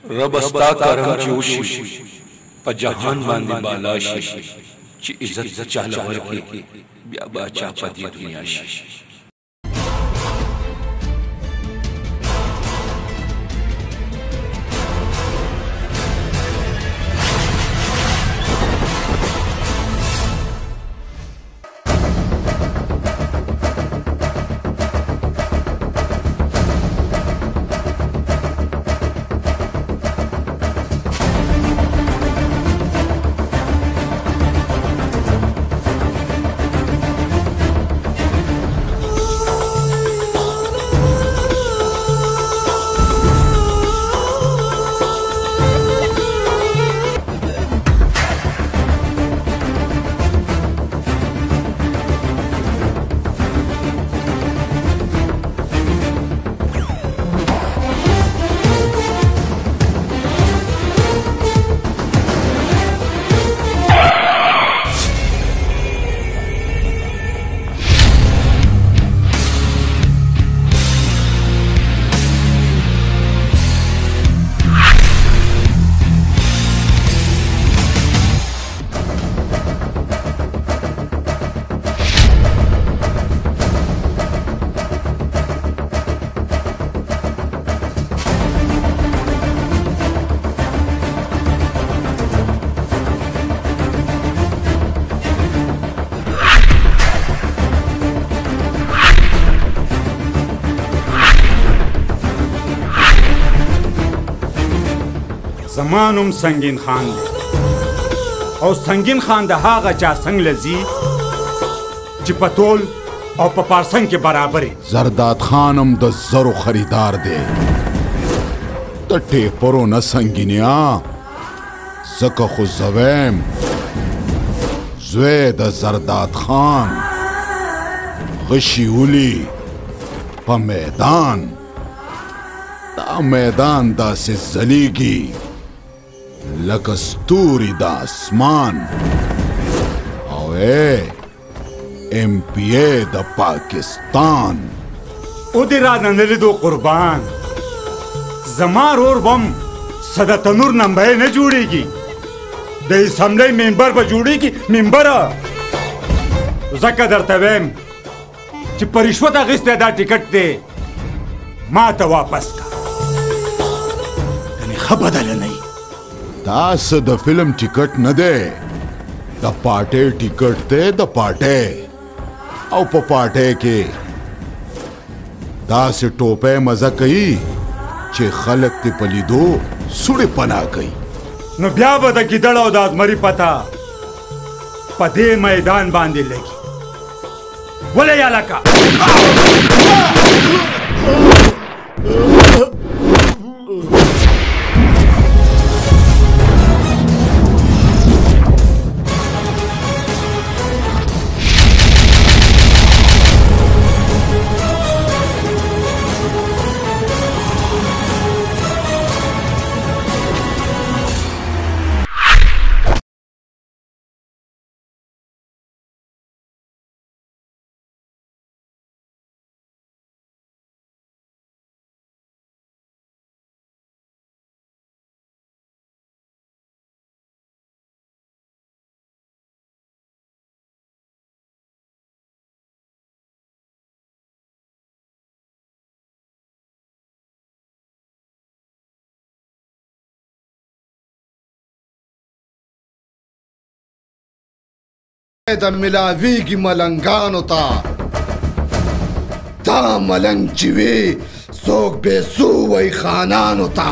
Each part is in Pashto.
रब अस्ता करम जोशी प जहान बांदी बालाशी ची इज्जत चाला वर्की बिया बाचा पदी दुनियाशी। زمانم سنگین خان دی او سنگین خان د هغه چا څنګه لذي چې پتول او په پارسنګ کې برابرې. زرداد خانم د زرو خریدار دی د ټیپرو نه سنگینیا زکه خو زویم زوی د زرداد خان غشي ولی په میدان دا میدان داسې ځلیږي لکه ستوري د اسمان او MP د پاکستان. او دې رانه نه لیدو قربان زما رور بم صدا تنور نمبر نه جوړیږي د اسمبلی ممبر به جوړیږي ممبره ځکه درته وایم چې په رشوت اخیستی دا ټیکټ دی ما ته واپس کا یعنې ښه بدله نه دا څه د فلم ټیکټ نه دی د پارټۍ ټیکټ دی د پارټۍ او په پارټۍ کې داسې ټوپۍ مزه کوي چې خلک دې په لیدو سوړې پناه کوي. نو بیا به د ګیدړ او د ازمري پته په دې میدان باندې لګي ولې یا لکه د ملاویږي ملنګانو ته دا ملنګ چې وي څوک بې سو وی خانانو ته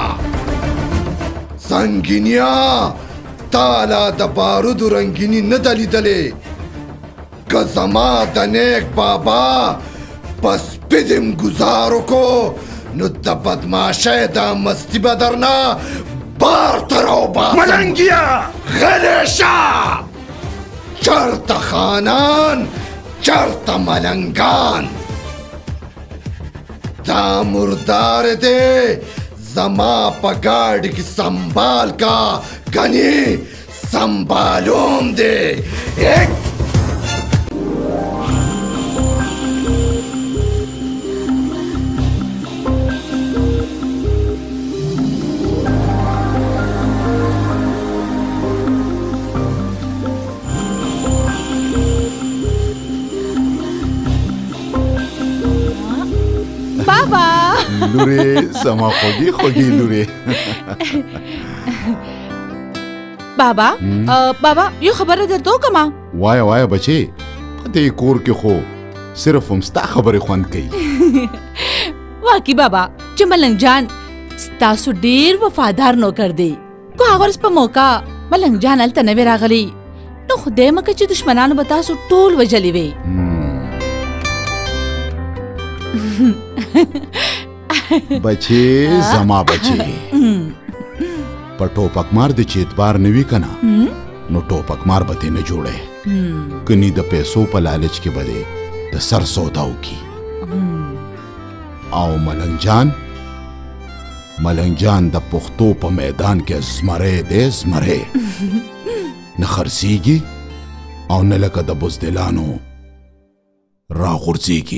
سنګینیا تا لا د بارودو رنګیني نه ده لیدلې که زما د نیک بابا په سپي دې ګزار وکړو نو د بدماشۍ دا مستي به درنه بار ته راوباسم. ملنګیا غلی شه چرته خانان چرته ملنګان دا مردار دی زما په ګاډي کې سنبال کا کني سنبالوم دی. لوري زما خوږی لوري. بابا یو خبره درته وکړم. وایه بچي، په دې کور کې خو صرف هم ستا خبرې خوند کوي. واقعي بابا چې ملنګ جان ستاسو ډیر وفادار نوکر دی. کو هغه ورځ په موقع ملنګ جان هلته نه وی راغلی نو خدای مکه چې دشمنانو به تاسو ټول وژلي وي. بچي زما بچي په ټوپک مار د چې اعتبار نه وي کنه نو ټوپک مار به نه جوړه کني د پیسو په لالچ کې بده د سر سودا وکي. او ملنګ جان د پښتو په میدان کې زمره دې زمره نه خرسيږي او نه لکه د بوزدلانو را غورځيږي.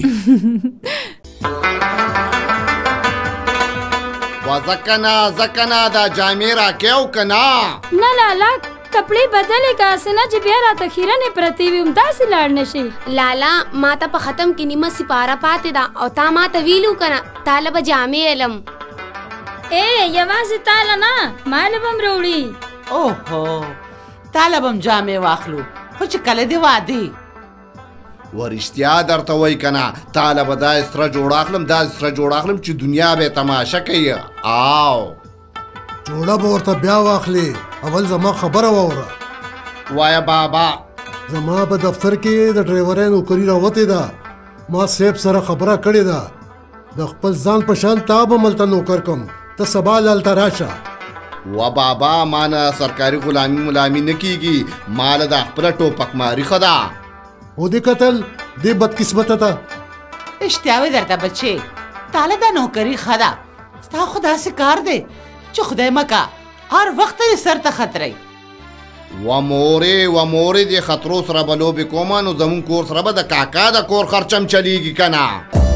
زکنا دا جامې راکېو کنا. نه لالا کپڑے بدلې کا سنا چې بیا راته خیرنې پرتی وي همداسې لاړ نشي. لالا ما ته په ختم کې نیمه سپاره پاتې ده او تا ما ته ویلو کنه تاله به جامې علم. یوازې تاله نه مال به م راوړي. اوهو تاله به م جامې واخلو خو چې کله دې واده ورشتیا درته وای کنه تاله به دا سره جوړ اخلم چې دنیا به تماشا کوي. آو جوړه به ورته بیا واخلې. اول زما خبره واوره. وایا بابا زما په دفتر کې د ډرایورۍ نوکري راوتې ده. ما صاحب سره خبره کړې ده د خپل ځان په شان تا به ملته نوکر کم ته سبا هلته راشه. وا بابا ما نه سرکاري غلامي نه کیږي. مال د خپله ټوپک ماري ښه ده. او دې کتل دې بدقسمته ته اشتیا وې درته بچې تاله دا نوکري ښه ده ستا خو داسې کار دی چې خدای مکه هر وخت یې سر ته خطرئ. و مورې دې خطرو سره به لوبې کومه نو زمونږ کور سره به د کاکا د کور خرچم چلیږي کنه.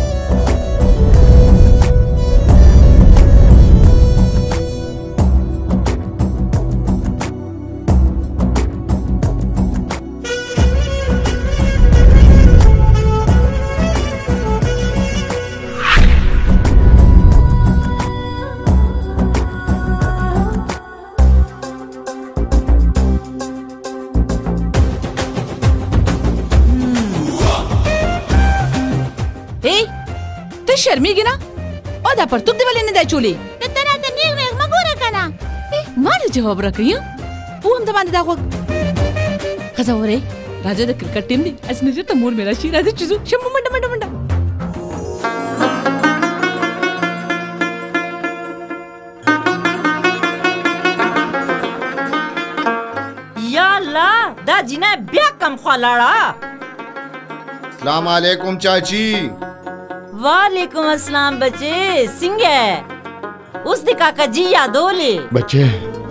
شرمیږي نه او دا پرتوب دی ولې نه دی چولی د ته راته نیغ مه ګوره که نه ما دې جواب راکوي پوهم د باندې دا غوږ ښځه اورې راځه د کرکټ ټیم دی هسې نظر ته مور مې راشي راځه چې ځو شمو منډه یا الله دا جینه بیا کم خوا لاړه. السلام علیکم چاچی. वालेकुम अस्सलाम बच्चे सिंह है उस दी काका जी यादोले बच्चे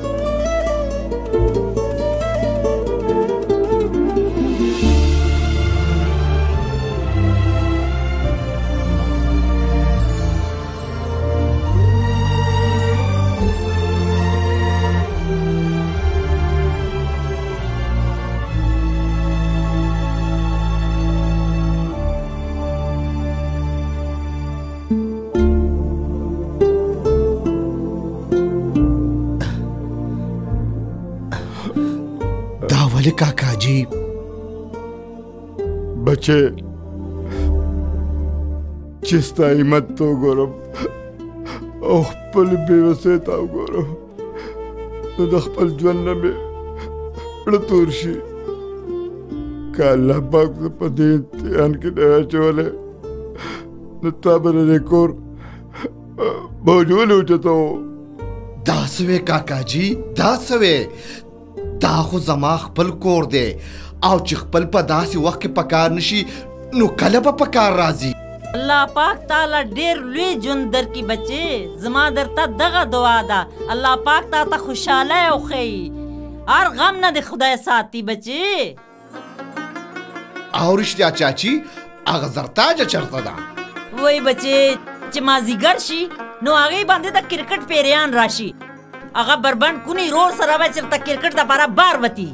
काका जी बच्चे चिस्ता हिम्मत तो गौरव او خپل بیوسه تا وګورو نو د خپل ژوند نه مې زړه تور شي که الله پاک زه په دې امتحان کې نه اچولی نو تا به د دې کور بوجولې اوچتو. دا څه وې کاکا جي دا څه وې دا خو زما خپل کور دی او چې خپل په داسې وخت کې پکار نشي نو کله به پکار راځي. الله پاک تعالی ډېر لوی ژوند درکړي بچې زما درته دغه دعا ده الله پاک تا ته خوشحالی وښیي هر غم نه د خدای ساتي بچې. او رښتیا چاچي هغه زرتاجه چېرته ده؟ وای بچې چې مازدیګر شي نو هغې باندې د کرکټ پیریان راشي هغه بربند کونی رور سره به چېرته کرکټ دپاره بار وتي.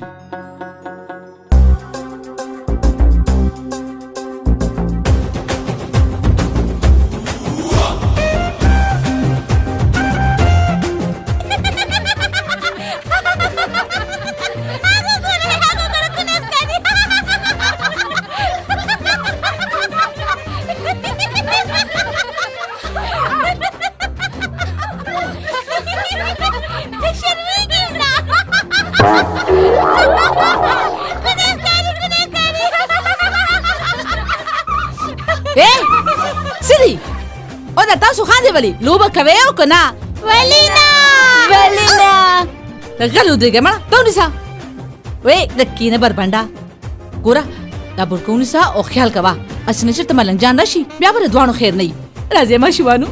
دا تاسو خاندې ولې لوبه کوئ او که نه ولینا غل ودرېږه مړه ته ونیسه وې د کینه بربنډه ګوره دا برکه ونیسه او خیال کوه هسې نه چېرته ملنګ جان راشي بیا به د دواړو خیر نه وي راځئ ماشومانو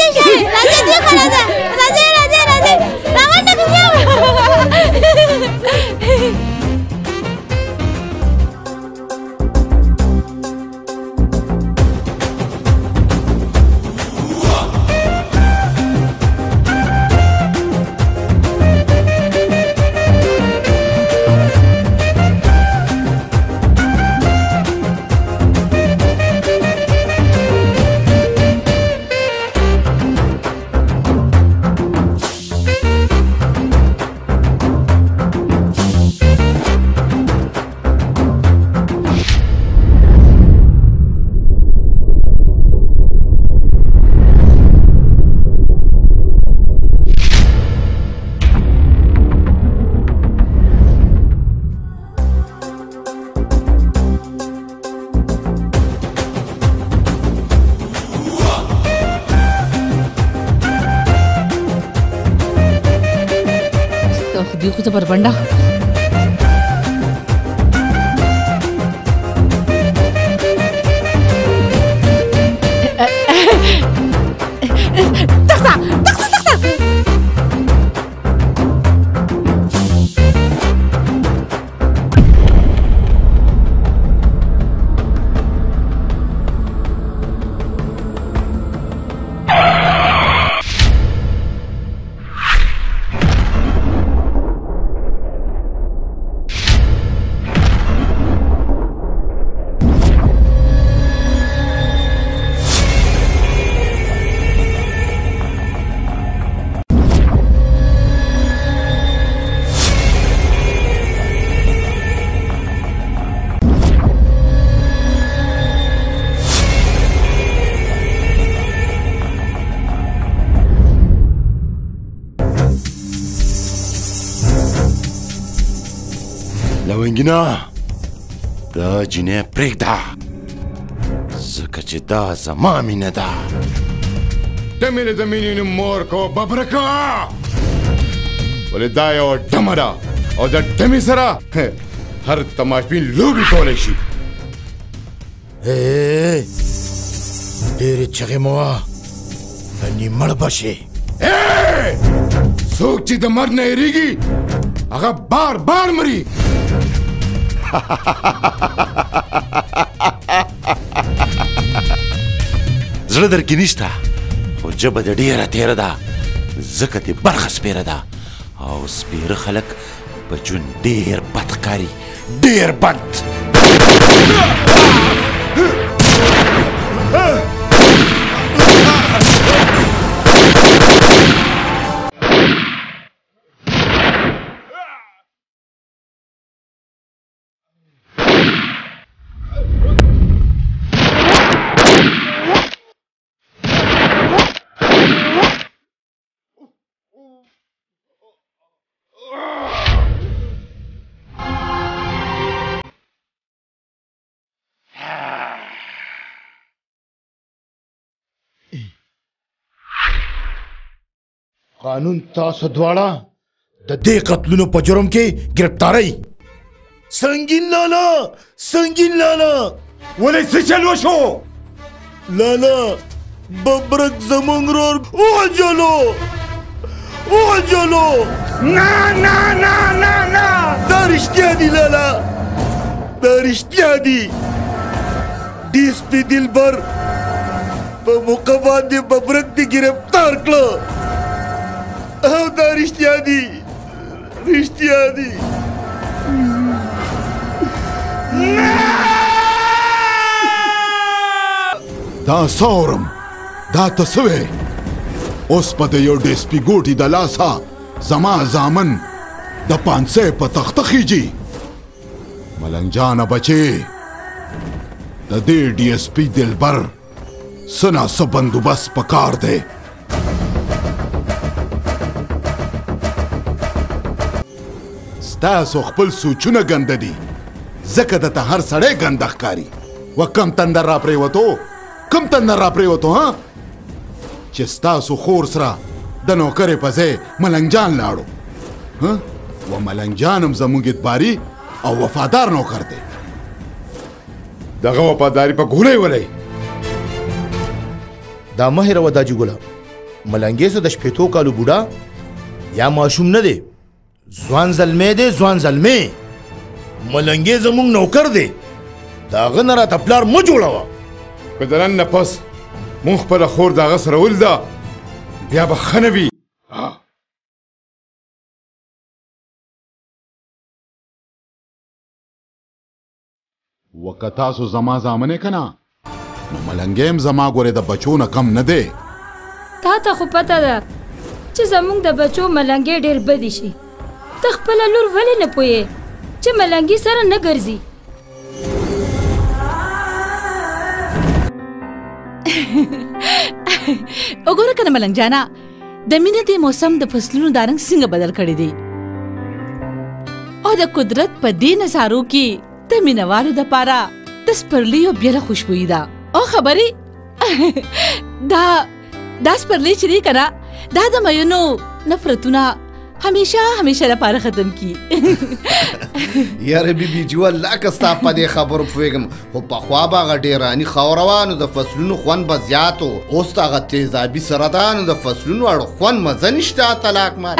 देखो तो बरबंडा لونګینا دا جنې پرېږده ځکه چې دا زما مینه ده د مینې د مینې مور کو ببرکه ولې دا یو ډمه ده او د ډمې سره هر تماشبین لوبې کولی شي ډېرې چغې مه وه نیمړ به شې څوک چې د مرګ نه هېرېږي هغه بار بار مري زړه درکې نشته خو ژبه دې ډېره تېره ده ځکه دې برخه سپېره ده او سپېره خلک په ژوند ډېر بد ښکاري ډېر بد قانون تاسو دواړه د دې قتلونو په جرم کې ګرفتارئ سنگین لالا سنگین لالا ولې څه چل وشو لالا ببرک زمونږ ورور ووژلو نه نه نه نه نه دا رښتیا دي لالا دا رښتیا دي ډي اس پي دلبر په موقع باندې ببرک دې ګرفتار کړه او دا رښتیا دي دا څه دا ته څه وې اوس په د یو ډي اس پي ګوټي د لاسه زما زامن د پانسۍ په تخته خیجي ملنګ جانه بچې د دې ډي اس پي دلبر څه ناڅه بندوبست پکار دی ستاسو خپل سوچونه ګنده دي ځکه درته هر سړی ګنده ښکاري و کم تندر را پرېوتو ها چې ستاسو خور سره د نوکرې په ځای ملنګ جان لاړو و ملنګ جان هم زموږ اعتباري او وفادار نوکر دی دغه وفاداري په ګولۍ ولئ دا مه هېروه دا جګوله ملنګې څه د شپېتو کالو بوډا یا ماشوم نه دی ځوان زلمی دی ځوان زلمی ملنګې زموږ نوکر دی د هغه نه راته پلار مه جوړوه که د نن نه پس مونږ خپله خور د هغه سره ولیده بیا به ښه نه وي و که تاسو زما زامن یې که نه نو ملنګې هم زما ګورې د بچو نه کم نه دی تا ته خو پته ده چې زموږ د بچو ملنګې ډېر بدې شي ته خپله لور ولې نه پوهې چې ملنګي سره نه ګرځي وګوره کنه ملنګ جانا د مینې د موسم د فصلونو دا رنګ څنګه بدل کړی دی او د قدرت په دې نظارو کې د مینوالو دپاره د سپرلیو بیله خوشبویي ده او خبرې دا سپرلی چې دی که نه دا د میونو نفرتونه همیشه لپاره ختم کی یاره بیبي جو الله که ستا په دې خبرو پوهېږم خو پخوا به هغه ډېراني خاوره وه نو د فصلونو خوند به زیات و اوس ته هغه تیزابي سره ده نو د فصلونو اړه خوند مزه نشته طلاق مال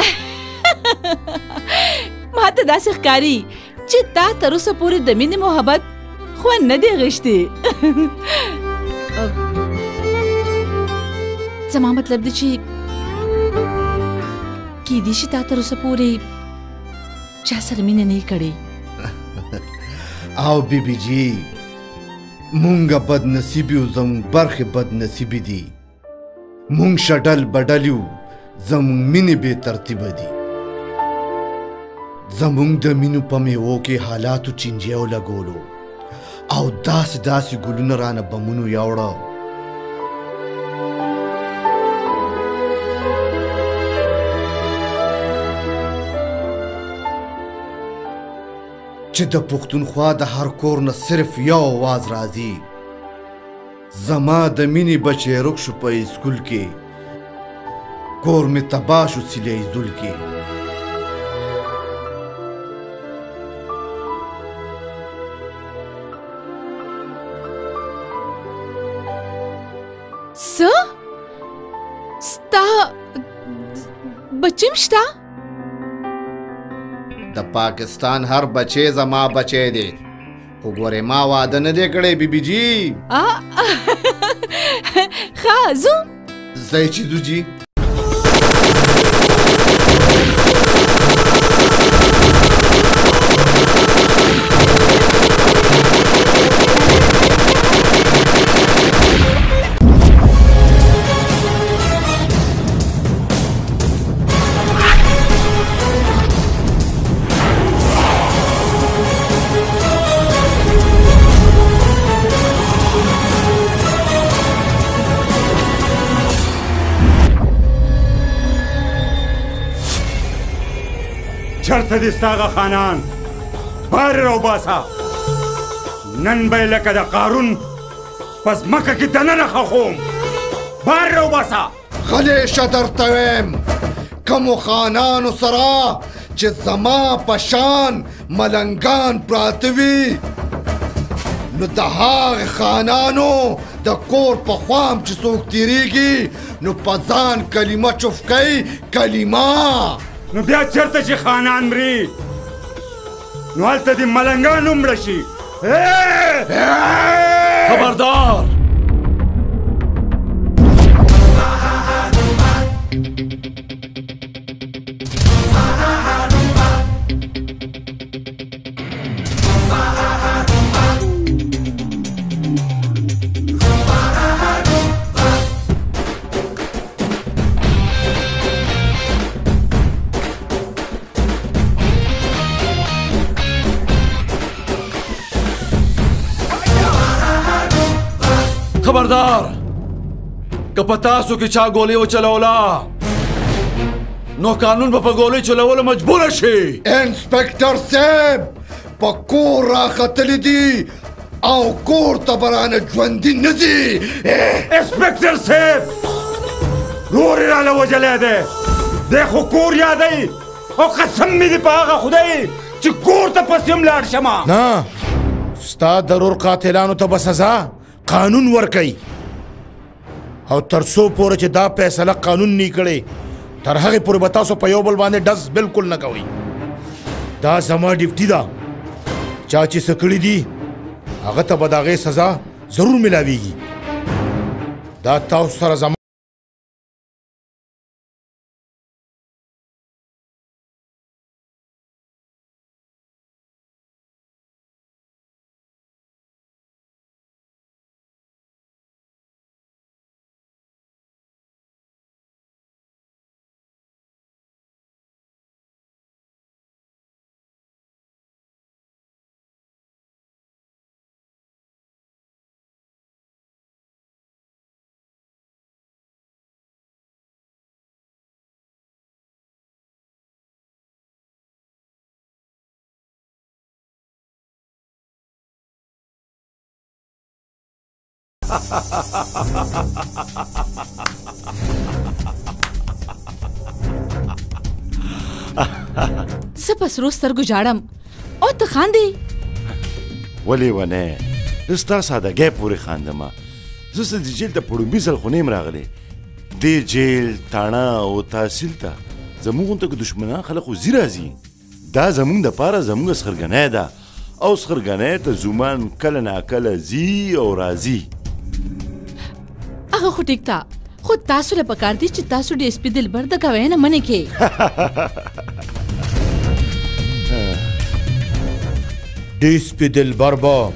ما ته داسې ښکاري چې تا تر اوسه پورې د مینې محبت خوند نه دی غشتی زما مطلب دی چې کیدی شي تا تر اوسه پورې چا سره مینه نه کړې او بیبي جی مونږه بد نصیبي یو زموږ برخې بد نصیبي دي مونږ شډل بدل یو زموږ مینې بې ترتیبه دي زموږ د مینو په میوو کې حالاتو چینجیو لګولو او داسې ګلونه رانه بمونو یوړه چې د پښتونخوا د هر کور نه صرف یو آواز راځي زما د مینې بچی رک شو په اسکول کې کور مې تباه شو سیلی زول کې څه ستا بچیم شته د پاکستان هر بچی زما بچی دی خو ګورې ما واده نه دی کړی بیبي جی ښه ځو ځئ چې ځو جي چرته دي ستا هغه خانان بار راوباسه نن به یې لکه د قارون په ځمکه کې دننه خښوم بار راوباسه غلی شه درته ویم کومو خانانو سره چې زما په شان ملنګان پراته وي نو د هغې خانانو د کور په خوام چې څوک تېرېږي نو په ځان کلمه چوف کوي کلمه نو بیا چرته چې خانان مري نو هلته دې ملنګان هم مړه شي خبردار خبردار که په تاسو کې چا ګولۍ وچلوله نو قانون به په ګولۍ چلولو مجبوره شي انسپکټر صاحب په کور راختلی دي او کور ته به رانه ژوندي نه ځي انسپکټر صاحب روری را لوجلی دی دی خو کور یادی او قسم می دی په هغه خدای چې کور ته پسې هم لاړ شمه نه ستا ضرور قاتلانو ته به سزا قانون ورکوي او تر څو پورې چې دا فیصله قانون نه کړي تر هغې پورې به تاسو په یو بل باندې ډز بالکل نه کوئ دا زما ډیوټي ده چا چې څه کړي دي هغه ته به د هغې سزا ضرور ملاویږي دا تاسو سره زما زه په سرو سترګو ژاړم او ته خاندې ولې ونه زه ستا سادګۍ پورې خاندم زه څه د جیل ته په ړومبي ځل خو نه یم راغلی دې جیل تاڼه او تحصیل ته زموږ غونته که دښمنان خلک خو ځي راځي دا زموږ دپاره زموږ سخرګنۍ ده او سخرګنۍ ته زومان کله ناکله ځي او راځي هغه خو ټیک ده خو تاسو له پکار دي چې تاسو ډي اس پي دلبر د کوي نه منې کې ډي اس پي دلبر به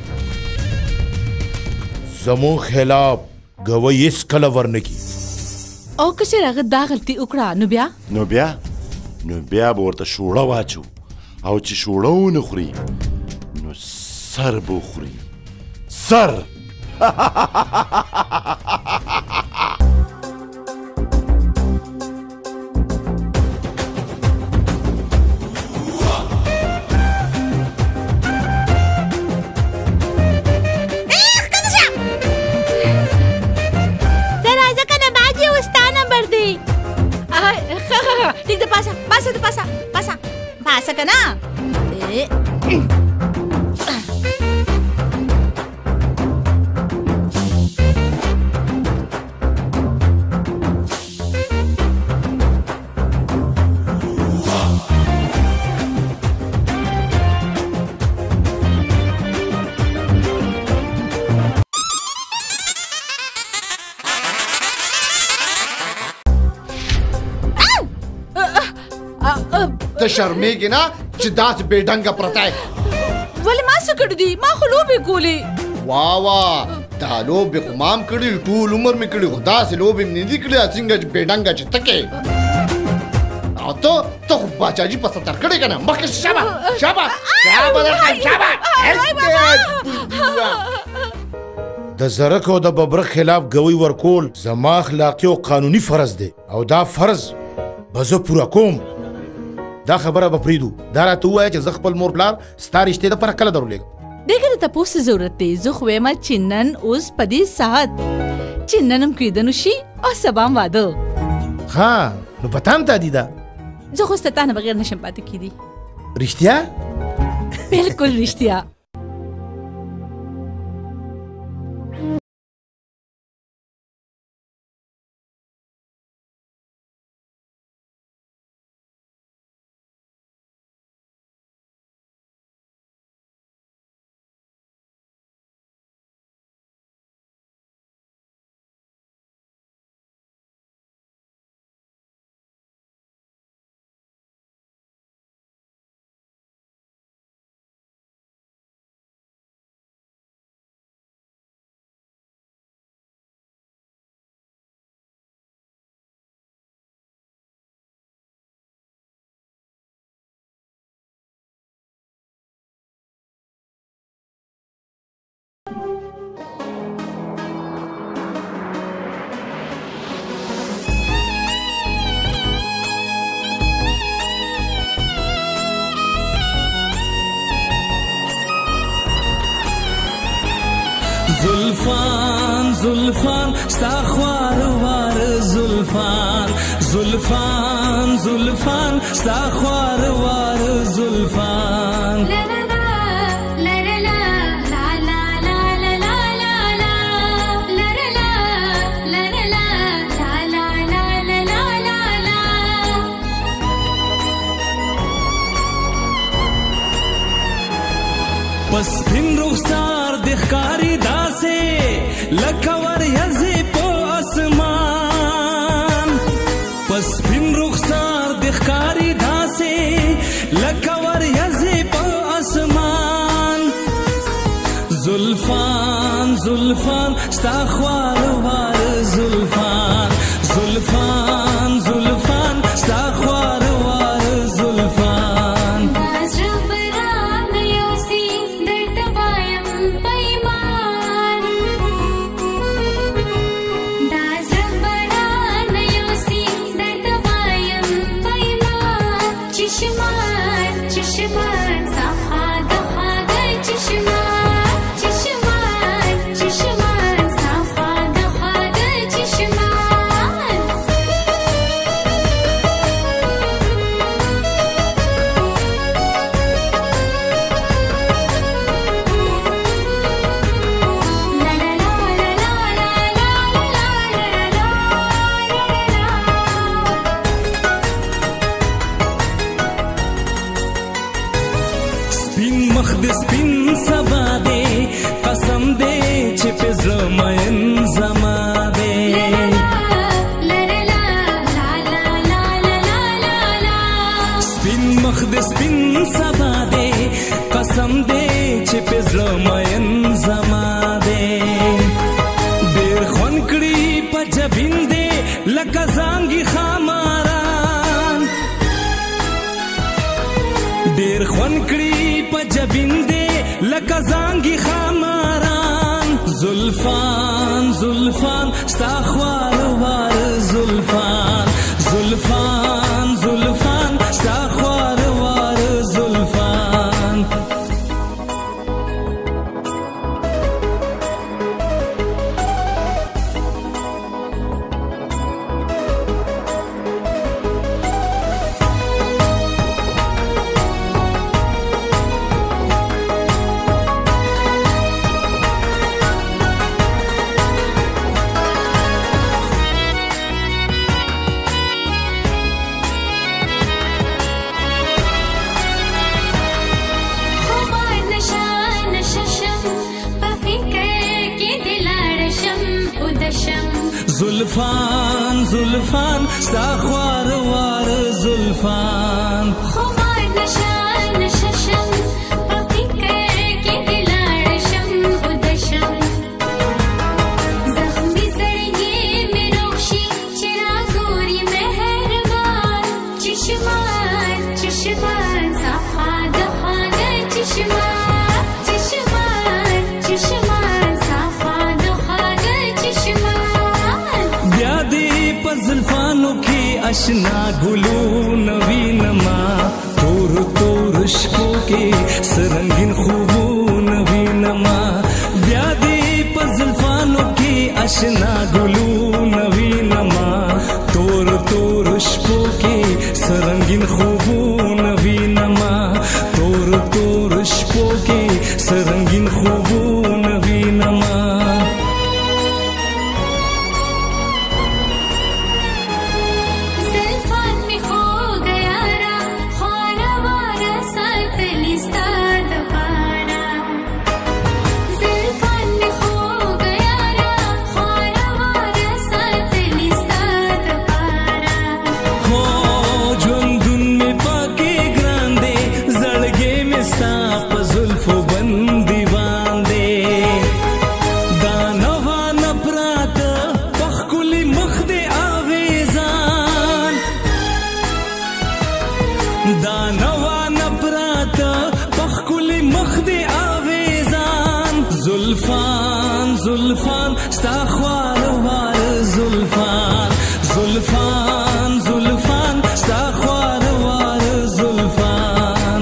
زموږ خلاف ګوی هېڅکله ورنکي او که چېرې هغه دا غلطي وکړه نو بیا به ورته شوړه واچو او چې شوړه ونه خوري نو سر به وخوري سر ټیک ده پاسه که نه ته شرمېږې نه چې داسې بېډنګه پرته یې ولې ما څه کړي دي ما خو لوبې کولې واه دا لوبې خو ما هم کړي ټول عمر مې کړي خو داسې لوبې مې نه دي کړي څنګه چې بېډنګه چې ته کې او ته خو باچاجي په سر کړې که نه مخکې شابه د زرک او د ببرک خلاف ګوی ورکول زما اخلاقي او قانوني فرض دی او دا فرض به زه پوره کوم دا خبره به پرېږدو دا راته ووایه چې زه خپل مور پلار ستا رشتې دپاره کله درولېږم دې کې د تپوس ضرورت دی زه خو وایم چې نن اوس په دې ساعت چې نن هم کېدنو شي او سبا هم واده ها نو په تا هم تادي ده زه خو ستا نه بغیر نشم پاتې کېدی رښتیا بالکل رښتیا زلفان जुल्फान स्ता ख्वार वार जुल्फान जुल्फान जुल्फान स्ता ख्वार वार जुल्फान पस फिन रुखसार दिखकारी दासे लकवर यज़ी पो आसमान पस फिन रुखसार दिखकारी दासे लकवर यज़ी पो आसमान जुल्फान जुल्फान स्ता ख्वार वार जुल्फान जुल्फान जुल्फान स्ता ख्वार वार जुल्फान स्पिन सबा दे कसम दे छिपे ज़मायन ज़मा दे स्पिन मखद स्पिन सबा दे कसम दे छिपे ज़मायन ज़मा दे देर खनकड़ी पजबिन दे लकज़ांगी खामारान देर खनकड़ी पजबिंदे लकज़ांगी खामारान जुल्फान जुल्फान स्ता ख्वार वार जुल्फान जुल्फान जुल्फान स्ता ख्वार वार जुल्फान जुल्फान जुल्फान स्ता ख्वार वार जुल्फान जुल्फानों की अशना गुलू नवीनमा तोर तोर इश्कों के सरंगीन खूबू नवीनमा ब्यादी पर जुल्फानों की अशना गुलू नवीनमा तोर तोर इश्कों के सरंगीन खूबू नवीनमा तोर तोर इश्कों के सरंगीन खूबू नवीनमा जुल्फान जुल्फान स्ता ख्वार वार जुल्फान जुल्फान जुल्फान स्ता ख्वार वार जुल्फान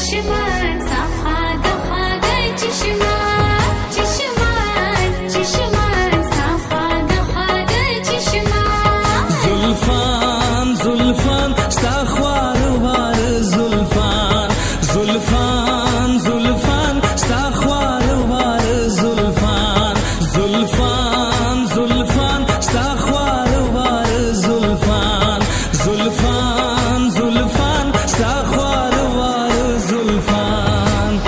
چشمان صفحة دخل چشمان چشمان چشمان صفحة دخل چشمان زلفان زلفان ستا خوار وار زلفان زلفان زلفان ستا خوار وار زلفان زلفان زلفان ستا خوار وار زلفان زلفان زلفان ستا خوار وار زلفان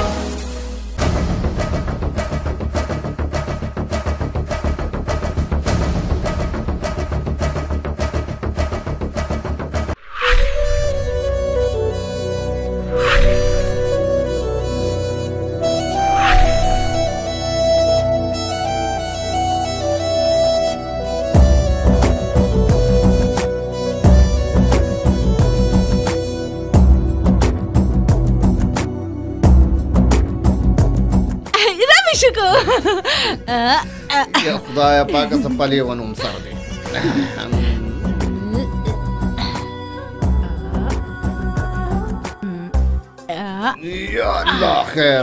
یا خدایا پاکه سپالی ونوم سر دی یا الله خیر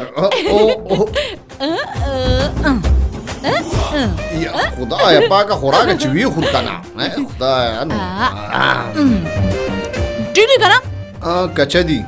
یا خدایا پاکه خوراکه چې وی خور کنه خدایا ډیری کنه کچه دی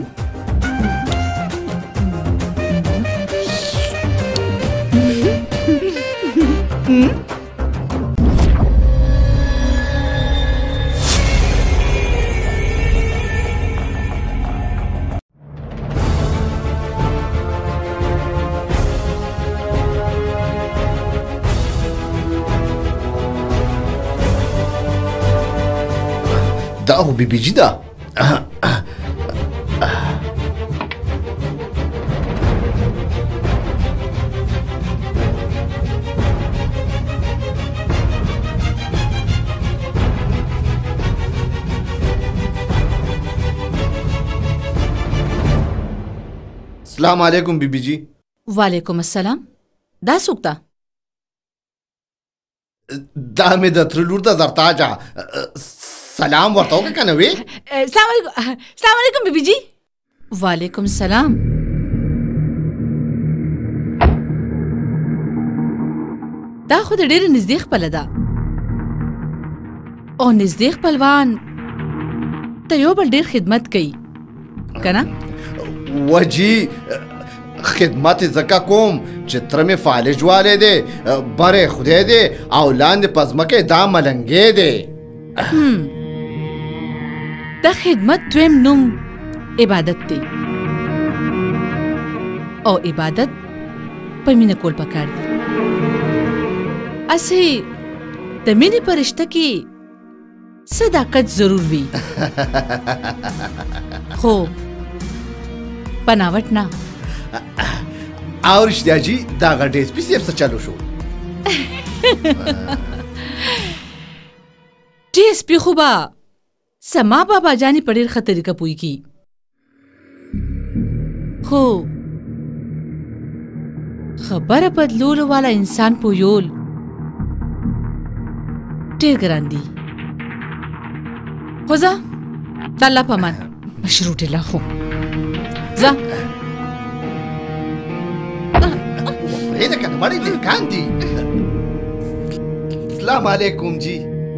دا هو بیبي جی ده السلام علیکم بیبي جی وعلیکم السلام دا څوک ده دا مې د تره لور ده زرتاجه سلام ورته وکړه که نه وې السلام علیکم بیبي جی وعلیکم السلام دا خو د ډېرې نږدې خپله ده او نږدې خپلوان ته یو بل ډېر خدمت کوي که نه وجی خدمت ځکه کوم چې تره مې فالج والی دی بری خدای دی او لاندې په ځمکه دا ملنګی دی د خدمت دویم نوم عبادت دی او عبادت په مینه کول پکار دی اسې د مینې په رشته کې صداقت ضرور وي خو بناوټ نه او رښتیا جي دا هغه ډي اس پي صاحب څه چالو شو ډي اس پي خو به سما بابا جانې په ډېر ښه طریقه پوهېږي خو خبره بدلولو والا انسان پوهیول ډېر ګران دي خو ځه د الله په امان مشروط لا خو ځه هنا كان مريض اللي كان دي السلام عليكم جي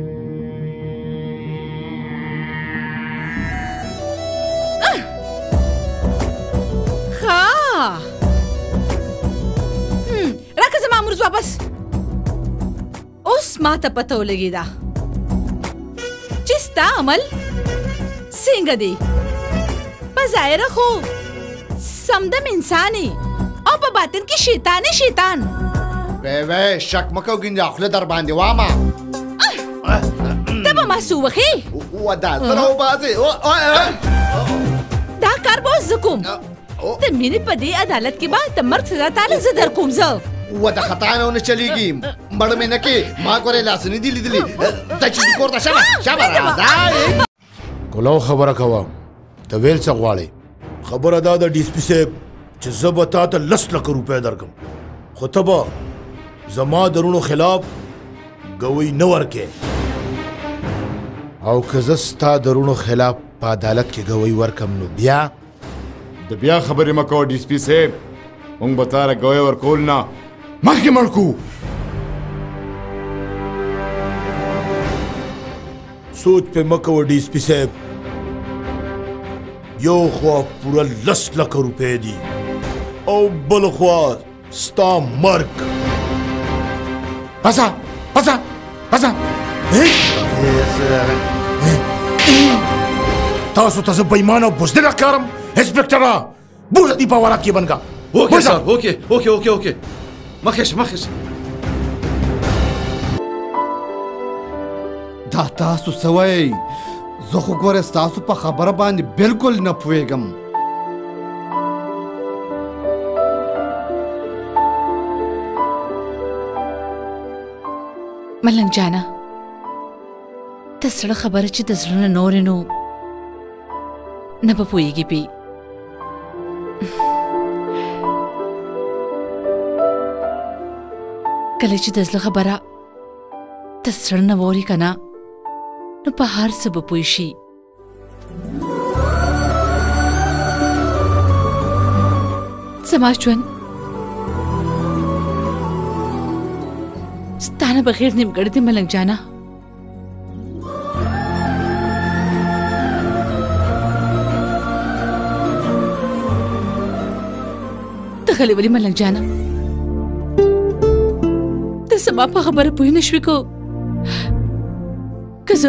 راکه زما مرز واپس اوس ما ته پته ولګېده چې ستا عمل څنګه دی په ظاهره خو سمدم انساني او په باطن کې شیطاني شیطان وی شک مه کوه ګنجا خوله در باندې وامه ته به ما څه وښې ودا سره وباسې دا کار به اوس زه کوم د مینې په دې عدالت کې به د مرګ سزا تاله زه در کوم زه ودا خطا نه ونه چلیږي مړ مې نه کې ما ګورې لاسونه دي لیدلي ځه چې کور ته شابه راځه کولو خبره کوه ته ویل څه غواړې خبره دا د ډي اس پي صاحب چې زه به تا ته 10 لکه روپۍ درکړم خو ته به زما درونو خلاف ګوی نه ورکې او که زه ستا درونو خلاف په عدالت کې ګوی ورکم نو بیا د بیا خبرې مه کوه ډي اس پي صاحب موږ به تاله ګوی ورکول نه مخکې مړ کړو سوچ پې مه کوه ډي اس پي صاحب یو خوا پوره 10 لکه روپۍ دي او بل خوا ستا مرګ پسه پسه پسه تاسو ته زه بېمانه او بزدله ښکارم انسپکټره بوزه دې په ورات کې بند کا اوکې سر اوکې مخکې شه دا تاسو څه وایئ زه خو ګوره ستاسو په خبره باندې بالکل نه پوهېږم ملنګ جانه ته سړه خبره چې د زړه نه نورې نو نه به پوهېږي پې کله چې د زړه خبره د زړه نه واوري که نه نو په هر څه به پوه شي زما ژوند ستا نه بغیر نیمګړی دی ملنګ جانه ته غلی ولې ملنګ جانه ته زما په خبره پوه نه شوې کو که زه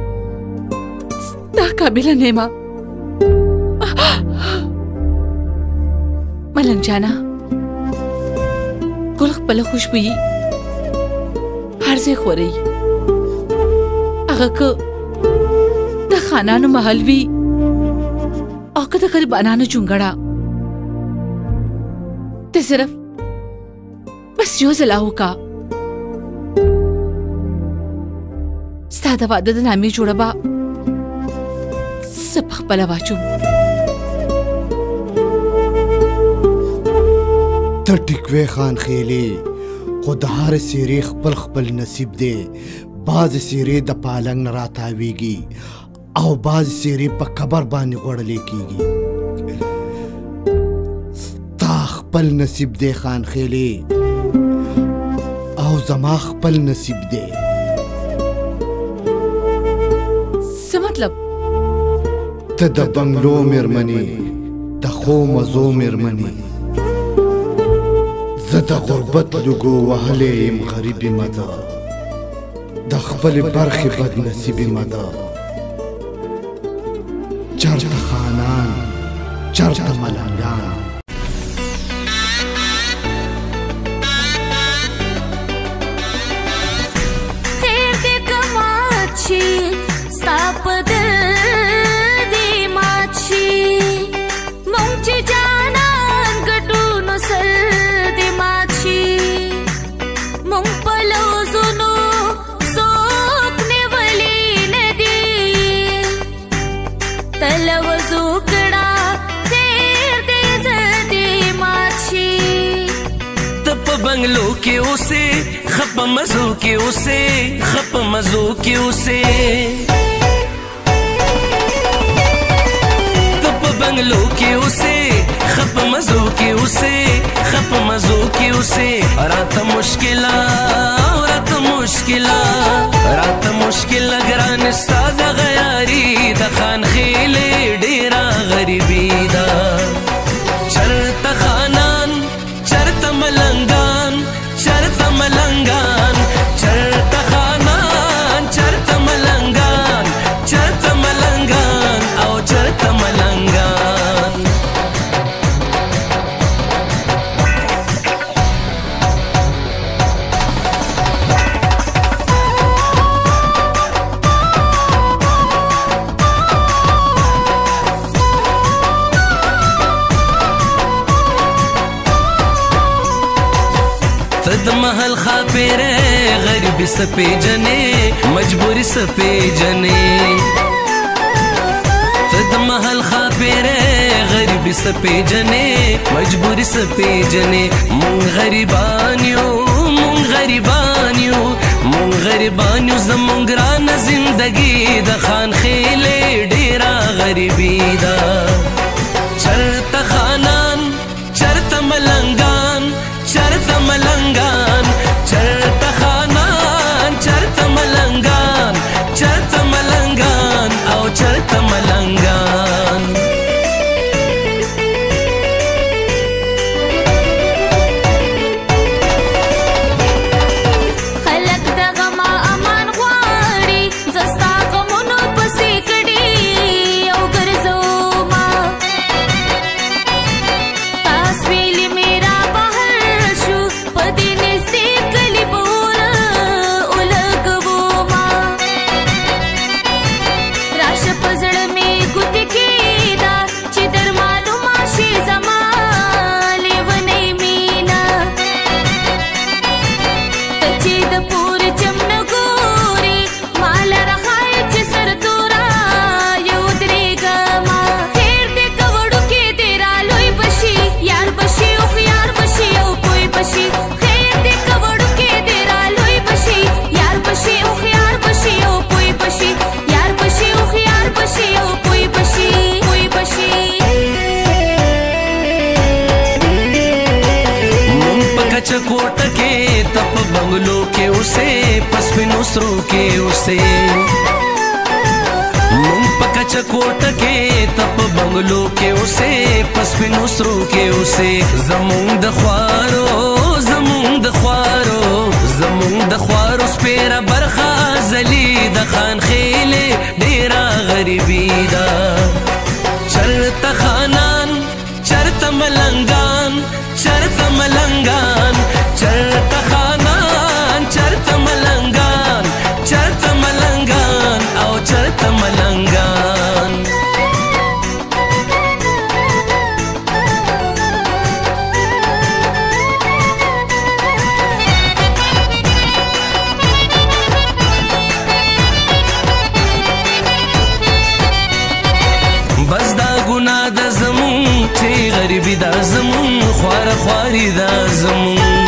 ستا قابله نه یم ملنګ جانه ګل خپله خوشبويي هر ځای خورئ هغه که د خانانو محل وي او که د غریبانانو چونګړه ته صرف بس یو ځله وکړه ستا د واده د نامې جوړه به زه پخپله واچوم ته ټیک وې خان خیلې خو د هر سیرې خپل نصیب دی بعضې سیرې د پالنګ نه راتاویږي او بعضې سیرې په قبر باندې غوړلې کیږي ستا خپل نصیب دی خان خیلې او زما خپل نصیب دی څه مطلب ته د بنګلو میرمنې د خو مزو میرمنې زه د غربت لږو وهلی یم غریبې مده د خپلې برخې بدنصیبې مده چرته خانان چرته ملنګان خیر دې که مات شي ستا په دل دې مات شي مونږ چې جانان ګټو نو سر دې مات شي مونږ په لوزونو څوک نیولي نه دي ته لوز وکړه خیر دې زر دې مات شي ته په بنګلو کې اوسې ښه په مزو کې اوسې ښه په مزو کې اوسې ته په بنګلو کې اوسې ښه په مزو کې اوسې ښه په مزو کې اوسې راته مشکله ګران ستا دغه یاري د خان خیلې ډېره غریبي ده چرته خانان چرته ملنګان چرته ملنګان چرته خانان چرته ملنګان چرته ملنګان او چرته ملنګان د محل خاپیره غریبی سپی جنې مجبوری سپی جنې د محل خاپیره غریبی سپی جنې مجبوری سپی جنې مونږ غریبان یو زمونږ ګرانه زندګي د خان خیلې ډېره غریبي ده چرته कचकोट के तप बंगलों के उसे पसपिनुसरों के उसे कचकोट के तप बंगलों के उसे पसपिनुसरों के उसे जमुंद ख्वारो जमुंद ख्वारो जमुंद ख्वारो स्पेरा बरखा जली द खान खेले डेरा गरीबी दा चरता खानान चरता मलंगान चरता मलंगान चरता खानान चरता मलंगान चरता मलंगान आओ चरता मलंगान बस दा गुना दा जमुन थे गरीबी दा जमुन ख्वारा ख्वारी दा जमुन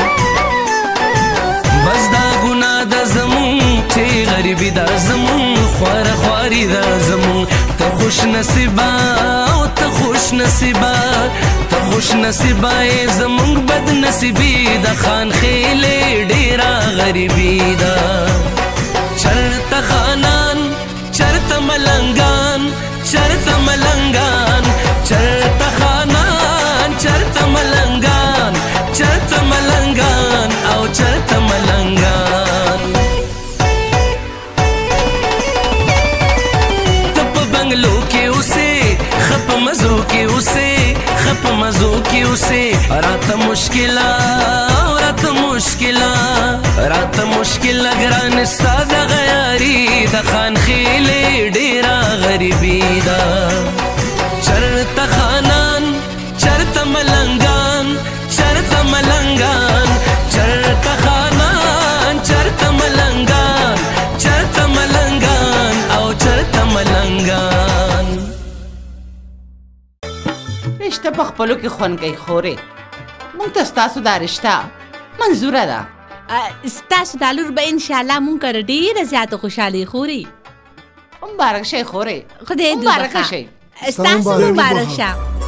बस दा गुना दा जमुन थे गरीबी दा जमुन ख्वारा ख्वारी दा जमुन त खुश नसीबा त खुश नसीबा त खुश नसीबा ए जमुन बद नसीबी दा खान खेले डेरा गरीबी दा चरता खानान चरता मलंगान चरता मलंगान चरता खानान चरता मलंगान चरता मलंगान आओ चरता मलंगान तप बंगलों के उसे खप मजो के उसे खप मजो के उसे रात मुश्किला रात मुश्किल अगरान सादा गयारी द खान खेले डेरा गरीबी दा चरता खानान चरता मलंगान चरता मलंगान चरता खानान चरता मलंगान चरता मलंगान आओ चरता मलंगान رشته په خپلو کې خوند کوي خورې مونږ ته ستاسو دا رشته منظوره ده ستاسو دا لور به انشاءالله مونږ کره ډېره زیاته خوشحالي خوري مبارک شئ خورې خدای دې مبارکه شئ ستاسو مبارک شه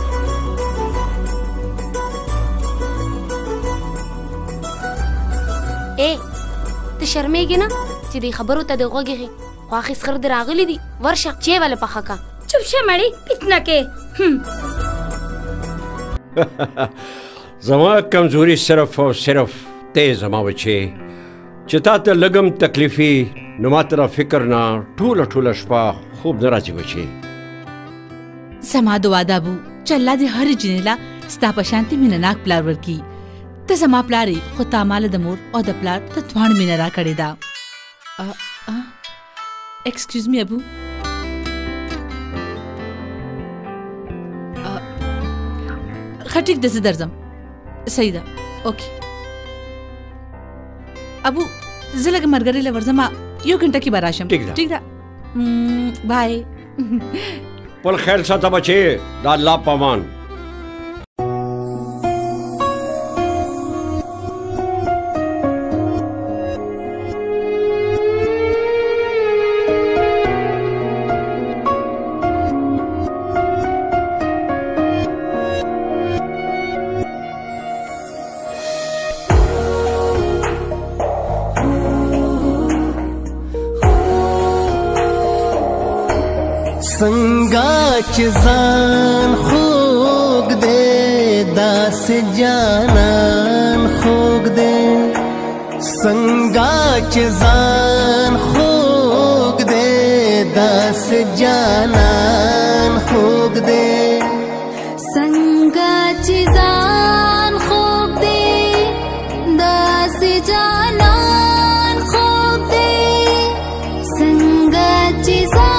ته شرمېږې نه چې دې خبرو ته د غوږ ایښې خو اخیس خر دې راغلی دي ورشه چای والا پخه کا چپ شه مړی پیتنه کې زما کمزوري صرف او صرف ته زما بچې چې تا ته لږم تکلیفي نو ما ته فکر نه ټوله شپه خوب نه راځي بچې زما دعا ده ابو چې الله دې هر جنیلا ستا په شانتي مینهناک پلار ورکړي ته زما پلار یې خو تا ماله د مور او د پلار ته دواړه مینه راکړې ده ایکسکیوز می ابو ښه ټیک ده زه درځم صحیح ده اوکې ابو زه لږ ملګري له ورځم یو घंटा کې به راشم ټیک ده بای خپل خیال ساته بچې د الله په امان संगा चजान खोग दे दास जानन खोग दे संगा चजान खोग दे दास जानन खोग दे संगा चजान खोग दे दास जानन खोग दे संगा चजान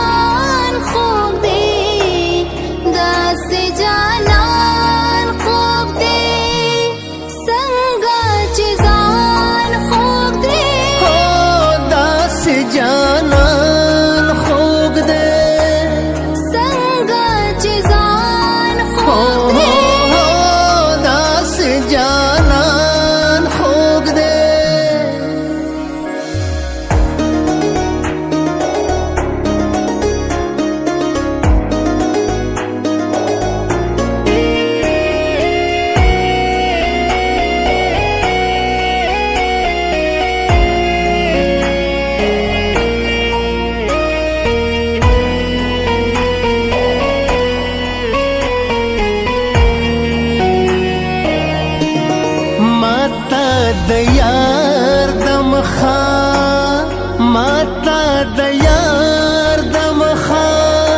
د یار د مخا ماتا د یار د مخا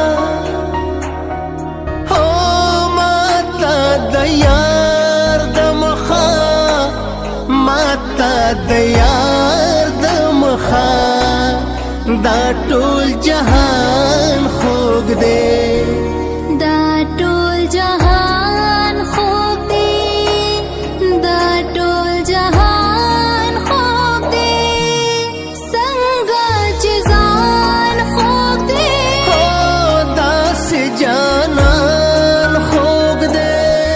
هو ماتا د یار د مخا ماتا د یار د مخا دا ټول جهان خوږ دی دا ټول جهان خوږ دی دا ټول جهان خوږ دی څنګه چې ځان خوږ دی هو داسې جانان خوږ دی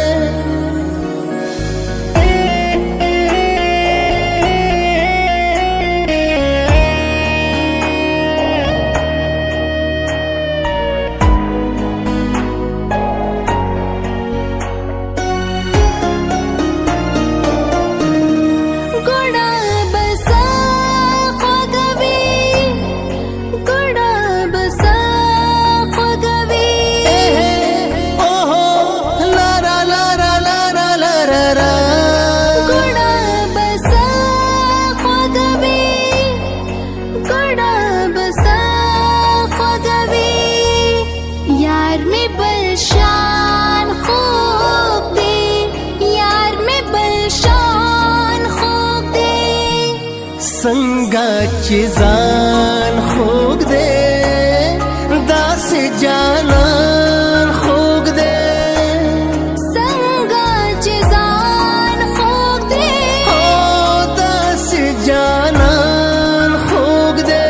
څنګه چې ځان خوږ دی داسې جانان خوږ دی څنګه چې ځان خوږ دی هو داسې جانان خوږ دی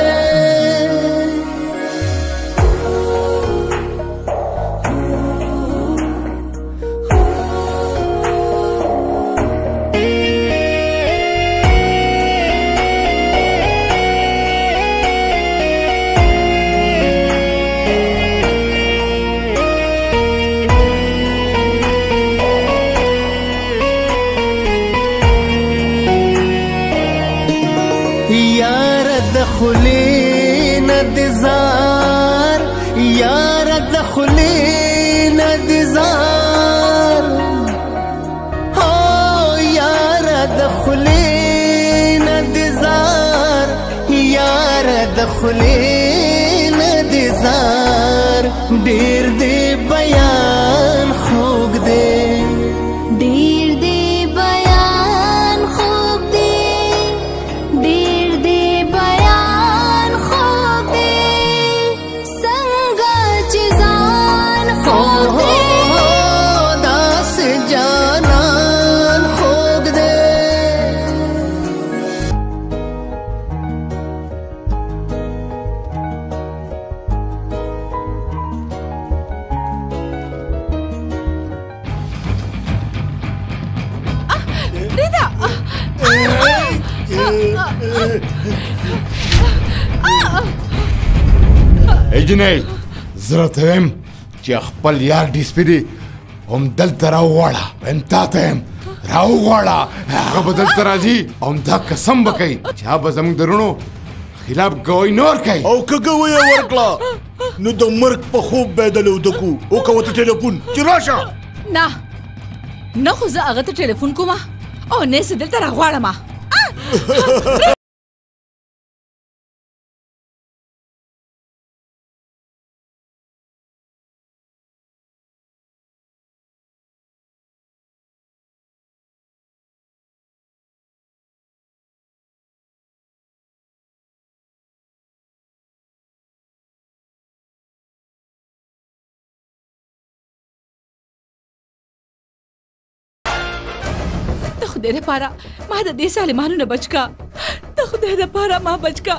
یار د خلی ندزار یار د خلی ندزار هو یار د خلی ندزار یار د خلی ندزار ډیر دی بیان خوږ دی ډیر دی بیان خوږ دی ډیر دی بیان خوږ دی څنګه چې ځان خوږ دی داسې جانان خوږ دی ریدا اجنې زه ته وایم چې خپل یار ډیسپي دی هم دلته راوغواړه وایم تا ته یم راوغواړه هغه به دلته راځي او دا قسم به کوي چې هغه به زموږ د رڼو خلاف ګواهي نه ورکوي او که ګواهي یې ورکړه نو د مرګ په خوب به یې دلې وده کړو وکړه ورته ټلیفون چې راشه نه نه خو زه هغه ته ټلیفون کومه او نه یې دلته راغواړمه د خدای لپاره ما د دې سالمانو نه بچ کا د خدای لپاره ما بچ کا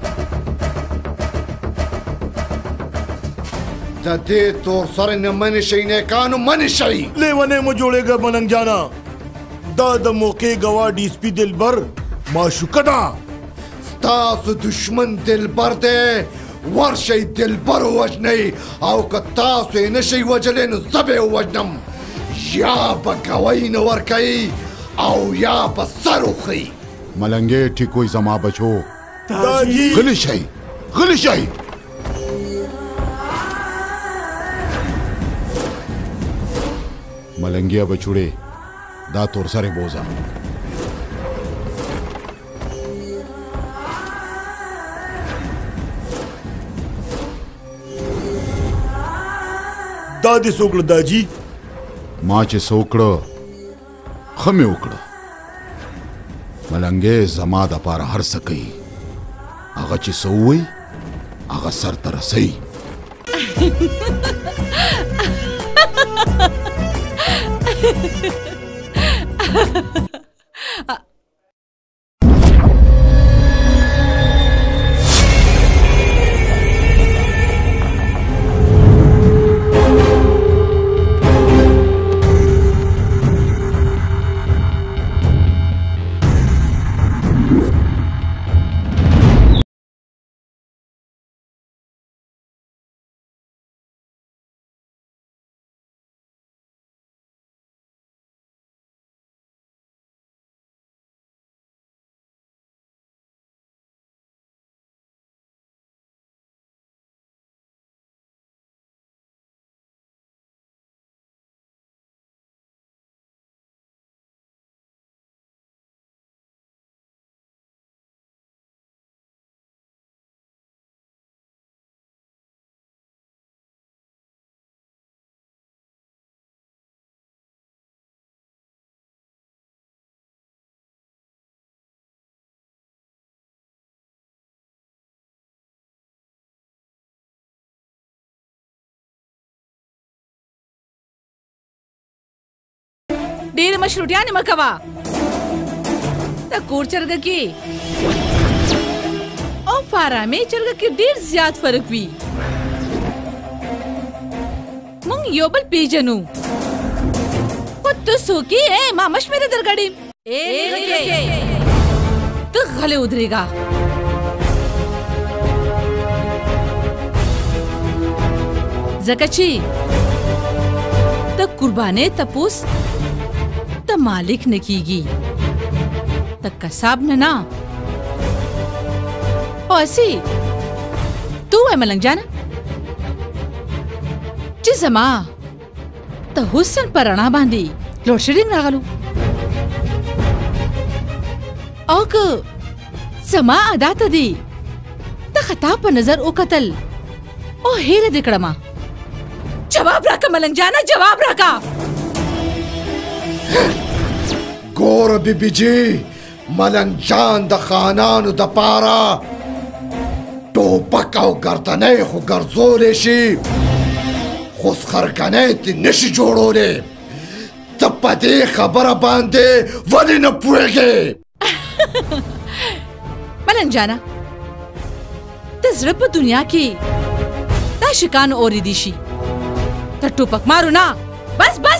د دې تور سره نه منې شئ نیکانو منې شئ لیونی مو جوړېږه ملنګ جانا دا د موقع ګواه ډي سپي دلبر معشوقه ده ستاسو دشمن دلبر دی ورشئ دلبر ووژنئ او که تاسو یې نشئ وجلی نو زه به یې ووژنم یا به ګوی نه ورکوئ او یا به سر وخئ ملنګې ټیک وایي زما بچو داجي غلی شئ غلی شئ ملنګیا بچوړې دا تور سره بوزا تا دې څوکړه داجي ما چې څوکړه ښه مې وکړه ملنګې زما دپاره هر څه کوي هغه چې څه ووایي هغه سر ته رسوي ډېر مشروطیانې مه کوه د کور چرګه کې او فارامې چرګه کې ډېر زیات فرق وي موږ یو بل پیژنو خو ته څوک یې ما مه شمېره درګډې ته غلی ودرېږه ځکه چې د قربانۍ تپوس د مالک نه کیږي د کساب نه اوسې تو وایې ملنګ جانه چې زما د حسن په رڼا باندې لوډ شیډینګ راغلو او که زما ادا ته دې د خطا په نظر وکتل او هیره دې کړمه جواب راکه ملنګ جانه جواب راکه ګوره بیبي جي ملنګ جان د خانانو د پاره ټوپک او ګردنۍ خو ګرځولی شي خو سخرګنۍ ترې نشي جوړولی ته په دې خبره باندې ولې نه پوهېږې ملنګ جانه د زړه په دنیا کې دا شکان اورېدی شي د ټوپک مارو نه بس بس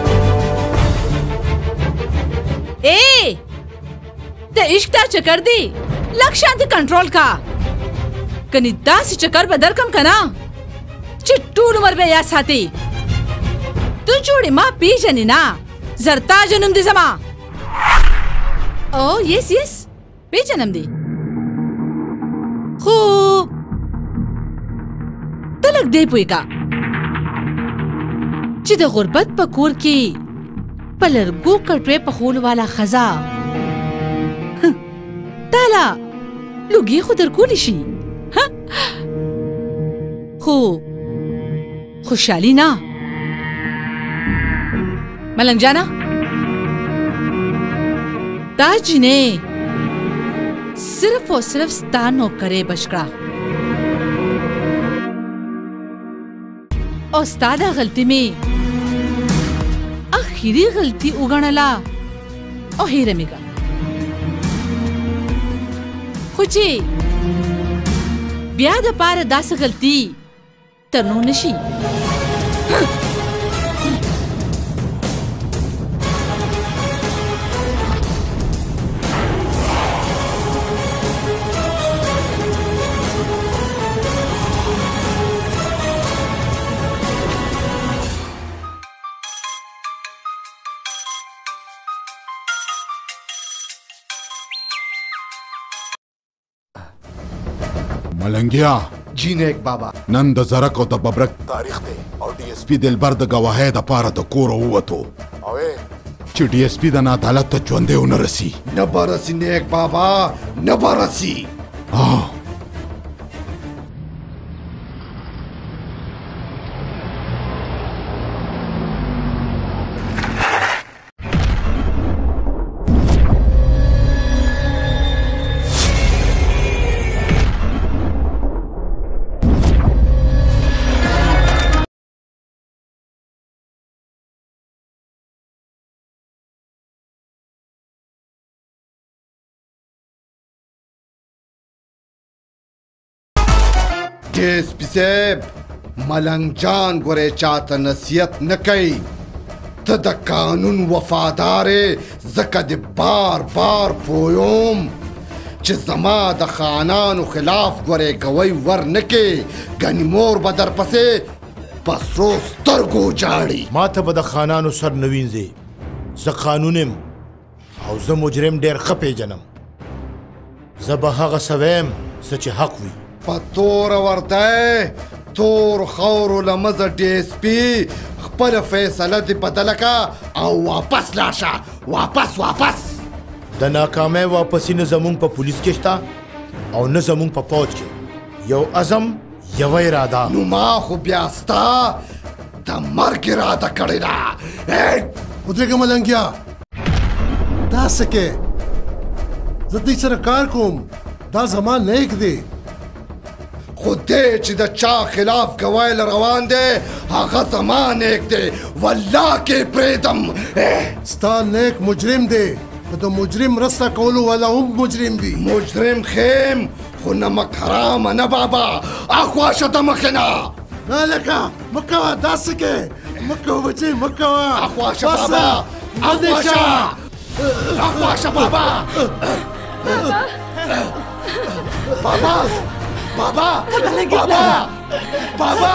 د عشق دا چکر دی لږ شانتې کنټرول کا کنې داسې چکر به درکم که نه چې ټول عمر به یاد ساتې تو جوړې ما پیژنې نه زرتاج نوم دی زما او یس یس پیژنم دی خو ته لږ دی پوه کا چې د غربت په کور کې په لرګو کټوې پخولو والا ښځه تاله لوګي خو درکولی شي خو خوشحالي نه ملنګ جانه دا جینې صرف او صرف ستا نوکرې بچ کړه او ستا دا غلطي مې آخري غلطي وګڼله او هیره مې کړه خو چې بیا د پاره داسې غلطي تر نو نشي ملنګیا جی نیک بابا نن د زرک او د ببرک تاریخ دی او ډي اس پی دلبر د گواهۍ د پاره د کوره ووتو او چې ډي اس پی د عدالت ته ژوندی ونه رسي نه به رسي نیک بابا نه به رسي डीएसपी साहब मलंग जान गोरे चाहता नसीहत न कई त द कानून वफादारे जकद बार बार पोयोम च जमा द खानान खिलाफ गोरे गवई वर नके गनी मोर बदर पसे पसरो स्तरगो जाड़ी माथे बद खानान सर नवीन जे ज कानूनम او زه مجرم ډیر خپې جنم زه به هغه سویم څه چې حق وي په تور ورته تور خور لمزه ډي اس پي خپل فیصله دې بدله کا او واپس لاشه واپس د ناکامۍ واپسي نه زمونږ په پولیس کې شته او نه زمونږ په فوج کې یو عزم یو اراده نو ما خو بیا ستا د مرګ اراده کړې ده ودرېږه ملنګیا دا څه کې زه دې سره کار کوم دا زما نیک دی خو دې چې د چا خلاف ګوایل روان دی هغه زما نیک دی والله کې پرېږدم ستا نیک مجرم دی د مجرم رسته کولو والا هم مجرم دی مجرم خیم خو نمک حرام نه بابا اخواشه د مخې نه نه لکه مه کوه دا څه کې مه کوه بچی مه کوه اخواشه بابا اخواشه اخواشه بابا بابا بابا بابا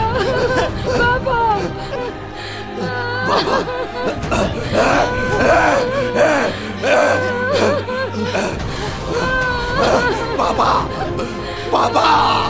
بابا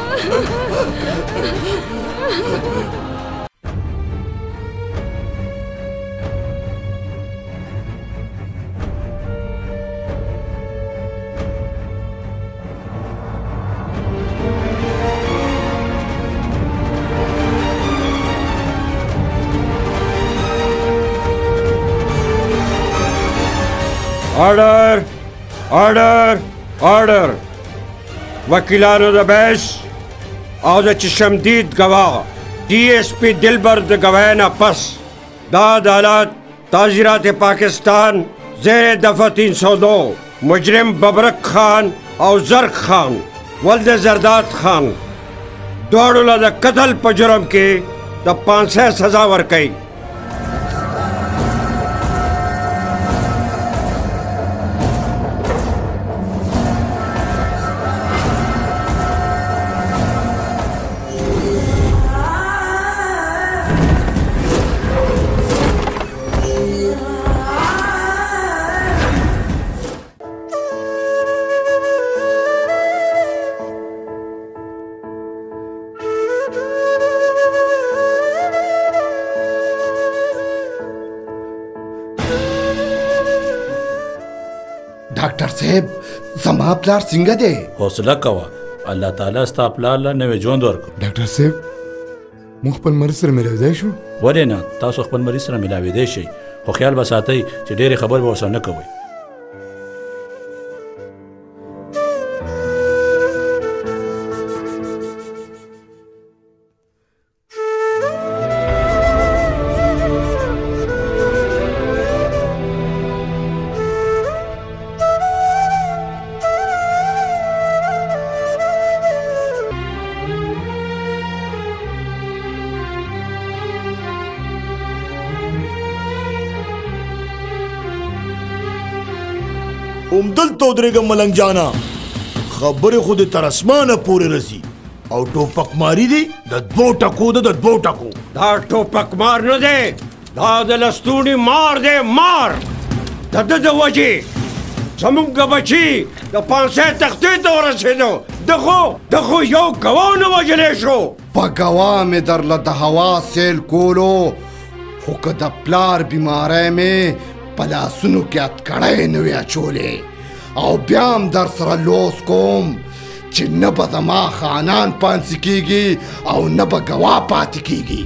ऑर्डर ऑर्डर ऑर्डर वकीलानो द बेस और द चशमदीद गवाह डीएसपी दिलबर द गवाना पस दा अदालत ताजीरात पाकिस्तान ज़ेर दफा 302 मुजरिम बबरक खान और जरक खान वल्द जरदात खान दौड़ला द कत्ल पर जुर्म के द 500 सजा वर्कई ډاکټر صاحب زما پلار څنګه دی حوصله کوه الله تعالی ستا پلار له نوې ژوند ورکړو ډاکټر صاحب موږ خپل مریض سره ملاویدای شو ولې نه تاسو خپل مریض سره ملاویدای شئ خو خیال به ساتئ چې ډېرې خبرې به ورسره نه کوئ دلته ودرېږه ملنګ جانا خبرې خو دې تر اسمانه پورې رسي او ټوپک ماری دی د دوو ټکو ده د دوو ټکو دا ټوپک مار نه دی دا د لستوڼي مار دی مار د ده د وجې زمونږ بچي د 500 تختې ته ورسېدو ده خو یو ګواه نه وژلی شو په ګواه مې درله د هوا سیل کولو خو که د پلار بیماری مې په لاسونو کې اتکړی نه وي اچولی او بیا هم در سره لوس کوم چې نه به زما خانان پانسي کېږي او نه به ګواه پاتې کېږي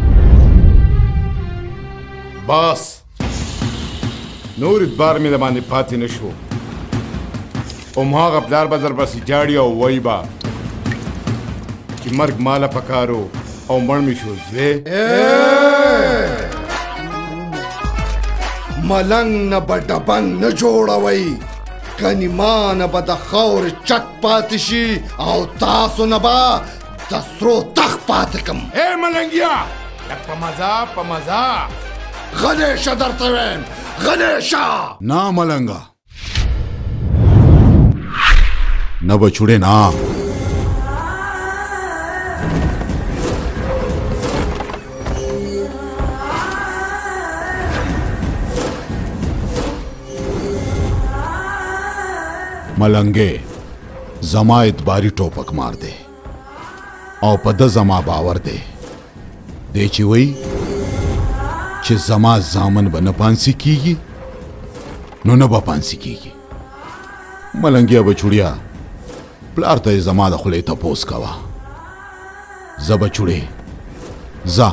بس نور ادبار مې د باندې پاتې نه شو هماغه پلار به در پسې جاړي او وایي به چې مرګ ماله پکارو او مړ مې شو زوی ملنګ نه به ډبن نه جوړوئ کني ما نه به د خاورې چت پاتې شي او تاسو نه به दसरो तख पातकम ए मलंगिया पमजा गणेशा दर्तवेन गणेशा ना मलंगा न बछुड़े ना मलंगे जमा इतबारी टोपक मार दे और पद जमा बावर दे चिवई चे जमा जामन बन पांसी कीगी नो न पांसी कीगी मलंगिया बछुड़िया प्लार ते जमा दखले तपोस कवा ज बछुड़े जा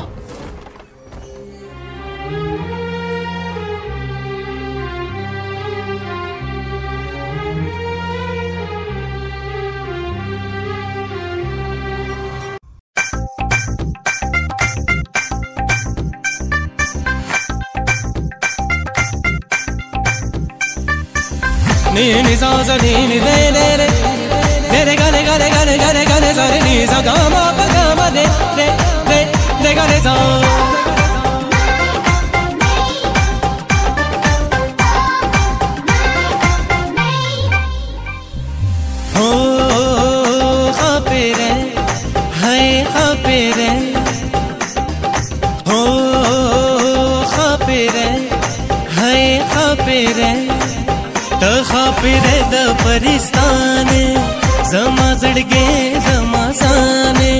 ni sa sa ni re re re re ga re ga re ga re ga re ga re sa re ni sa ga ma pa ga ma re re re re ga re sa ho khapere hai khapere ho khapere hai khapere खापिरे द परिस्ताने जमा जड़गे जमा जाने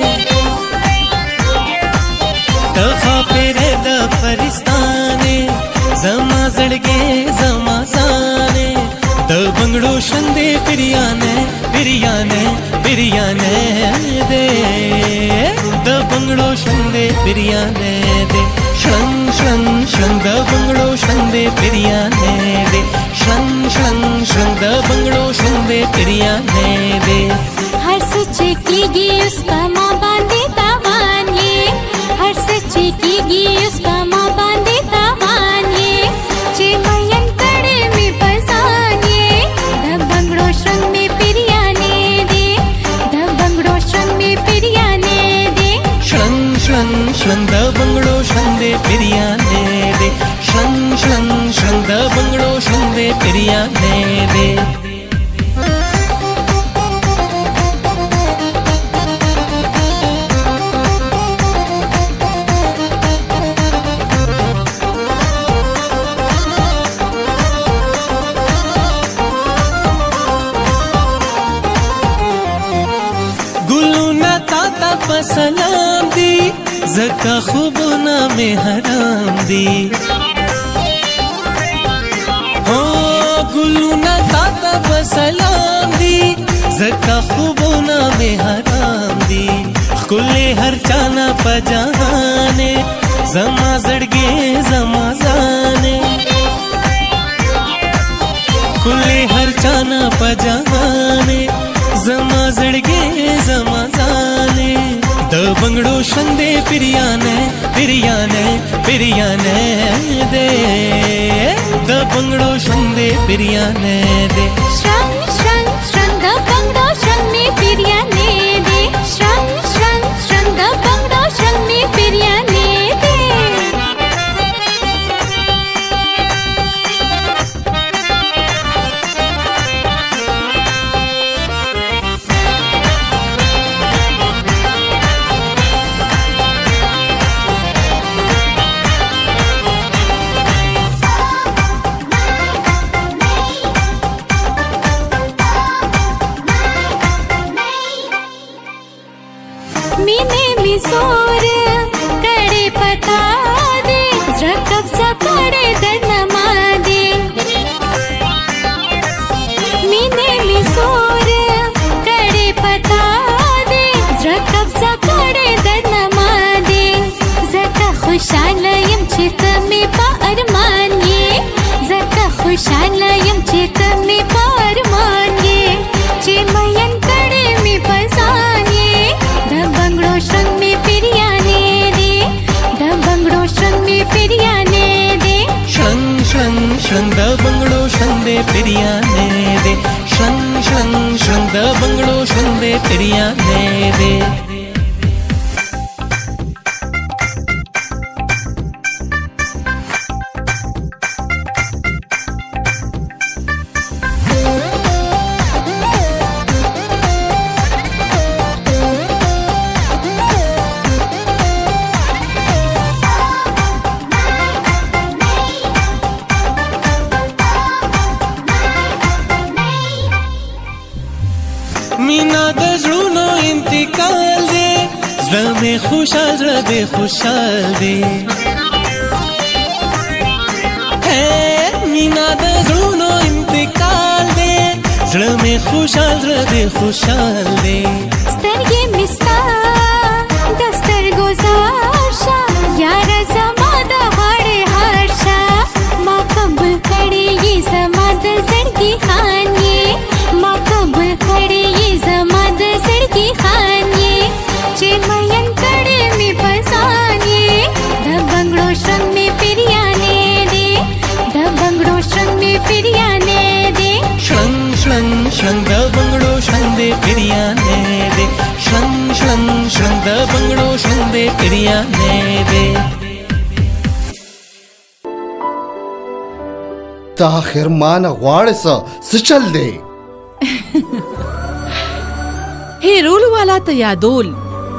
खापिरे द परिस्ताने जमा जड़गे जमा जाने द बंगड़ो शंदे पिरियाने पिरियाने पिरियाने दे द बंगड़ो शंदे पिरियाने दे शंग शंग शंग द बंगड़ो शंदे पिरियाने दे शंग शंग शंग द बंगड़ो शंदे पिरियाने दे हर सच्चे कीगी उसका माँ बांधे तावान ये हर सच्चे कीगी उसका माँ बांधे तावान ये चे मयन तड़े में बसान ये द बंगड़ो शंग में पिरियाने दे द बंगड़ो शंग में पिरियाने दे शंग शंग शंग द बंगड़ो शंदे पिरियाने दे शंग शंग शंग द बंगड़ो शंदे पिरियाने दे सलाम दी ज़का खुबना में हराम दी हो गुलू ना ताता बसलाम दी ज़का खुबना में हराम दी कुल्ले हर चाना पजाने जमा जड़गे जमा जाने कुल्ले हर चाना पजाने जमा जड़गे जमा जाने द बंगड़ो शंदे पिरियाने पिरियाने पिरियाने दे द बंगड़ो शंदे पिरियाने दे शंग शंग शंग द बंगड़ो शंग में पिरियाने दे शंग शंग शंग द बंगड़ो शंग में पिरियाने दे जोर करे पता दे कब्जा करे दनमा दे मीने में जोर करे पता दे कब्जा करे दनमा दे ज़का खुशालयम चित में पारमान ये ज़का खुशालयम चित में पारमान ये चिमयन करे में पसान ये द बंगड़ो शंग में पिरियाने दे द बंगड़ो शंग में पिरियाने दे शंग शंग शंग द बंगड़ो शंदे पिरियाने दे शंग शंग शंग द बंगड़ो शंदे पिरियाने दे زړه مې خوشحال زړه دې خوشحال دی مینا د زړونو انتقال دی زړه مې خوشحال زړه دې خوشحال دی سترګې مې ستا د سترګو زار شه یاره زما د غاړې هار شه ما قبول کړې یې زما د زړګي خان یې ما قبول کړې یې زما د زړګي خان یې چې مین کړې مې پسان یې د بنګړو شرنګ مې پیریانې دی د بنګړو شرنګ مې پیریانې دی شړنګ شړنګ شړنګ د بنګړو شرنګ دې پیریانې دی شړنګ شړنګ شړنګ د بنګړو شرنګ دې پیریانې دی ته آخر مانه غواړې څه چل دی هیرولو والا ته یادول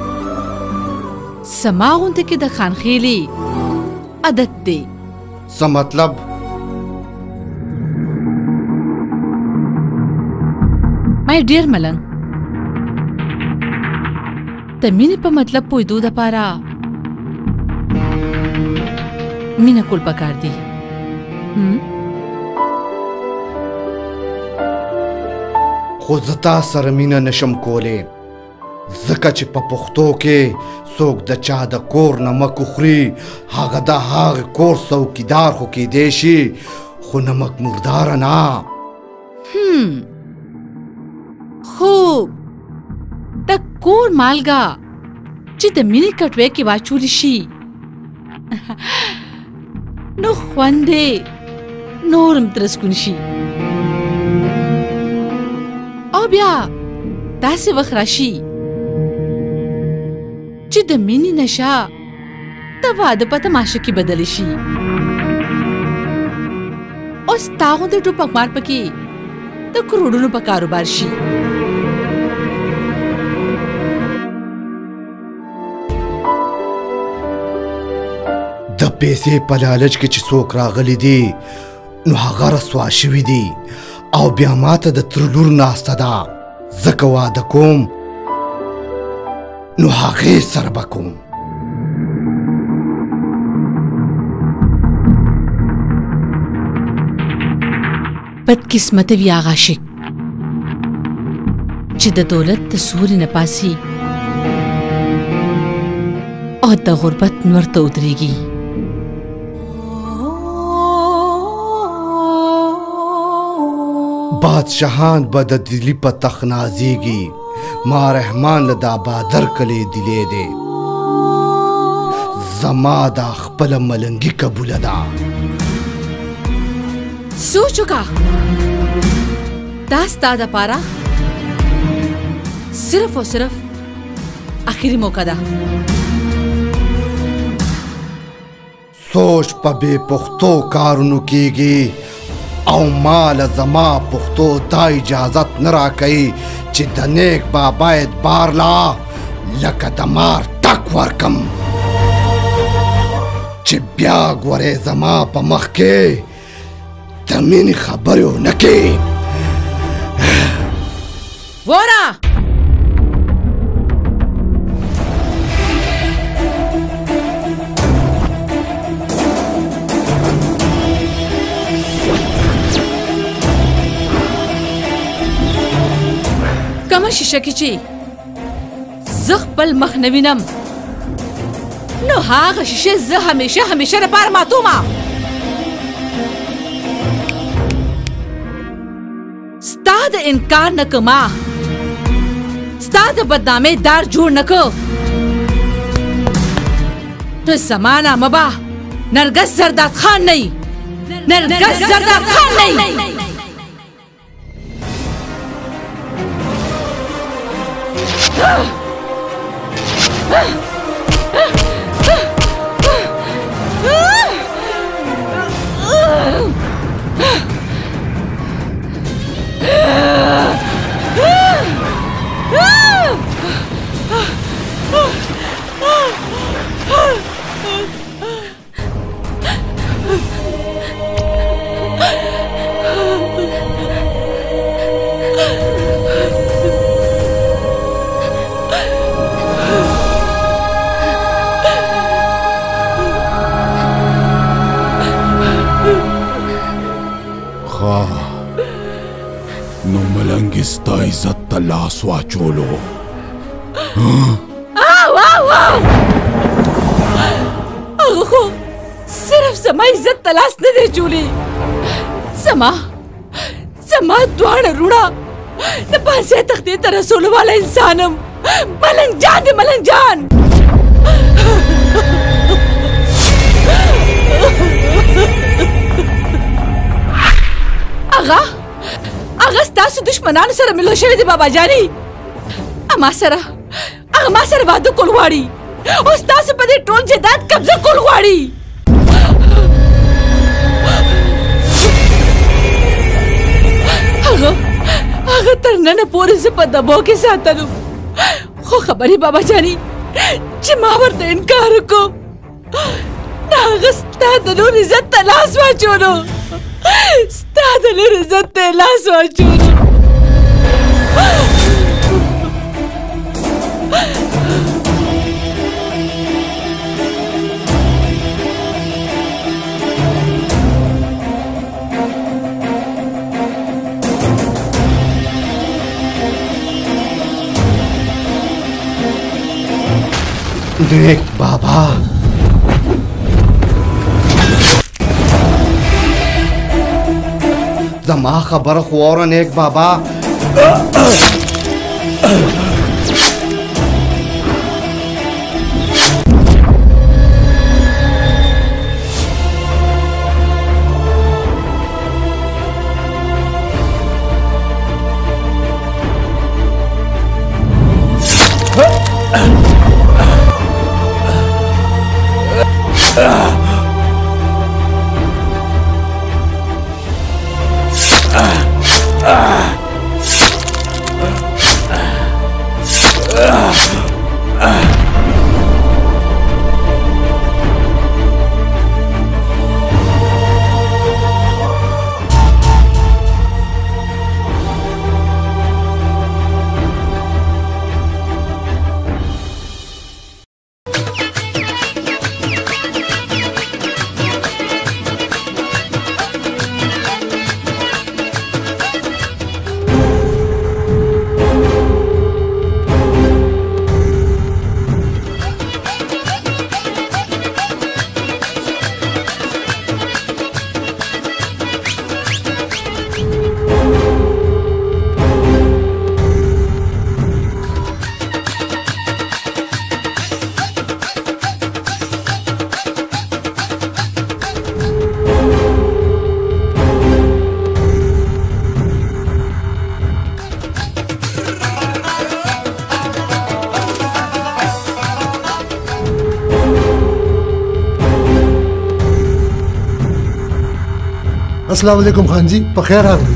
سما غونته کې د خانخیلي عادت دی څه مطلب مای ډیر ملنګ د مینې په مطلب پوهېدو دپاره مینه کول پکار دي خو زه تا سره مینه نشم کولی ځکه چې په پښتو کې څوک د چا د کور نمک وخوري هغه د هغه کور څوکیدار خو کیدی شي خو نمک مرداره نه خوب د کور مالګه چې د مینې کټوۍ کې واچولی شي نو خوند یې نورم ترسکون شي او بیا داسې وخت راشي چې د مینې نشه د واده په تماشه کې بدلی شي او ستا غوندې ټوپکمار پکې د کروڑونو په کاروبار شي د پیسې په لالچ کې چې څوک راغلی دي نو هغه رسوا شوي دي او بیا ماته د تر لور ناسته ده ځکه واده کوم نو هغې سره به کوم بدقسمته وي هغه عاشق چې د دولت د سوري نه پاسي او د غربت نور ته ودرېږي بادشاهان به د دلی په تخت نازیږي ما رحمان له دا بادر کلی دلی دی زما دا خپله ملنګي قبوله ده سوچ وکړه دا ستا دپاره صرف او صرف آخري موقع ده سوچ په بې پښتو کارونو کېږي او مال زما پښتو دا اجازت نه راکوي چې د نیک بابا اعتبار لا لکه د مار ټک ورکم چې بیا ګورې زما په مخ کې د مینې خبرې ونه کې وره کمه شیشه کې چې زه خپل مخ نه وینم نو هغه شیشه زه همیشه لپاره ماتومه ستا د انکار نه کما ستا د بدنامۍ دار جوړ نه کو نو زما نامه به نرګس زرداد خان نه وي نرګس زرداد خان نه وي इज्जत तलाश वाचोलो। अगो सिर्फ समा इज्जत तलाश न दे चूली समा द्वाण रूड़ा न पासे तख्ती तरसोल वाला इंसानम मलंग जान दे मलंग जान। आगा स्तासु दुश्मनान सर मिलो शवे दे बाबा जानी अमा सर वादो कोलवाड़ी और स्तासु पदे टोल जदाद कब्जा कोलवाड़ी। आगा तरना न पोरे से पदबो के साथ तनु खो खबरी बाबा जानी चिमावर तो इनकार को नागस्ता दनु इज्जत तलाश वाचोनो स्तादनु इज्जत तलाश वाचोनो। नेक बाबा जमा खबर खुआर नेक बाबा अस्सलाम वालेकुम खान जी, बखैर हाजिर।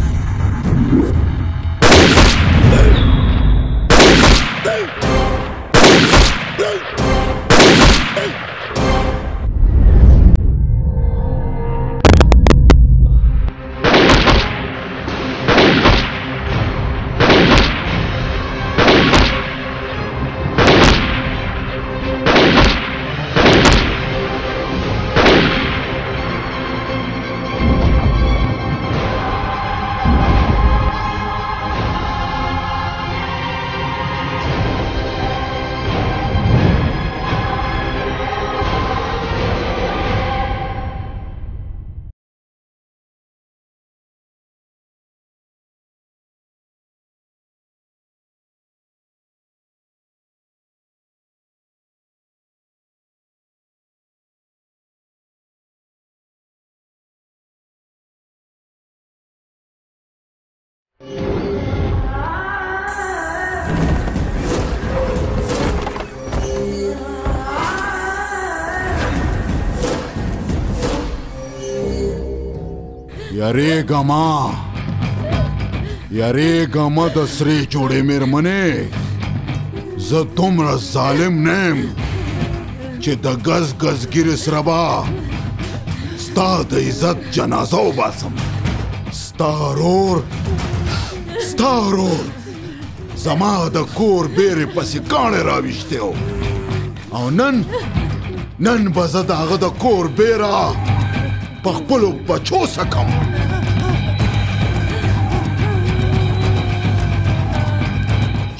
यारे गमा दसरे जोड़े मेर मने ज तुमरा जालिम नेम चे द गज गज गिरिस रबा स्ता द इज्जत जनाजा बासम स्तारोर जमा द कोर बेरे पसी काने राविश्ते हो औ नन बजद आगा द कोर बेरा पखपलो बचो सकम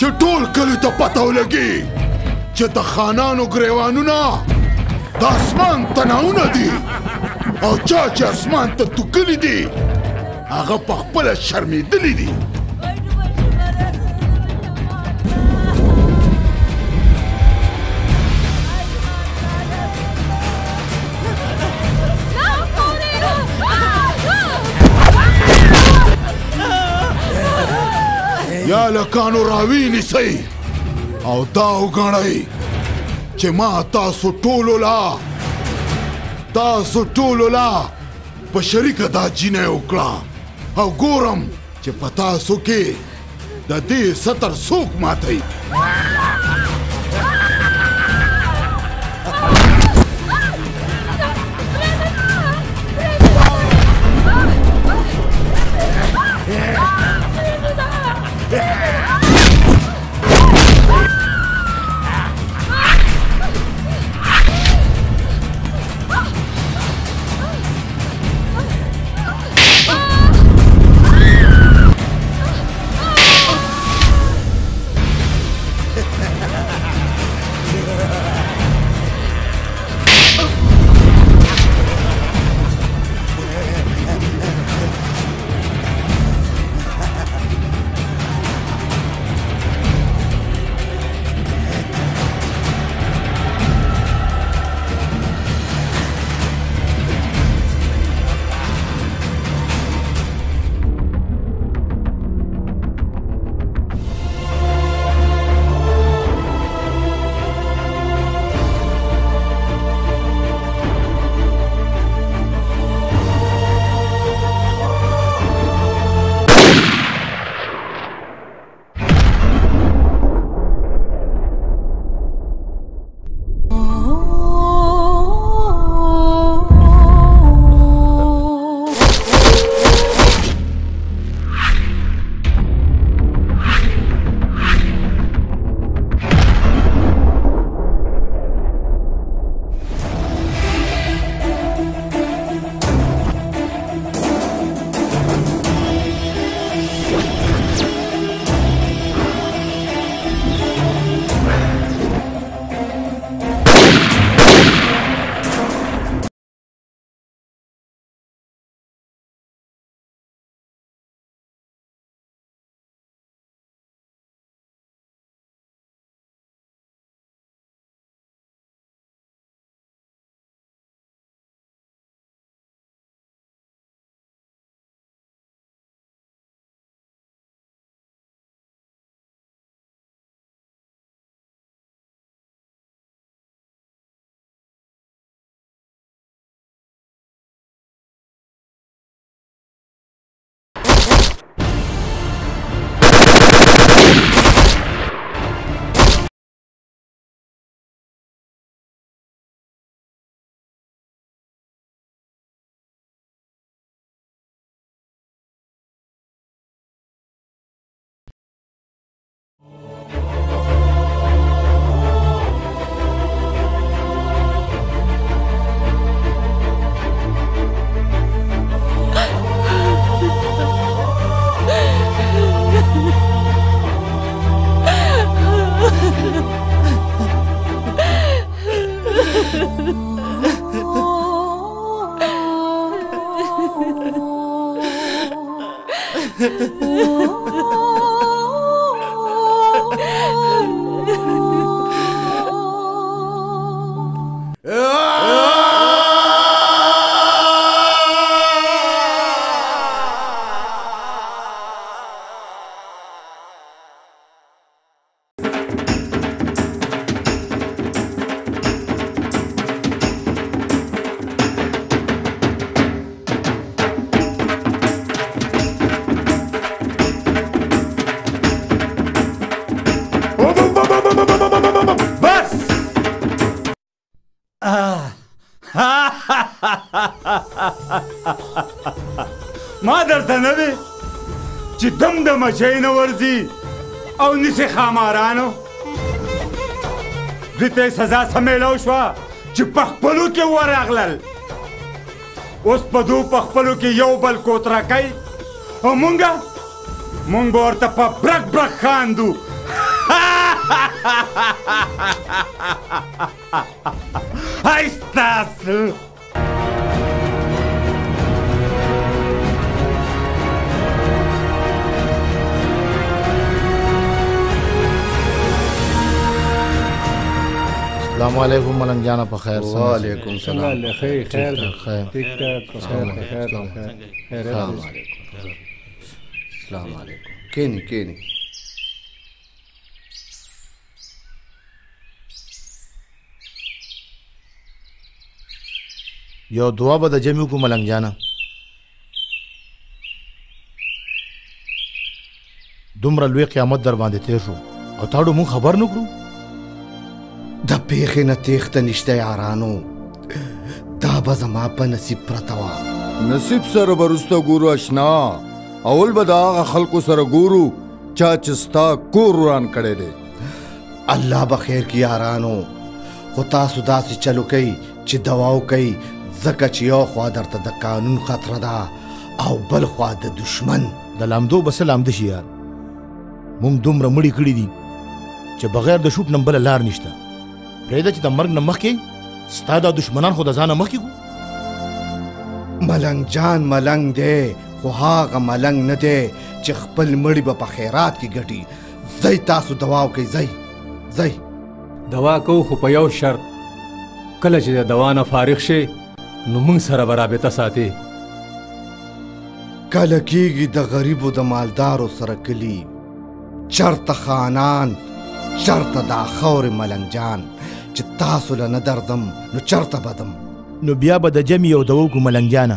چې ټول کلي ته پته ولګي چې د خانانو ګریوانونه د اسمان تناونه دي او چا چې اسمان ته توکلي دي هغه په خپله شرمېدلي دي. یا لکانو راوی نیسئ او دا وګڼئ چې ما تاسو ټولو لا په شریکه دا جینۍ وکړه او ګورم چې په تاسو کې د دې ستر څوک ماتوي. ما درته نه وی چې دم د مچۍ نه ورځي او نیسي ښامارانو دوی ته یې سزا څه میلاو شوه چې په خپلو کې ورغلل اوس په دو په خپلو کې یو بل کوتره کوي او مونږ به ورته په برک برک خاندو ऐसा अस्सलामुअलैकुम मलंग जाना पर खैर। वालेकुम सलाम। खैर खैर अस्सलाम वालेकुम। केनी केनी यो दुआ बद जमी को मलंग जाना दुमरा लुई क़यामत दर बांधे तेर शो और ताड़ो मुंह खबर न करू د پیخې نه تیښته نشته یارانو دا به زما په نصیب پرته وه نصیب سره به وروسته ګورو اشنا اول به د هغه خلکو سره ګورو چا چې ستا کور وران کړی دی الله به خیر کړي یارانو خو تاسو داسې چلو کوئ چې دوا وکئ ځکه چې یو خوا درته د قانون خطره ده او بل خوا د دشمن د لامدو بس لامده شي یار مونږ دومره مړي کړي دي چې بغیر د شوټ نه بله لار نشته پرېږده چې د مرګ نه مخکې ستا دا دشمنان خو د ځانه مخکې کړو ملنګ جان ملنګ دی خو هغه ملنګ نه دی چې خپل مړي به په خیرات کې ګټي ځئ تاسو دوا وکئ ځئ دوا کوو خو په یو شرط کله چې د دوا نه فارغ شي نو موږ سره به رابطه ساتي کله کېږي د غریبو د مالدارو سره کلي چرته خانان چرته دا خاورې ملنګ جان چې تاسو له نه درځم نو چرته بدم نو بیا به د جمع یو دوا وکړو ملنګ جانه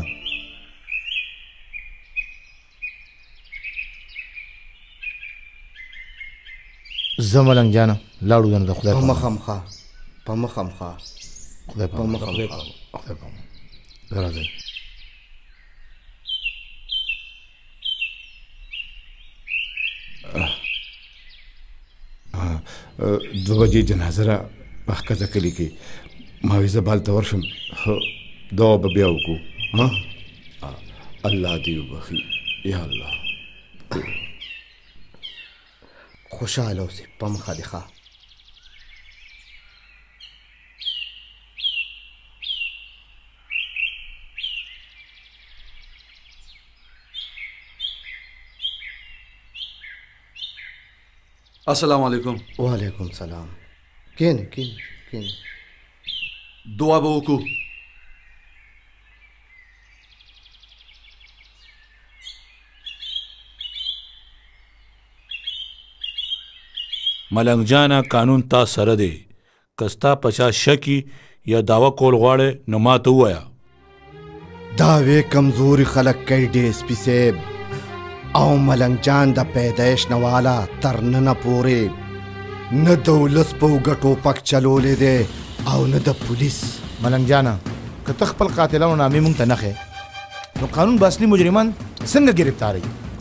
زه ملنګ جانه لاړو دنه د خدای په مخامخا خدای په مخامخا راځئ دو بجې جنازه را پخکزه کلي کې ما وې زه بالته ورشم دعا به بیا وکړو الله دې وبخي یا الله خوشحاله اوسې په مخه دې ښه अस्सलाम वालेकुम। वालेकुम सलाम। केने दुआ به وکړو ملنګ جانا قانون تا سره دی کستا پچا شکی یا داوا کول غواړي نو ما ته وایا داوی کمزوري خلک کوي ډي اس پی صاحب او ملنګ جان د پیدایش نوالا تر ننه پورې نه د ولس په ګټو پک چلولې دی او نه د پولیس ملنګ جانا که ته خپل قاتلانو نامې مونږ ته نښې نو قانون به اصلي مجرمان څنګه ګرفتاروي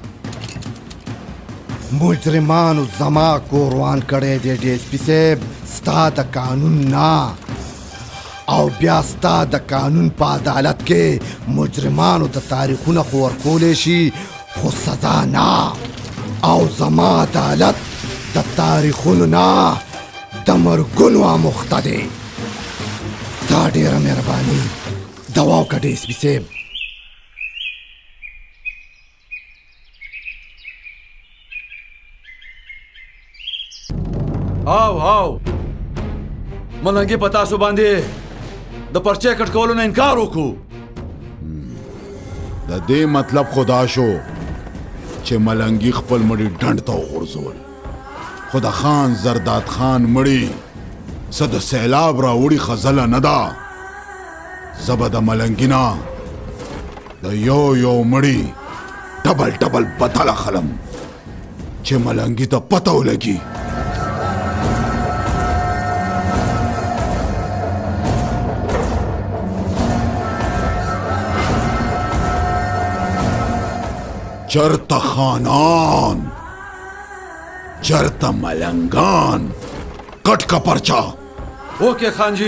مجرمانو زما کوروان کړی دی ډي اس پی صاحب ستا د قانون نه او بیا ستا د قانون په عدالت کې مجرمانو ته تاریخونه خو ورکولی شي خو سزا نه او زما عدالت د تاریخونو نه د مرګونو آموخته دی دا ډېره مهرباني دوا وکړه ډي اس پي صاحب او ملنګي په تاسو باندې د پرچې کټ کولو نه انکار وکړو د دې مطلب خدا شو چې ملنګي خپل مړی ډنډ ته وغورځول خو د خان زرداد خان مړی څه د سیلاب راوړي خزله نه ده زه به د ملنګي نه د یو مړی ډبل بدله خلم چې ملنګي ته پته ولګي چرته خانان چرته ملنگان کٹ کا پرچا اوکے خان جی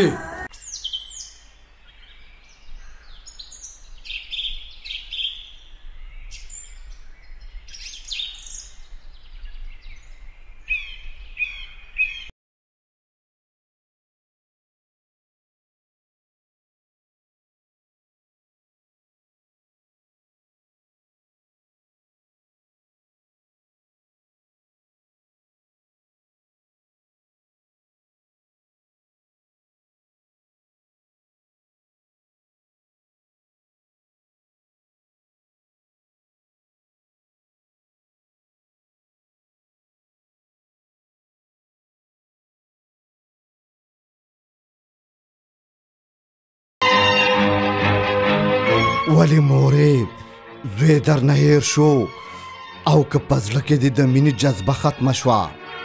ولې مورې زوی درنه هېر شو او که په زړه کې دې د مینې جذبه ختمه شوه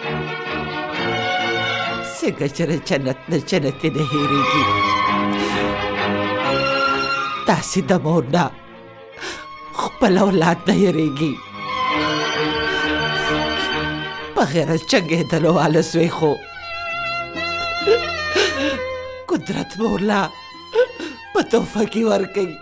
څنګه چې د جنت نه جنتې نه هېرېږي داسې د مور نه خپل اولاد نه هېرېږي بغیر چنګېدلو واله زوی خو قدرت مولا په تحفه کې ورکوي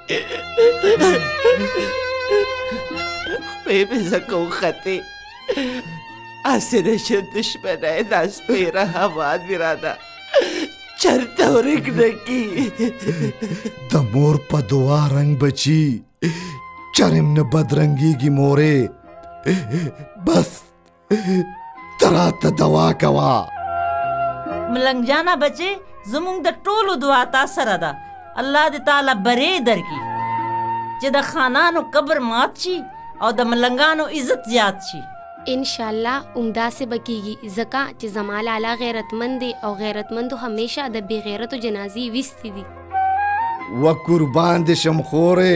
خپې مې ځکه وختې هسې نشم دشمنی دا سپېره هوا دې رانه چرته ورک نه کي د مور په دعا رنګ بچي چرم نه بدرنګېږي مورې بس ته راته دوا کوه ملنګ جانا بچې زموږ د ټولو دعا تا سره ده الله دې تعالی برې درکړي چې د خانانو قبر مات شي او د ملنګانو عزت زیات شي انشاءالله همداسې به کېږي ځکه چې زما لالا غیرتمند دی او غیرتمندو همیشه د بې غیرتو جنازې ویستې دي و قربان دې شم خورې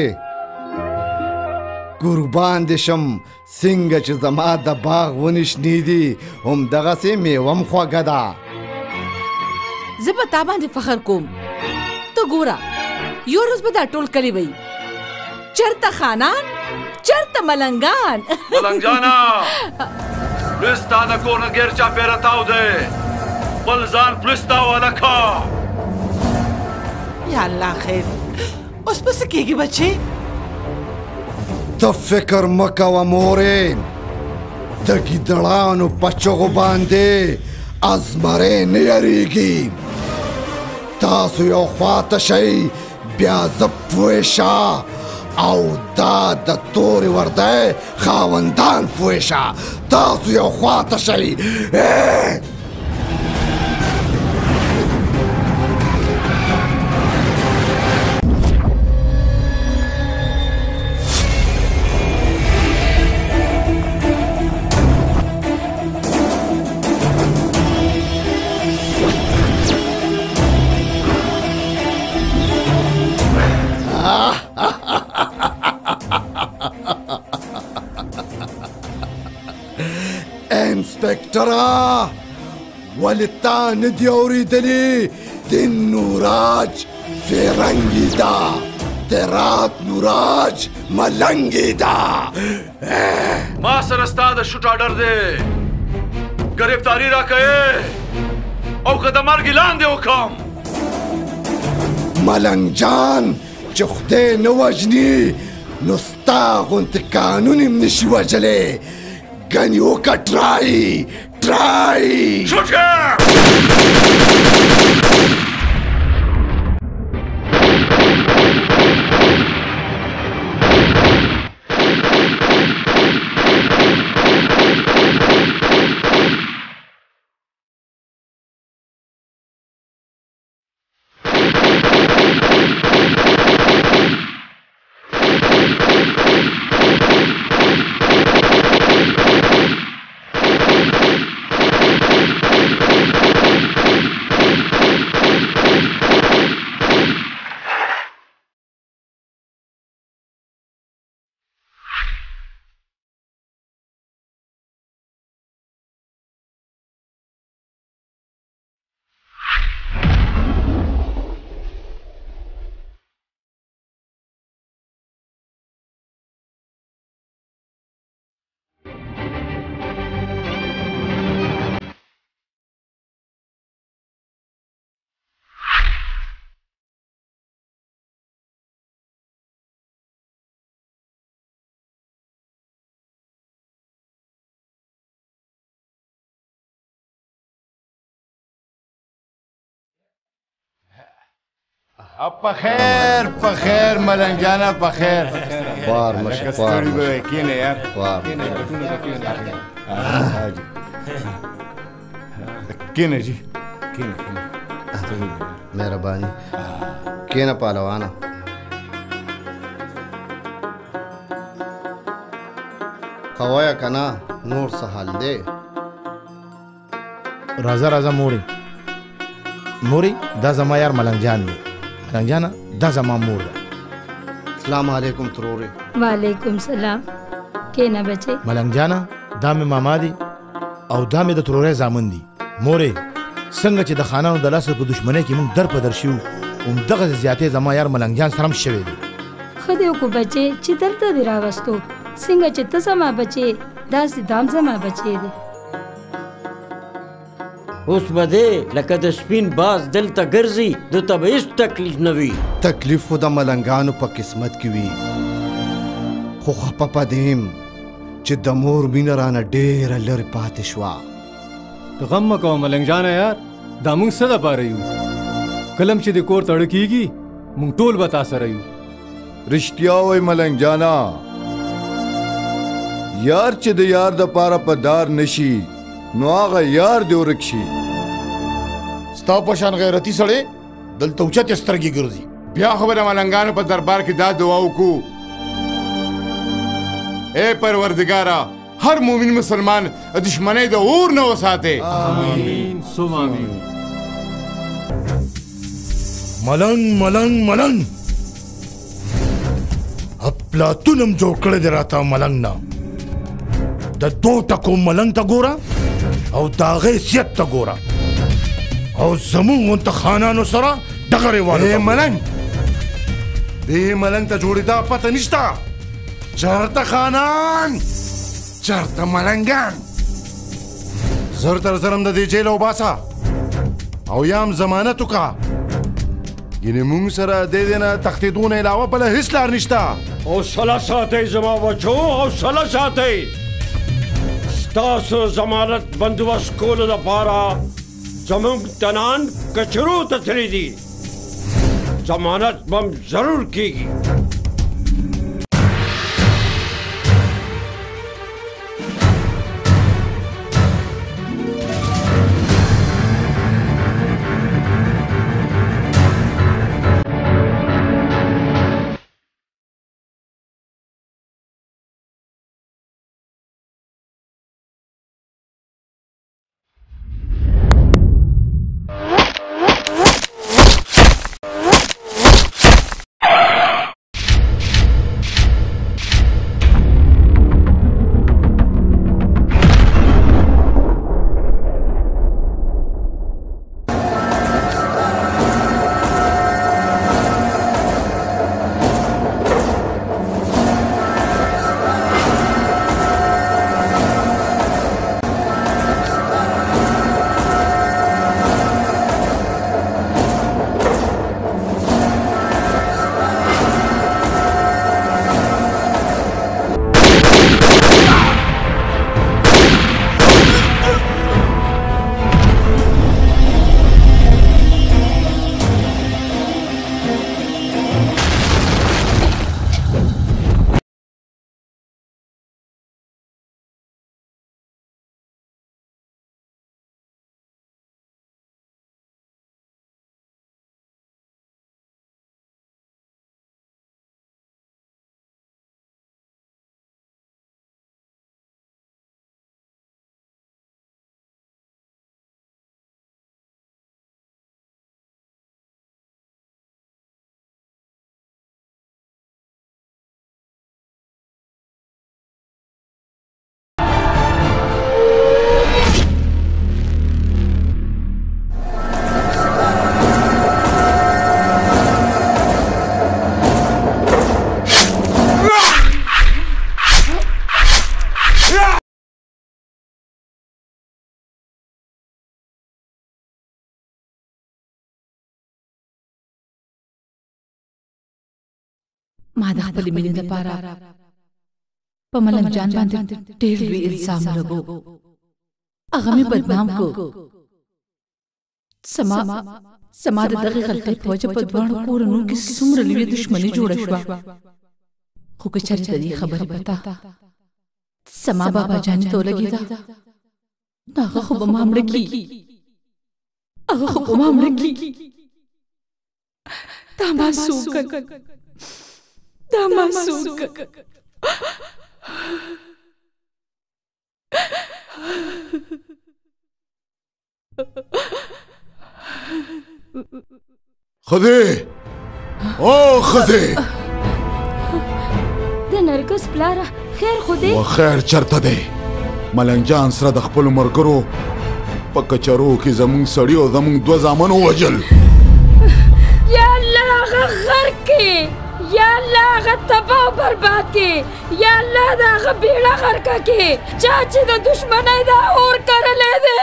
قربان دې شم څنګه چې زما د باغ ونې شنې دي همدغسې میوه هم خوږه ده زه په تا باندې فخر کوم ته ګوره یو ورځ به دا ټول کلی وي چرته خانان چرته ملنګان ملنګ جانا پلیز تا د کور نه غیر چاپېره تاو دی خپل ځان پلیز تاو هلکه یا الله خیر اوس به څه کېږي بچې ته فکر مه کوه مورې د ګیدړانو په چغو باندې ازمرې نه یریږي تاسو یو خواته شئ بیا زه پوه شه او دا د تورې وردی خاوندان پوه شه تاسو یو خواته شئ انسپکټره ولې تا نه دي اورېدلي د نوراج فرنګي ده د رات نوراج ملنګي ده ما سره ستا د شوټ آرډر دی ګرفتاري راکوې او که د مرګ اعلان دې وکړم ملنګ جان چې خدای نه وژني نو ستا غوندې قانون هم نشي وژلی ګنې وکړه ټرای پخیر پخیر ملنګ جانا پخیر خوار مشه خوار مشه کینه یار خوار کینه جی کینه مهرباني کینه پهلوانا خوایا کنا نور څه حال دی راځه راځه موري موري دا زما یار ملنګ جان دی ملنګ جانا دا زما مور ده अस्सलाम वालेकुम तरोरे। वालेकुम सलाम। के ना बचे मलंग जाना दा में मामा दी او دا में د تروره زامن دي مورې څنګه چې د خانانو د لاسه په دشمنۍ کې موږ در په در شو دغه زیاتې زما یار ملنګ جان سره هم شوی دی. خدای کو بچي چې دلته دی راوستو څنګه چې ته زما بچي داسې دام زما بچي دی. اوس بده لکه د سپین باز دلته ګرځي د ته به هیڅ تکلیف نه وي. تکلیف خو د ملنګانو په قسمت کې وي، خو خپه پدیم چې د مور مینه رانه ډېره لرې پاتې شوه. ته غم مه کوه ملنګ جانه یار، دا موږ څه دپاره یو؟ کلم چې د کور تړه کېږي موږ ټول به تا سره یو. رښتیا وای ملنګ جانا، یار چې د یار دپاره په دار نشي نو هغه یار دې ورک شي. ستا په شان غیرتي سړی دلته اوچتې سترګې ګرځي. بیا خو به د ملنګانو په دربار کې دا دعا وکړو، اے پروردگارا هر مومن مسلمان دشمنی د اور نه وساته. آمین ثم آمین. ملنګ ملنګ ملنګ اپلاتونم جوړ کړی دی راته ملنګ نه. د دو ټکو ملنګ ته ګوره او د هغې حیثیت ته ګوره او زموږ غونته خانانو سره ډغرې واړه. ملنګ دې ملنګ ته جوړېدا پته نشته، چرته خانان چرته ملنګان. زر تر زرم د دې جیله وباسه او یا هم ضمانت وکړه، یعنې موږ سره د دې نه تښتېدو نه علاوه بله هېڅ لار نشته. حوصله ساتئ زما بچو، حوصله ساتئ. ستاسو ضمانت بندوبست کولو لپاره زموږ تنان کچرو ته تللي دي، ضمانت به هم ضرور کېږي. ما د خپلې مینې لپاره په ملنګ جان باندې ډېر لوی الزام لګو، هغه مې بدنام کو. زما د دغې غلطۍ په وجه په دواړو کورونو کې څومره لویه دښمني جوړه شوه. خو که چېرې د دې خبرې پته زما بابا جانې ته ولګېده نو هغه خو به ما مړه کېږي، هغه خو به ما مړه کېږي. دا معصوم دا معصوم خدای او خدای نرګس پلاره خیر خو دی و خیر چرته دی ملنګ جان سره د خپلو ملګرو په کچرو کې زمونږ سړي او زمونږ دوه زامن ووژل یا الله هغه غرق کې یا الله هغه تباه او برباد کې یا الله د هغه بیړه غرقه کې چا چې د دشمنۍ دا اور کرلی دی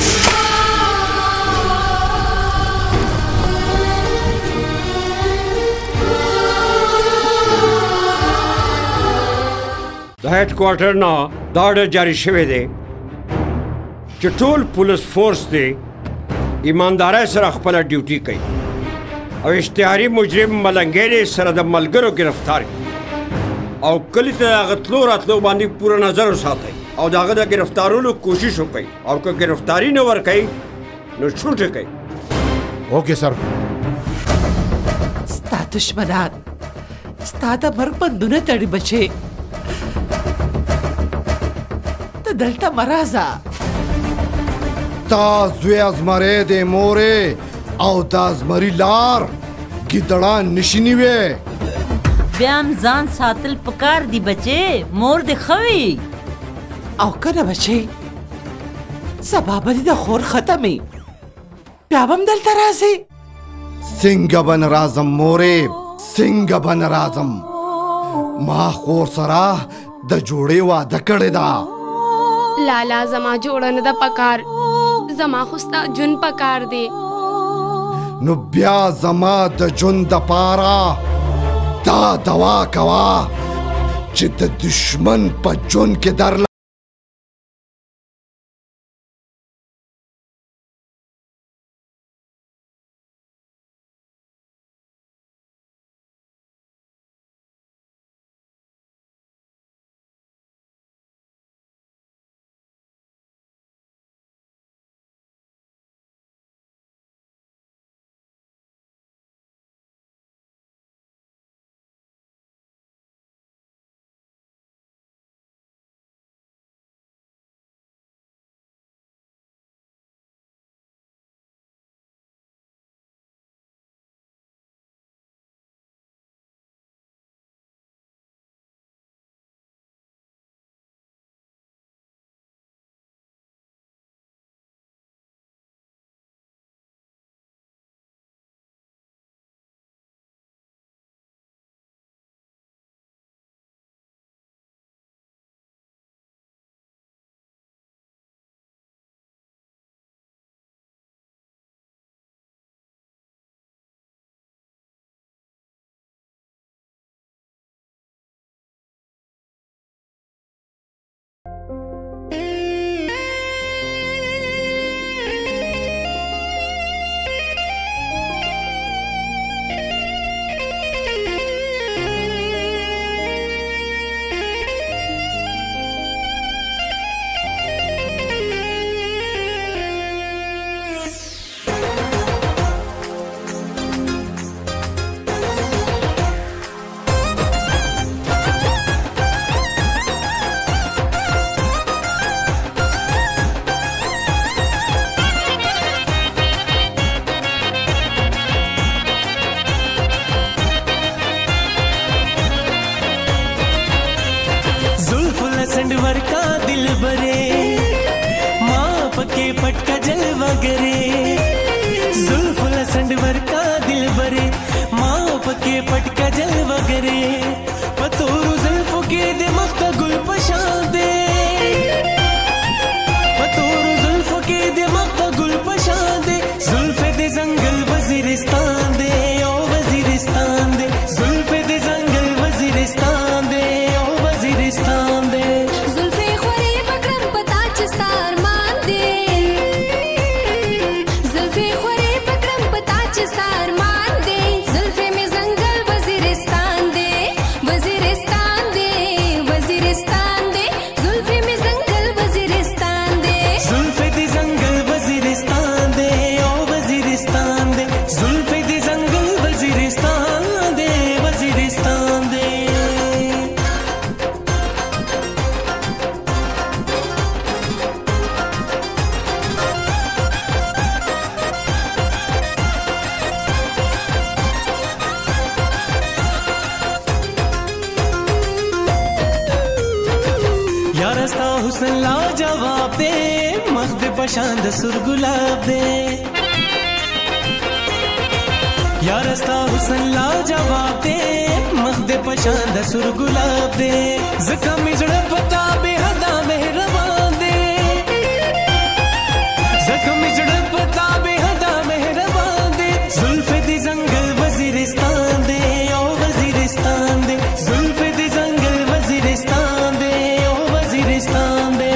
د هډ کوارټر نه دا آرډر جاری شوی دی چې ټول پولیس فورس دی ایماندارۍ سره خپله ډیوټي کوي او اشتهاري مجرم ملنګې سره د ملګرو ګرفتار کړي او کلي ته د هغه تلو راتلو باندې پوره نظر وساتئ او د هغه د ګرفتارولو کوشش وکړئ او که ګرفتاري نه ورکوي نو شوټ یې کوئ اوکې سر ستا دشمنان ستا د مرګ بندونه تړي بچې ته دلته مه راځه تا زوی ازمری دی مورې او د ازمري لار ګیدړان نشي نیوی بیا هم ځان ساتل پکار دي بچې مور دې ښه وي او که نه بچې سبا به دې د خور ختمې بیا به هم دلته راځې څنګه به نه راځم مورې څنګه به نه راځم ما خور سره د جوړې واده کړې ده لالا زما جوړه نه ده پکار زما خو ستا جون پکار دی نو بیا زما د جون دپاره دا دوا کوه چې د دشمن په جون کې درله संडवर का दिल बरे माँ पके पटका जलवा करे जुल्फुल संडवर का दिल बरे माँ पके पटका जलवा करे पतोरू जुल्फों के दिमाग का गुल पशान दे पतोरू जुल्फों के दिमाग का गुल पशान दे जुल्फे दे जंगल वजीरिस्तान दे ओ वजीरिस्तान दे जुल्फे दे जंगल वजीरिस्तान दे ओ वजीरिस्तान दे वजीरिस्तान दे रस्ता हुसन ला जवाब दे मख्द पशांद सुर गुलाब दे या रस्ता हुसन ला जवाब दे मख्द पशांद सुर गुलाब दे ज़ख्म मिजड़ पता बेहदा मेहरबान दे ज़ख्म मिजड़ पता बेहदा मेहरबान दे जुल्फ़े दी जंगल वज़ीरिस्तान दे ओ वज़ीरिस्तान दे जुल्फ़े दी जंगल वज़ीरिस्तान दे ओ वज़ीरिस्तान दे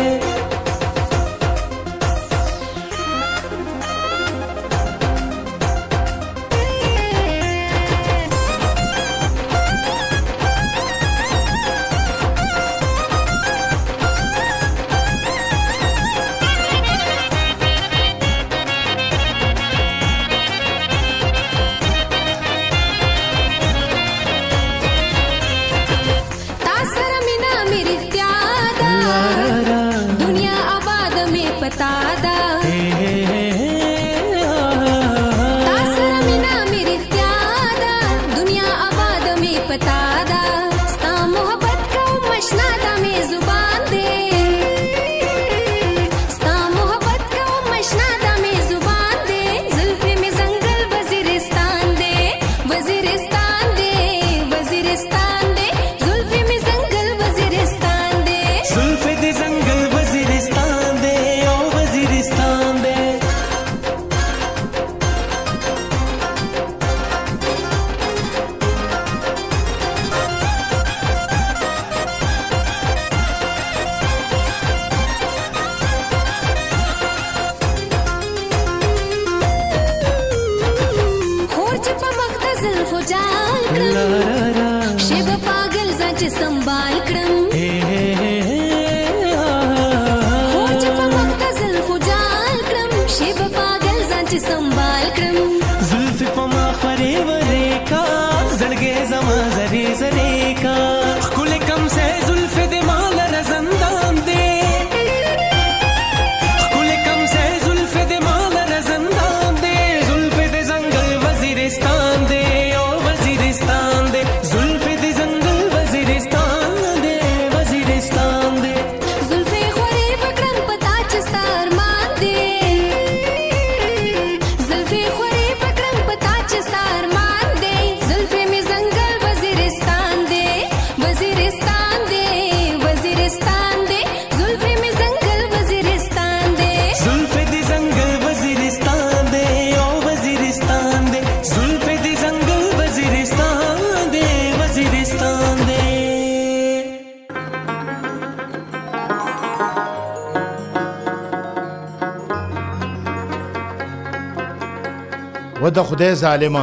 و د خدای ظالما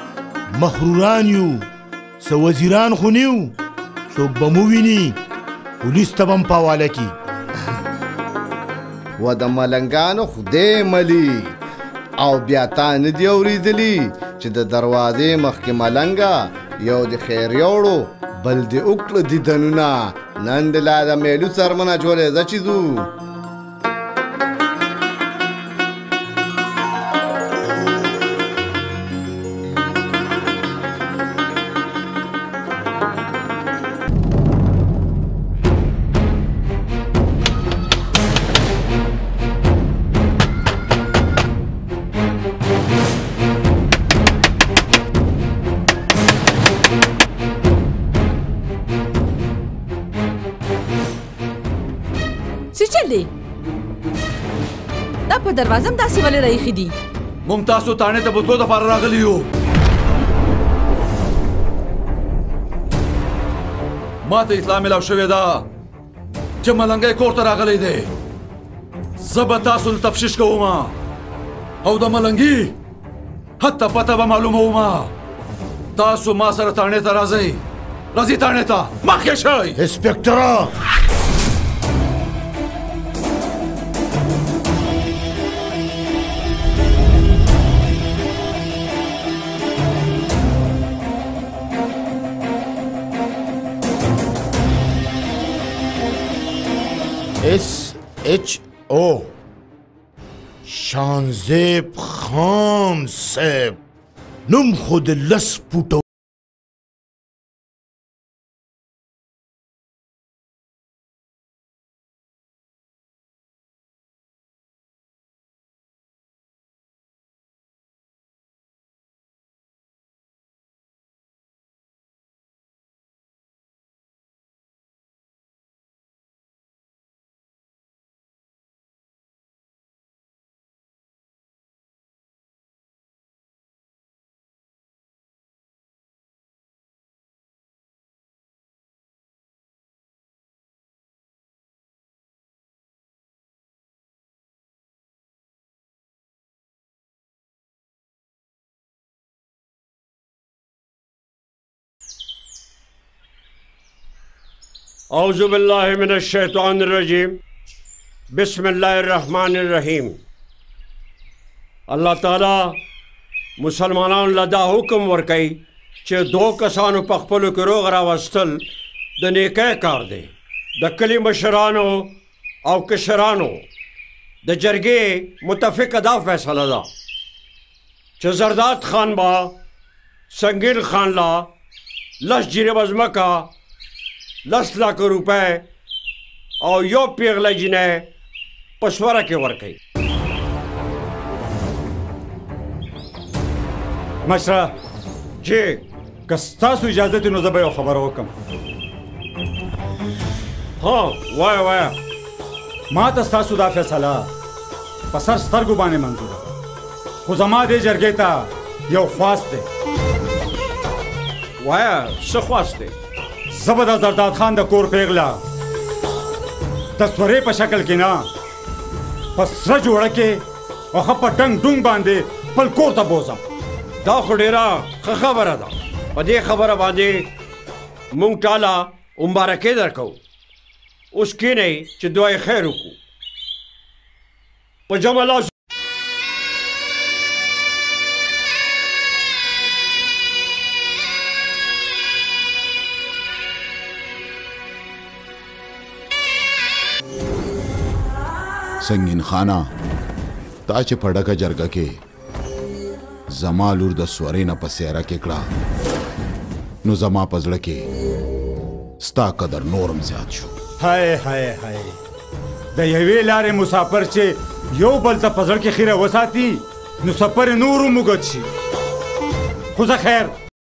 مخروران یو سو وزیران خو نیو څوک به مو ویني پولیس ته به م په حواله کي و د ملنګانو خدای ملي او بیا تا نه دي اورېدلي چې د دروازې مخکې ملنګه یو د خیر یوړو بل د وکړه دیدنونه نن د لا د میلو څرمنه جوړې زه چې ځو دروازه هم داسې ولې راایښې دي موږ تاسو تاڼې ته بوتلو دپاره راغلي یو ما ته اطلاع میلاو شوې ده چې ملنګی کور ته راغلی دی زه به تاسو له تفتیش کوم او د ملنګي حتی پته به معلوموم تاسو ما سره تاڼې ته راځئ راځئ تاڼې ته مخکې شئ انسپکټره SHO شانزیب خان صاحب نم خود لس پوٹو औज़ु बिल्लाहि मिनश शैतानिर रजीम बिस्मिल्लाहिर रहमानिर रहीम। अल्लाह ताला मुसलमानों लदा हुक्म वर्कई चे दो कसानों पखपलो के रोग रावस्तल द नेके कार दे द कली मशरानो और कशरानो द जरगे मुतफिक अदा फैसला दा चे जरदात खान बा संगीन खान ला लस जिरे बजमा का 10 लाख रुपए और यो पेगला जिन्हें पशवारा के वर्कई। मशरा जी कस्तासु इजाजत नुजबे खबर हुकम। हाँ वाया वाया माँ तस्तासु दा फैसला पसर स्तरगु बाने मंजूर खुजमा दे जरगेता यो ख्वास्ते वाया सख्वास्ते जबरदस्त जरदाद खान द कोर पेगला तस्वरे पर शक्ल की ना पसर जोड़ के और खप्पा डंग डूंग बांधे पल कोर ता बोझम दा खुडेरा खबर दा पदे खबर बांधे मुंग टाला उम्बारके दरको उसके नहीं चिद्वाए खैर रुकू पजमला संगीन खाना ताच पड़का जरगा के जमा लूर द स्वरे न पसेरा केकड़ा नु जमा पजड़ के स्ता कदर नोरम ज्याद शो। हाय हाय हाय द यवे लारे मुसाफर चे यो बलता पजड़ के खीरा वसाती नु सफर नूर मुगच्छी खुदा खैर।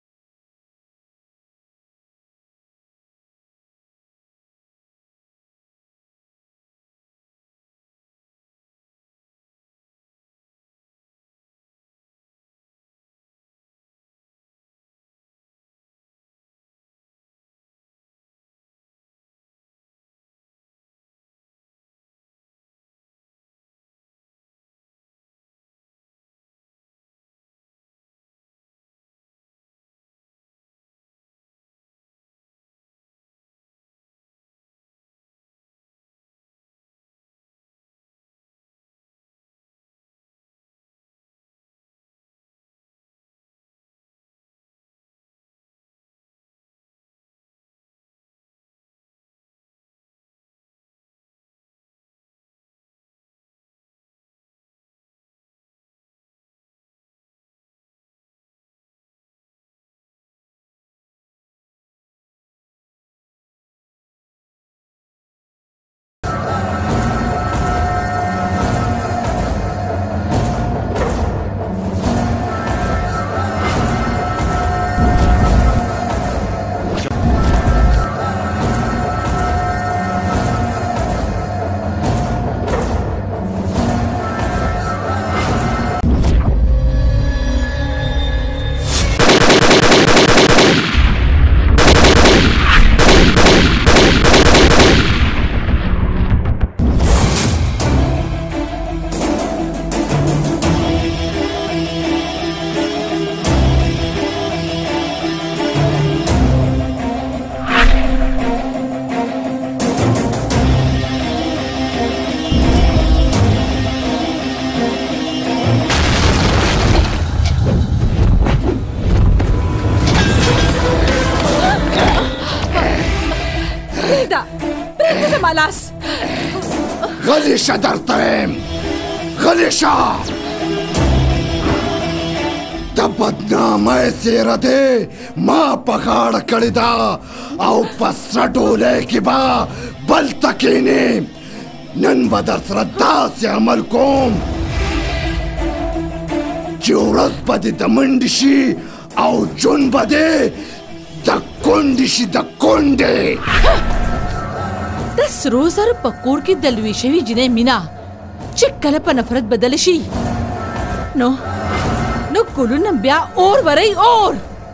غليشة درتهم غليشة بدنامه سیره دی ما پخاړه کړې ده او په سره ډولۍ کې به بل تکینې نن به در سره داسې عمل کوم چې ورځ به دې د منډې شي او جون به دې د کونډې شي د کونډې د سرو زرو په کور کې د لوی شوي جنۍ مینا چې کله په نفرت بدله شي نو کلونه بیا اور ورئ اور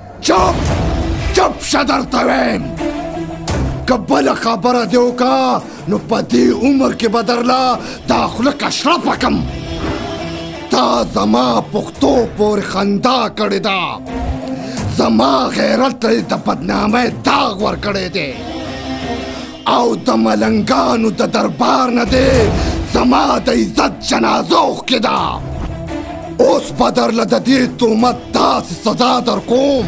چپ شه درته ویم که بله خبره دې وکړه نو په دې عمر کې به درله دا خوله کشرفه کړم تا زما پښتو پورې خندا کړې ده زما غیرت ته د بدنامۍ داغ ورکړی دی او د ملنګانو د دربار نه دی زما د عزت جنازه اوښکې ده. اوس به درله د دې تهمت داسې سزا در کوم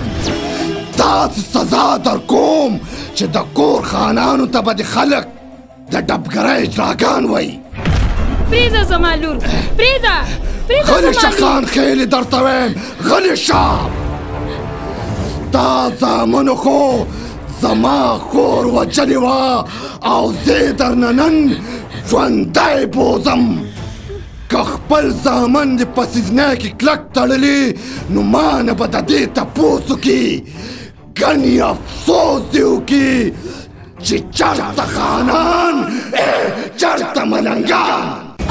چې د کور خانانو ته به د خلک د ډبګرۍ اجراګان وایي. پرېږده زما لور، پرېږده غلی شه خان خیلې درته وایم، غلی شه. دا زامنو خو زما خور وجلې وه او زه یې درنه نن ژوندی بوځم. که خپل زامن دې په سیزنۍ کې کلک تړلي نو ما نه به د دې تپوس وکړي، ګنې افسوس دې وکړي چې چېرته خانان چېرته ملنګان.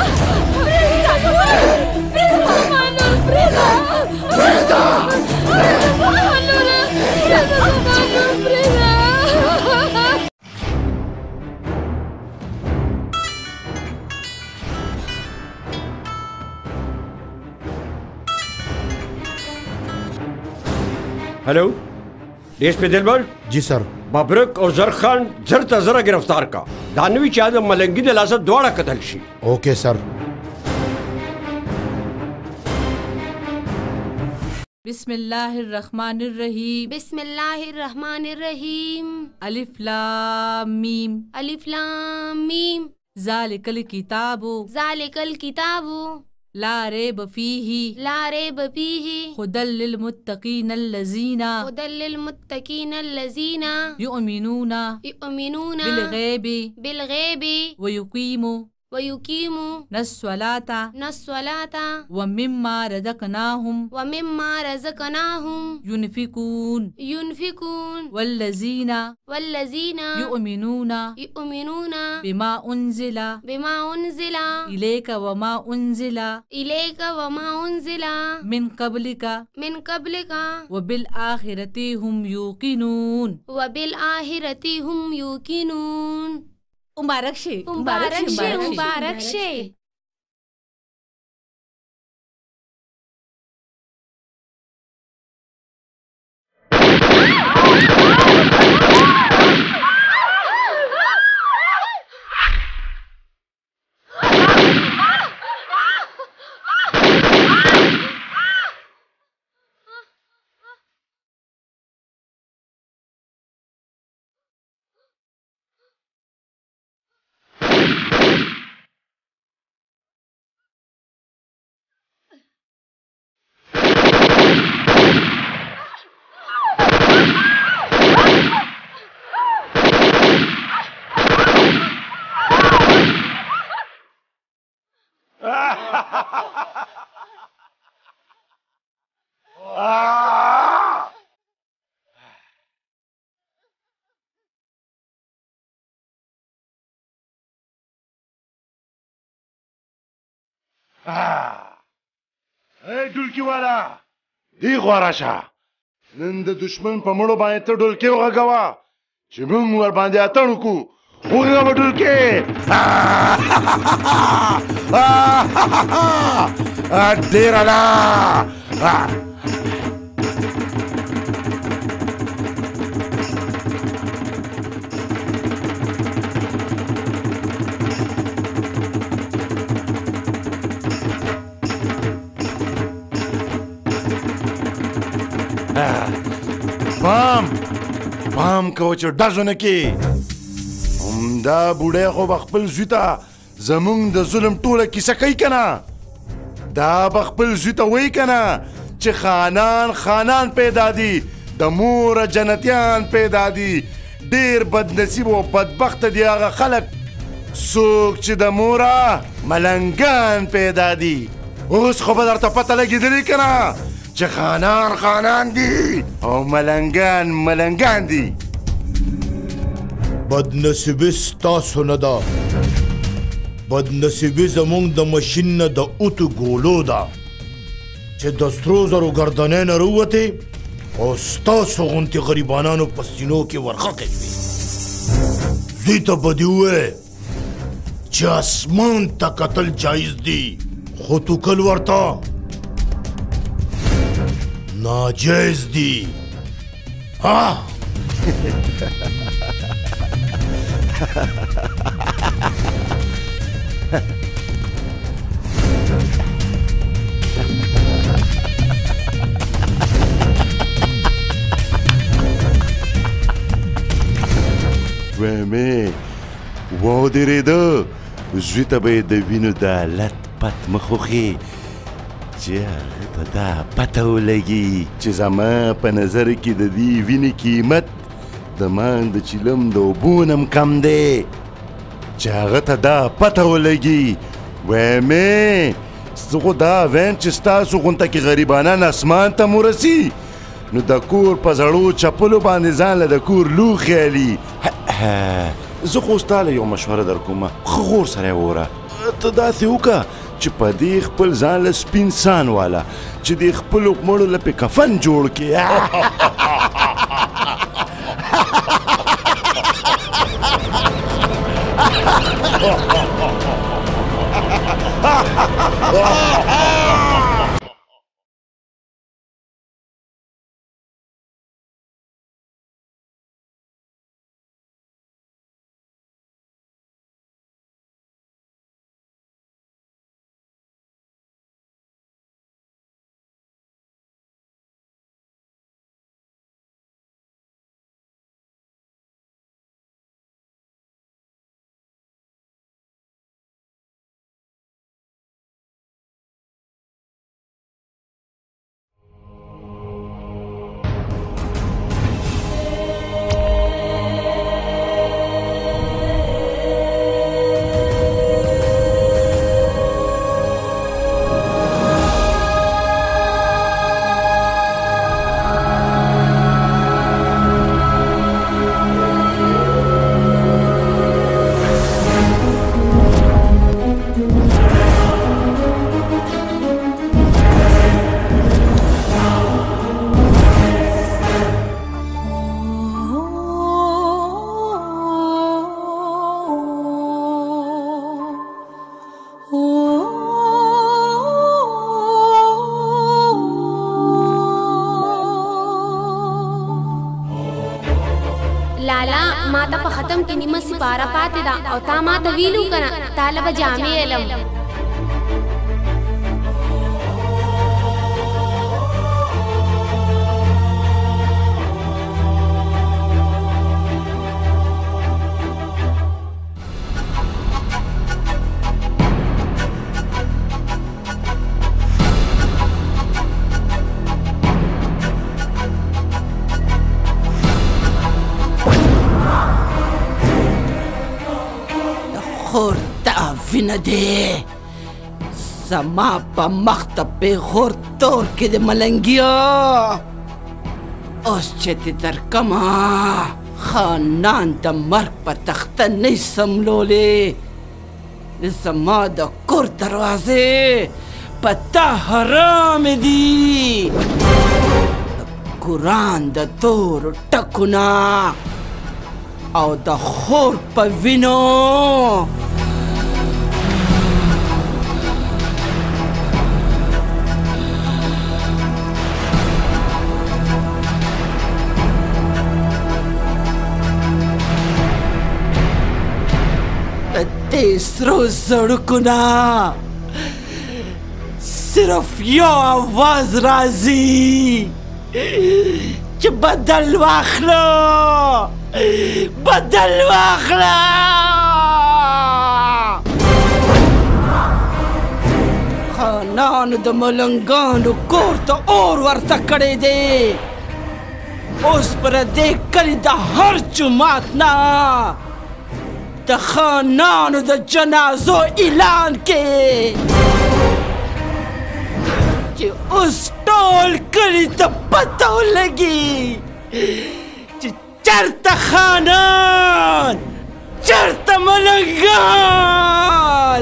Hello DSP Dilbar ji sir Babrak और जर खान जर तजरा गिरफ्तार का दानवी चाहत मलंगी दिलासा द्वारा कतल शी. Okay sir. बिस्मिल्लाहिर्रहमानिर्रहीम. बिस्मिल्लाहिर्रहमानिर्रहीम. अलिफ लाम मीम. अलिफ लाम मीम. ज़ालिकल किताबु. ज़ालिकल किताबु. ला रैब फीही. ला रैब फीही. हुदल लिलमुत्तकीन अल्लज़ीना. हुदल लिलमुत्तकीन अल्लज़ीना. युमिनूना. युमिनूना. बिलग़ैबि. बिलग़ैबि. वयुक़ीमु. वयुक़ीमु. नस्सलाता. नस्सलाता. वमिम्मा रज़क़नाहुम. वमिम्मा रज़क़नाहुम. युनफ़िकून. युनफ़िकून. वल्लज़ीना. वल्लज़ीना. युमिनूना. युमिनूना. बिमा उन्ज़िला. बिमा उन्ज़िला. इलैका वमा उन्ज़िला. इलैका वमा उन्ज़िला. मिन क़ब्लिका. मिन क़ब्लिका. वबिल आखिरति हुम यूक़िनून. वबिल आखिरति हुम यूक़िनून. मुबारक शे. मुबारक शे. मुबारक शे. ډولکی والا دی خوا راشه. نن د دشمن په مړو باندې ته ډولکی وغږوه چې موږ ور باندې اتڼ وکړو. وغږوه ډولکی. ډېره ده. پام کوه چې ډز ونه کې. همدا بوډۍ خو به خپل زوی ته زموږ د ظلم ټوله کیسه کوي که نه. دا به خپل زوی ته وایي که نه چې خانان پیدا دي، د موره جنتیان پیدا دي. ډېر بدنصیب او بدبخته دي هغه خلک څوک چې د موره ملنګان پیدا دي. اوس خو به درته پته لګېدلې که نه چې خانان دي او ملنګان دي. بدنصیبي ستاسو نه ده، بدنصیبي زموږ د ماشین نه د اوتو ګولو ده چې د سرو زرو ګردنۍ نه راووتې او ستاسو غوندې غریبانانو په سینو کې ورخښې شوې. زوی ته به دې ووایې چې اسمان ته کتل جایز دي خو توکل ورته ناجایز دي. وامې ودرېده زوی ته به یې د وینو د لت پت مخوخي چې هغه ته دا پته ولګي چې زما په نظر کې د دې وینې قیمت د مان د چیلم د اوبو نه کم دی چې هغه ته دا پته ولګي وامې زه خو دا وایم چې ستاسو غونته کې غریبانان اسمان ته ورسي نو د کور په زړو چپلو باندې ځان له د کور لوښي علي زه خو ستا له یو مشوره در کومه ښه غور سره یې ووره ته داسې وکړه چې په دې خپل ځان له سپین سان واله چې دې خپلو مړو له پې کفن جوړ کړي لالا ما ته په ختم کې نیمه سپاره پاتې ده او تا ما ته ویلو کنه طالب جامع علم وینه دی زما په مخ ته پیغور تور کې د ملنګیا اوس چې دې درکمه خانان د مرګ په تخته نه سملولې زما د کور دروازې په تا حرام دي د قرآن د تورو ټکو نه او د خور په وینو سرو زړکو نه صرف یو آواز راځي چې بدل واخله بدل واخله خانانو د ملنګانو کور ته اور ورته کړی دی اوس پر دې کلي د هر جومات نه د خانانو د جنازو اعلان کې چې اوس ټول کلي ته پته ولګي چې چېرته خانان چېرته ملنګان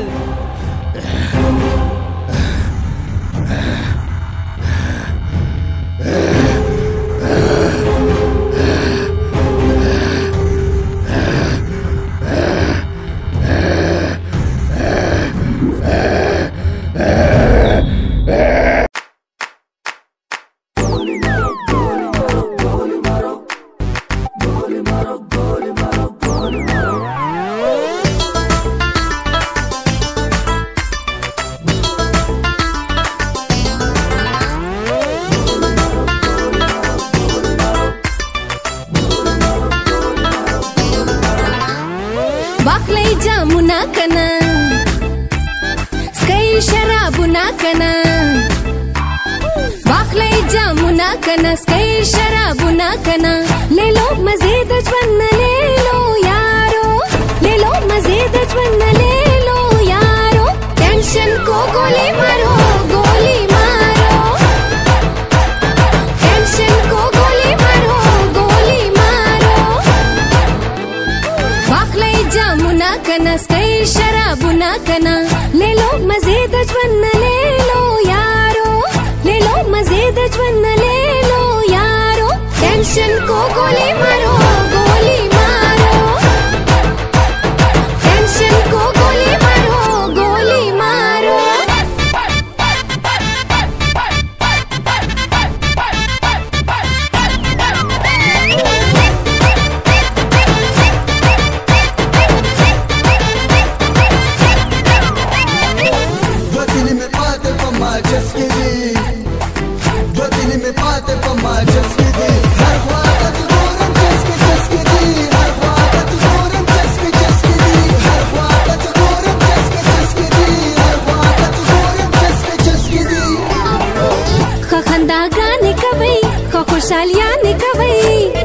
واخلي جامونا كنا سكي شرابنا كنا واخلي جامونا كنا سكي شرابنا كنا ليلو مزيد جوانا ليلو يارو ليلو مزيد جوانا ليلو يارو टेंशन को गोली मारो गोली मारो टेंशन को गोली मारो गोली मारो वाखले जामुना कना स्कई शराबुना कना ले लो मज़ीद जवन्न ले लो यारो ले लो मज़ीद जवन्न ले लो यारो टेंशन को गोली मारो गोली मारो टेंशन को गोली मारो गोली मारो खुशालियाँ कवई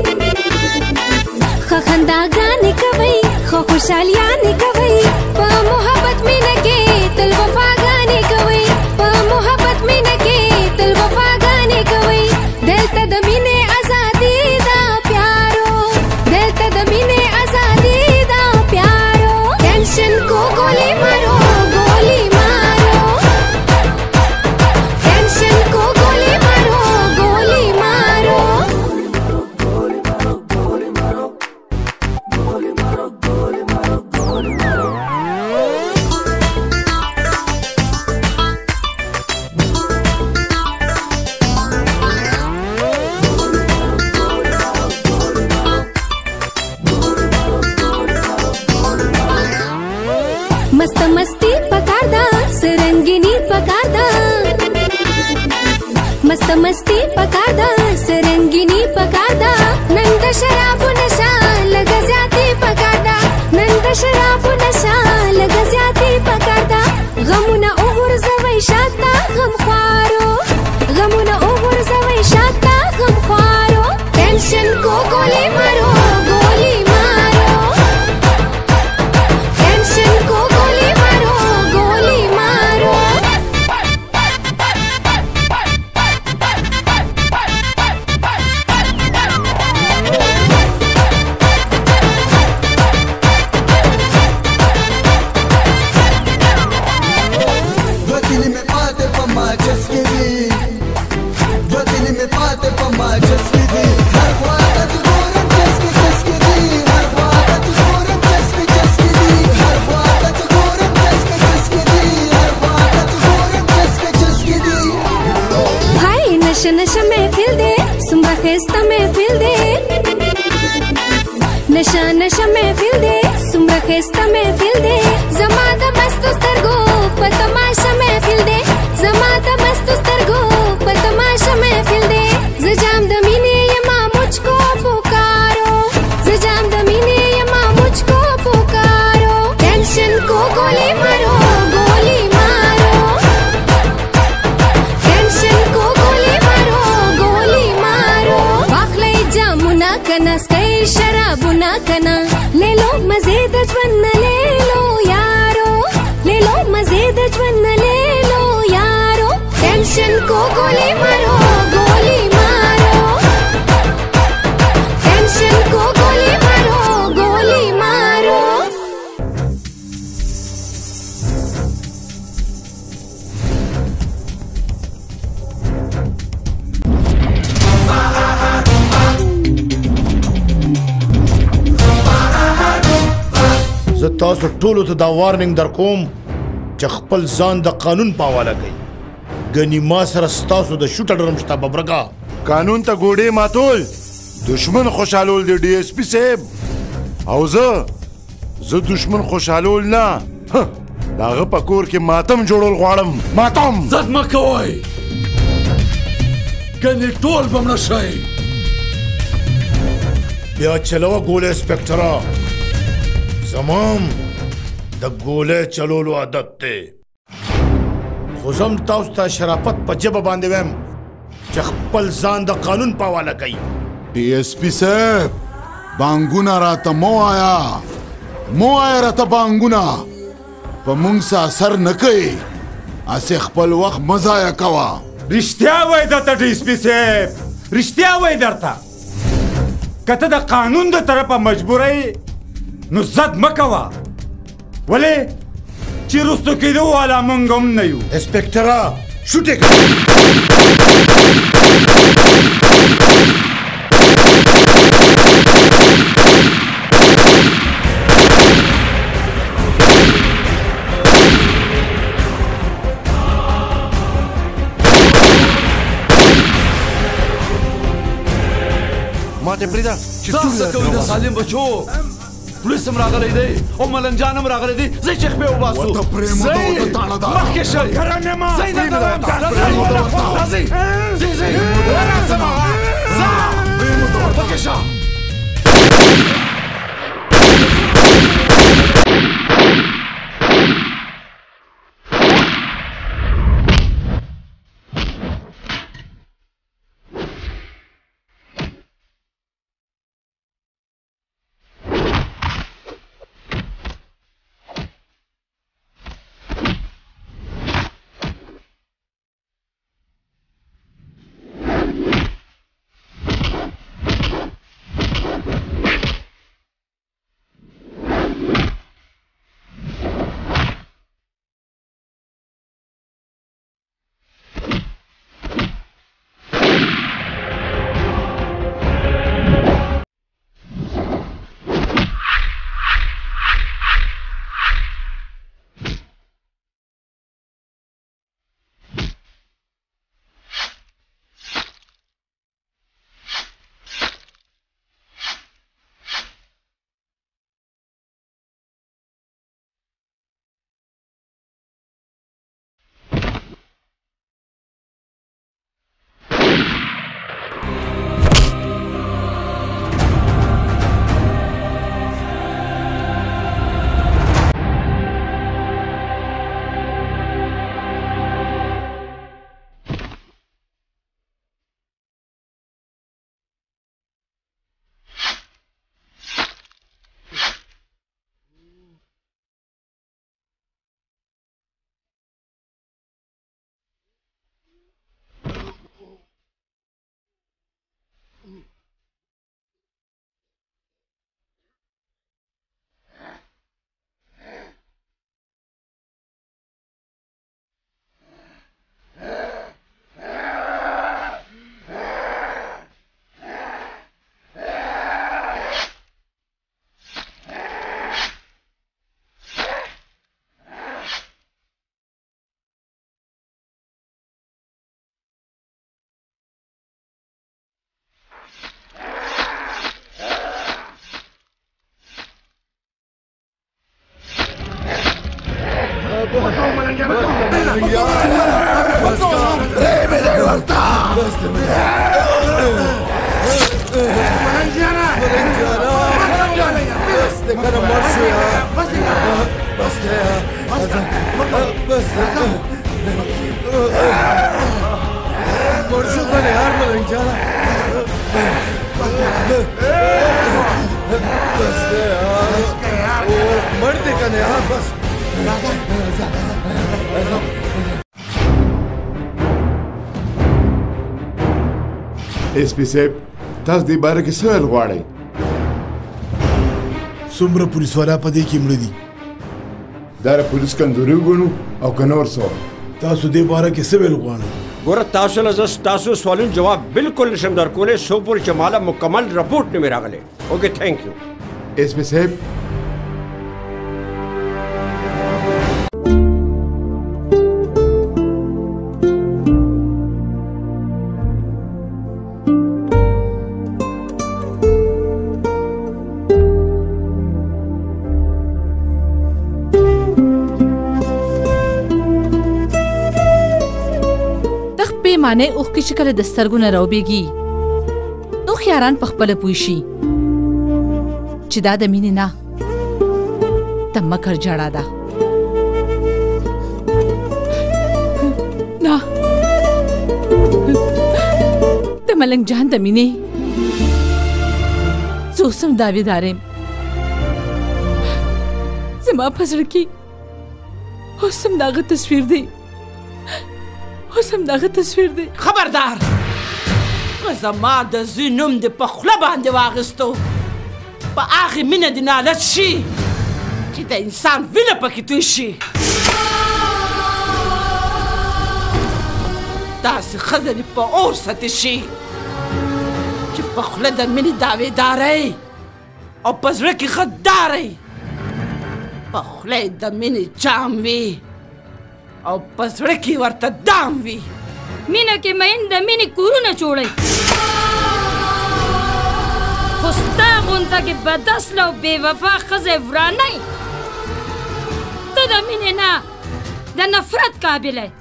खखंदा गाने कवई खुशालियाँ कवई पा मोहब्बत में नके तुल वफा गाने कवई पा मोहब्बत में नके तुल वफा गाने कवई दिल तदमीने आजादी दा प्यारो दिल तदमीने आजादी दा प्यारो टेंशन को गोली मारो गोली मारो टेंशन को गोली मारो गोली मारो मस्त मस्ती पकारदा सरंगिनी पकारदा मस्त मस्ती पकारदा सरंगिनी पकारदा नंद शराब नशा लगा जाती पकारदा नंद शराब नशा लगा जाती पकारदा गमुना उहुर जवई शाता गम ख्वारो गमुना उहुर जवई शाता गम ख्वारो टेंशन को गोली मारो गोली मारो टेंशन को गोली मारो गोली मारो नशा नशा महफिल दे सुम्बा खेस्ता महफिल दे नशा नशा महफिल दे सुम्बा खेस्ता महफिल दे जमादा मस्त स्तरगो पर तमाशा महफिल दे जमादा मस्त स्तरगो पर तमाशा महफिल दे जजाम दमीने यमा मुझको पुकारो जजाम दमीने यमा मुझको पुकारो टेंशन को गोली मारो गोली मारो टेंशन को गोली मारो गोली मारो वाखले जामुना कना स्कई शराबुना कना ले लो मज़ीद जवन्न ले लो यारो ले लो मज़ीद जवन्न ले लो यारो टेंशन को गोली मारो गोली मारो टेंशन को गोली मारो गोली मारो زه تاسو ټولو ته دا وارننګ در کوم چې خپل ځان د قانون په حواله کړئ ګنې ما سره ستاسو د شوټ ډرم شته ببرګه قانون ته ګوډې ماتول دشمن خوشحالول دی ډي اس پي صاحب او زه دشمن خوشحالول نه د هغه په کور کې ماتم جوړول غواړم ماتم زد مه کوئ ګنې ټول به مړه شئ بیا چلوه ګوله انسپکټره زمام د ګولې چلولو عادت دی خو زم تاسو ته شرافت په ژبه باندې وایم چې خپل ځان د قانون په حواله کوي ډي اس پي صاحب بانګونه راته مو آیا راته بانګونه په مونږ څه اثر نه کوي اسې خپل وخت مه ضایع کوه رښتیا وایي درته ډي اس پي صاحب رښتیا وایي درته که ته د قانون د طرفه مجبوره یې نو زد مه کوه ولې چې رستو کېدو والا مونږ هم نه یو انسپکټره شوټې ماته پریدا چې څه کوي د سالم بچو پولیس هم راغلی دی او ملنګ جان هم راغلی دی زه چې خپې وباسو ورته پرېمو ده ورته تاړه ده مخکې شئ ځئ نه دوام راځئ ځئ راځم ځه مخکې شه اس پی صاحب تاسو دې باره کې څه ویل غواړئ څومره پولیس والا په دې کې مړه دي دا پولیس کمزوري وګڼو او که نور څه تاسو دې باره کې څه ویل غواړئ ګوره تاسو له زه ستاسو سوالونو جواب بالکل نشم درکولی څو پورې چې ماله مکمل رپورټ نه مې راغلی اوکې تھینک یو اس پی صاحب معنی اوښکې چې کله د سترګو نه راوبېږي نو خیاران په خپله پوه شي چې دا د مینې نه त मकर जड़ा दा ना त मलंग जान दमीने जोसम दावेदारे जमा फसड़ की होसम दागत तस्वीर दे होसम दागत तस्वीर दे खबरदार زما د زینوم د پخله باندې واغستو په هغه مینه د نالت شي چې د انسان وینه پکې توی شي داسې ښځه دې په اور ساتي شي چې پخله د مینې دعویدارۍ او په زړه کې غدارۍ پخله د مینې جام وي او په زړه کې ورته دام وي مینه کې مین د مینې کورونه جوړوي خو ستا غونته کې بداصله او بې وفا ښځې ورانوي ته د مینې نه د نفرت قابل یې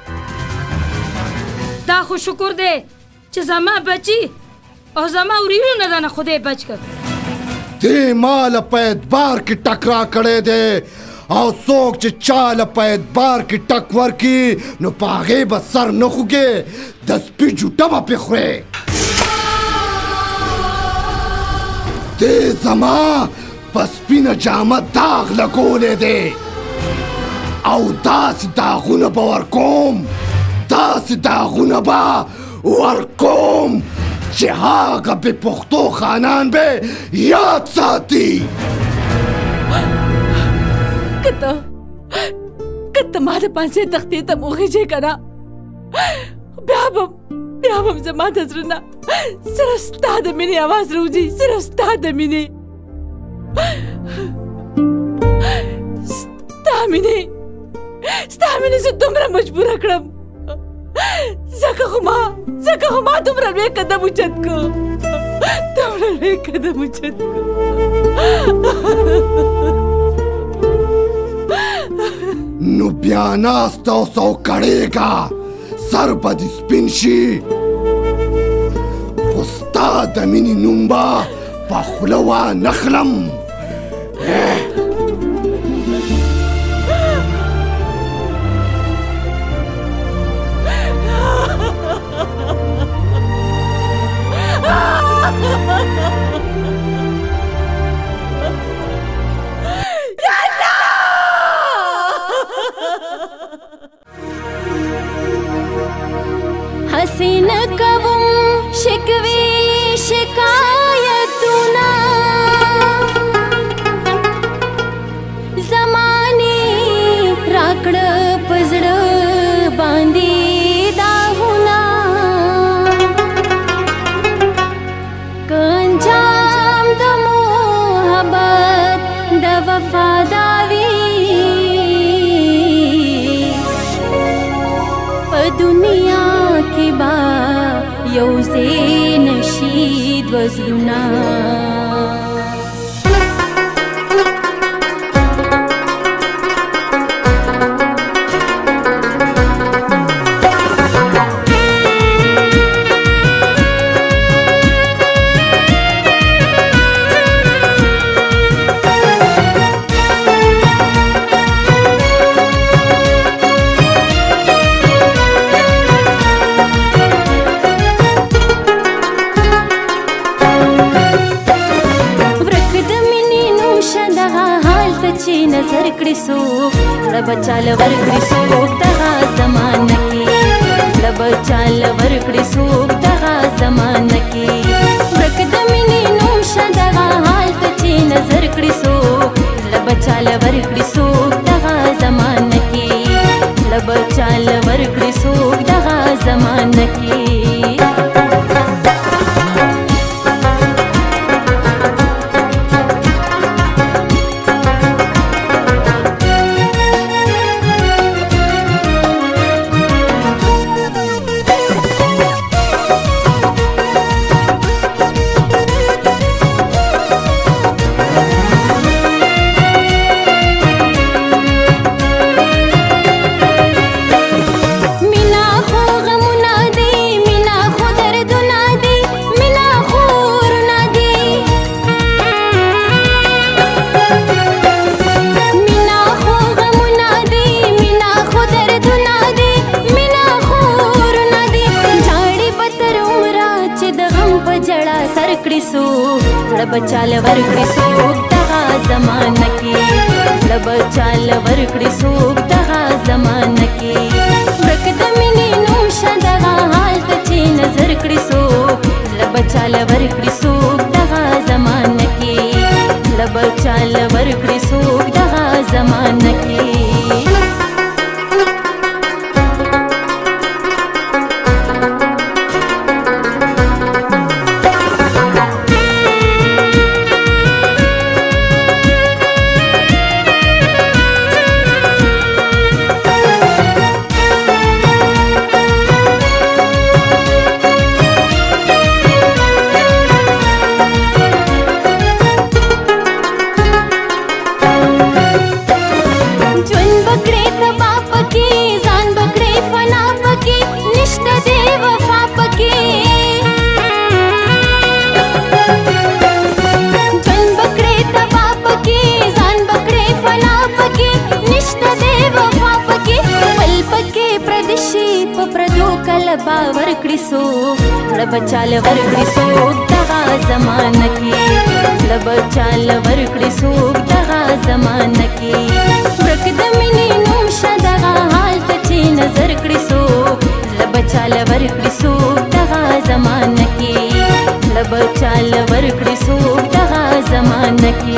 دا خو شکر دی چې زما بچي او زما وریونه دنه خدای بچ کړ دې مال په اعتبار کې ټکرا کړی دی او څوک چې چاله په اعتبار کې ټک ورکي نو په هغې به سر نه خوږې د سپي جوټه به پې خورې دې زما په سپینه جامه داغ لګولی دی او داسې داغونه به ورکوم داسې داغونه به ورکوم چې هغه بې پښتو خانان به یاد ساتي کته ما د پانسې تختې ته موغېږې که نه بیا به زما د زړه نه صرف ستا د مینې اواز راوځي صرف ستا د مینې ستا مینې زه دومره مجبوره کړم ځکه خو ما دومره لوی قدم اوچت کړو دومره لوی قدم اوچت کړو نو بیا ناسته او سوکړېږه سر به دې سپین شي خو ستا د مینې نوم به په خوله وانخلم हसीन कवुम शिकवी शिकायतुना जमाने राकड पजड बांधी दाहुना कंजाम द मोहब्बत द वफादारी दुनिया के बा यौजे नशीद वजलुना नजर कड़िसो बचाल वर कड़िसो तगा जमान की बचाल वर कड़िसो तगा जमान की रकदमिनी नोशा दगा हाल तचे नजर कड़िसो बचाल वर कड़िसो तगा जमान की बचाल वर कड़िसो तगा जमान की मीना हो गमुना दे बचाल वर्कड़ी सोक दगा जमान की ज़्ल बचाल वर्कड़ी सोक दगा जमान की ब्रक दमिनी नूशा दगा हाल तची नजर कड़ी सोक ज़्ल बचाल वर्कड़ी सोक दगा जमान की ज़्ल बचाल वर्कड़ी सोक दगा जमान की वर्कड़ी सोक ज़्ल बचाल वर्कड़ी सोक दगा जमान की ज़्ल बचाल वर्कड़ी सोक दगा जमान की ब्रक दमिनी नूशा दगा हाल तची नजर कड़ी सोक ज़्ल बचाल वर्कड़ी सोक दगा जमान की ज़्ल बचाल वर्कड़ी सोक दगा जमान की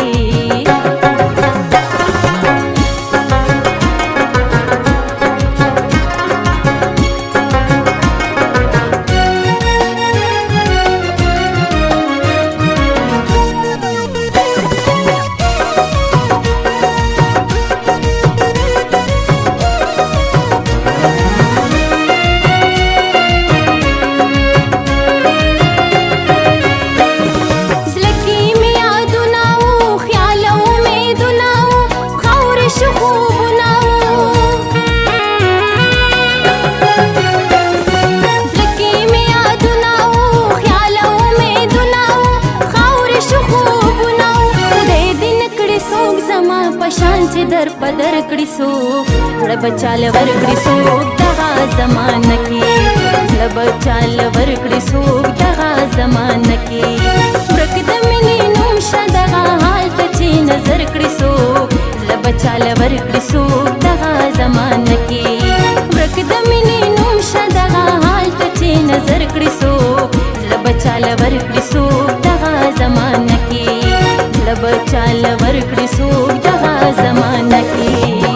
दर पदर कड़ी सोक ज़्ल बचाल वर्कड़ी सोक दगा जमान की ज़्ल बचाल वर्कड़ी सोक दगा जमान की ब्रक दमिनी नूशा दगा हाल तची नजर कड़ी सोक ज़्ल बचाल वर्कड़ी सोक दगा जमान की ब्रक दमिनी नूशा दगा हाल तची नजर कड़ी सोक ज़्ल बचाल वर्कड़ी सोक दगा जमान की ज़्ल बचाल वर्कड़ी सोक दगा जमान की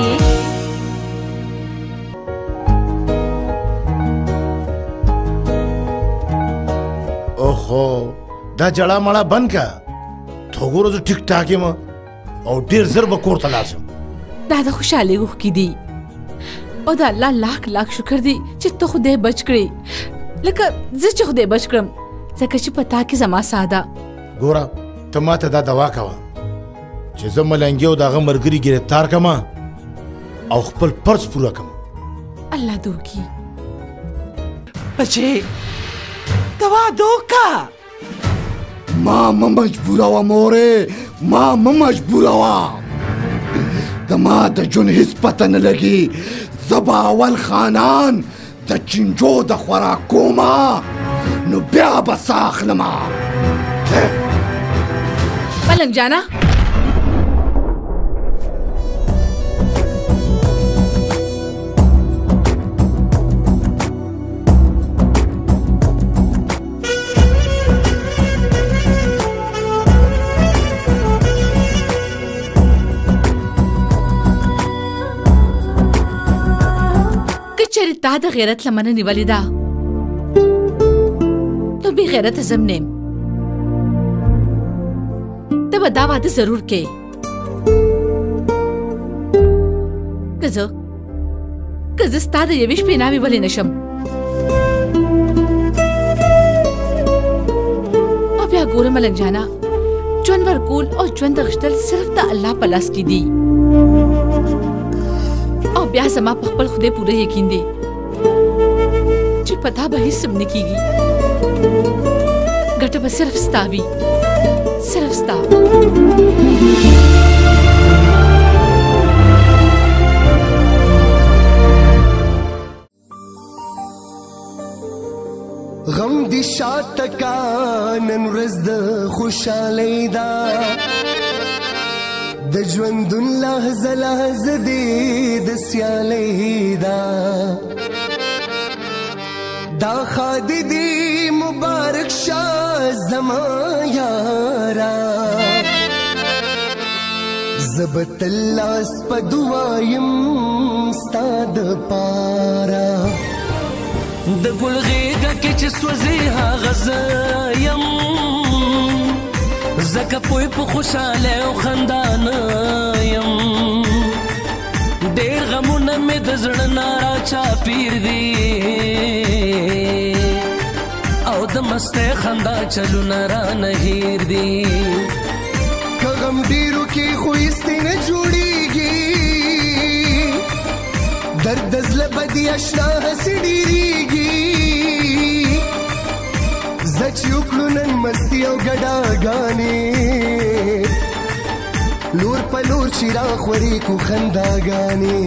ओहो दा जड़ा मड़ा बंद का थोगो रोज ठीक ठाक म और ढेर जर बकोर तलाशम दादा खुशाली गुख की दी और दा अल्लाह लाख लाख शुक्र दी चित्तो खुदे बच करी लका जिच खुदे बच करम जकची पता की जमा सादा गोरा तमा ता दवा कवा چې زه ملنګي او دغه مرګري ګرفتار کما او خپل فرض پورا کما الله دوکي بچي دوا دوکا ما مجبوره و موره ما مجبوره و دما د جون هیڅ پته نه لګي زبا اول خانان د چنجو د خوراکوما نو بیا به ساخلما ملنګ جانا تا د غیرت لمنه نیولې ده نو بې غیرته زم نیم ته به دا واده ضرور کې که زه ستا د یوې شپې ناوې ولی نشم او بیا ګوره ملنګ جانا ژوند ورکول او ژوند غشتل صرف د الله په لاس کې دي او بیا زما په خپل خدای پوره یقین دی چې پتا به هیڅ نه کیږي ګټه به صرف ستا وي صرف ستا غم دی شات تکا نن ورځ د خوشحالۍ ده د ژوندون لحظه لحظه دې د سیالۍ ده دا خادي دې مبارک شه زما یارا زبت لاس په دعایم ستا د پاره د ګل غېږه کې چې سوځي هغه زه یم ځکه پوی په خوشحاله او خندا نه یم ډېر غمونه مې د زړه نه راچاپېر دي او د مستۍ خندا چلونه رانه هېر دي که غم ډېرو کې خو ایستې نه جوړېږي درد د زړه بدي اشنا هسې ډېرېږي زه چې وکړو نن مستي او ګډاګانې لور په لور چې راخورې کو خنداګانې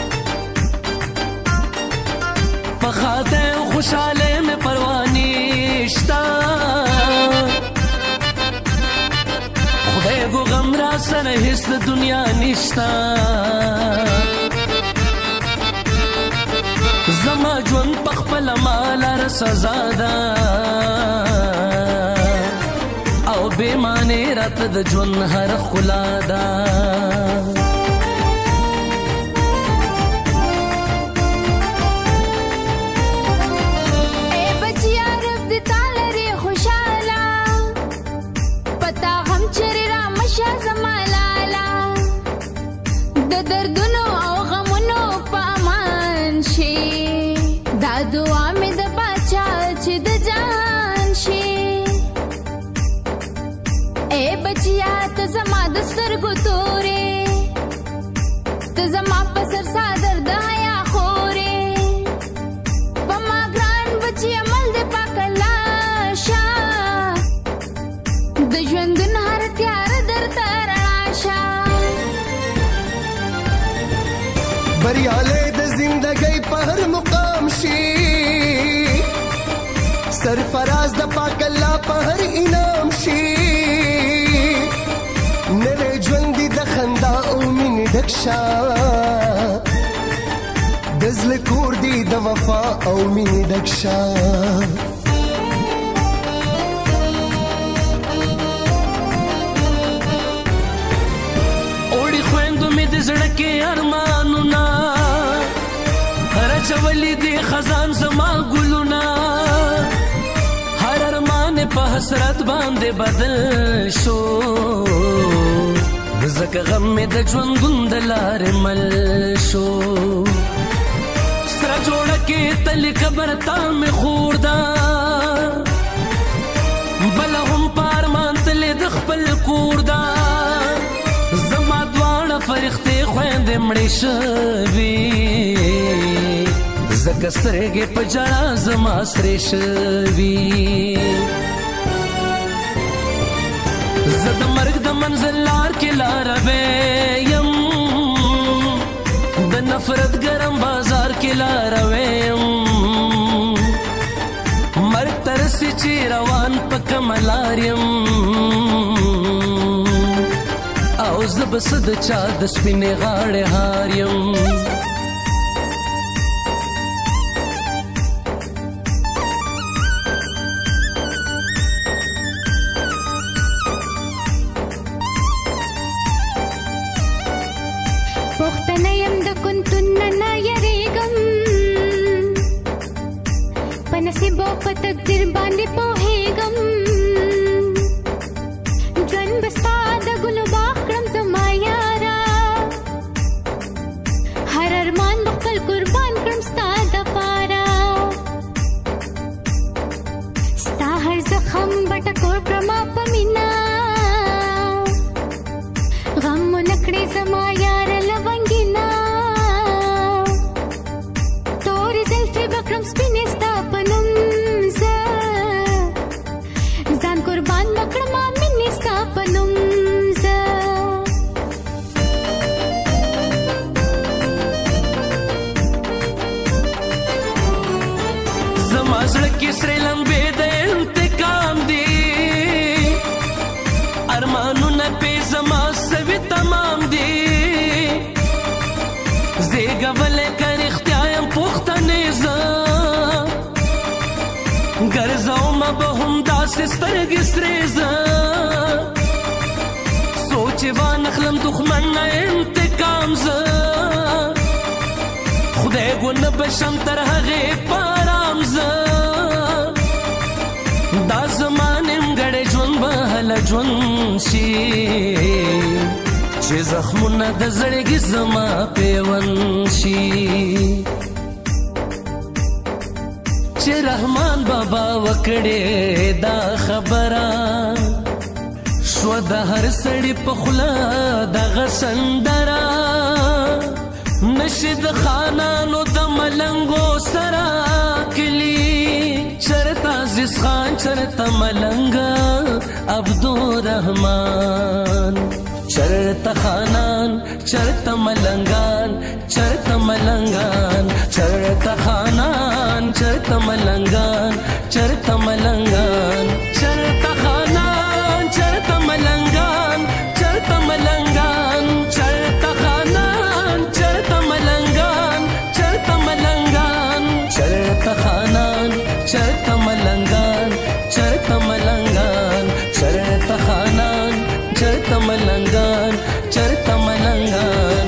په خاطر او خوشحاله مې پروا نشته خدای ګو غم را سره هېڅ د دنیا نشته زما ژوند په خپله ما لره سزا ده او بې معنې راته د ژوند هره ښکلا ده दर्दुनो او غمونو په امان شي دا دعا مې د باچا چې د جان شي اے بچیا ته زما د سترګو تورې ته زما په سر صادر د حیا خورې په ما ګران بچي عمل دې پاک لاشه د ژوندون هر تیار درته رڼا شه بریالی د زندګۍ په هر مقام شي سرفراز د پاک الله په هر انعام شي نوی ژوند د خندا او مینې ډک شه د زړه کور دی د وفا او مینې ډک شه اوړي خویندو مې د زړه کې ارمانونه رچولي دي خزان زما ګلونه هر ارمان په حسرت باندې بدل شو ځکه غم مې د ژوندون د لارې مل شو سره جوړه کې تل قبر ته مې خور ده بله هم په ارمان تلې د خپل کور ده زما دواړه فرښتې خویندې مړې شوي ځکه سترګې په ژړا زما سرې شوي زه د مرګ د منزل لار کې لاروی یم د نفرت ګرم بازار کې لاروی یم مرګ ته رسي چې روان په کومه لار یم او زه به څه د چا د سپینې غاړې هار یم پوښتنه یم د کونتون نه یریږم په نصیب او په تقدیر باندې پوهېږم ژوند به ستا د ګلو باغ کړم زما یاره هر ارمان به خپل قربان کړم ستا دپاره ستا هر زخم به ټکور کړمه په مینه غم مو نه کړې زما یاره لونګینه تورې زلفې به کړم سپینې ستا په نوم زه ځان قربان به کړمه مینې ستا په نوم زه زیږولې که رښتیا یم پوښتنې زه ګرځومه به همداسې سترګې سرې زه سوچ یې وانخلم دښمن نه انتقام زه خدای ګونه بشم تر هغې په ارام زه دا زما نیمګړی ژوند به هله ژوند شي چې زخمونه د زړګي زما پیوند شي چې رحمان بابا وکړې دا خبره شو د هر سړي په خوله دغه سندره نشي د خانانو د ملنګو سره کلي چرته عزیز خان چرته ملنګ عبدالرحمن چرته خانان چرته ملنګان چرته ملنګان چرته خانان چرته ملنګان چرته ملنګان چرته خانان چرته ملنګان چرته ملنګان چرته خانان چرته ملنګان چرته ملنګان چرته خانان چرته ملنګان چرته ملنګان چرته خانان چرته ملنګان چرته ملنګان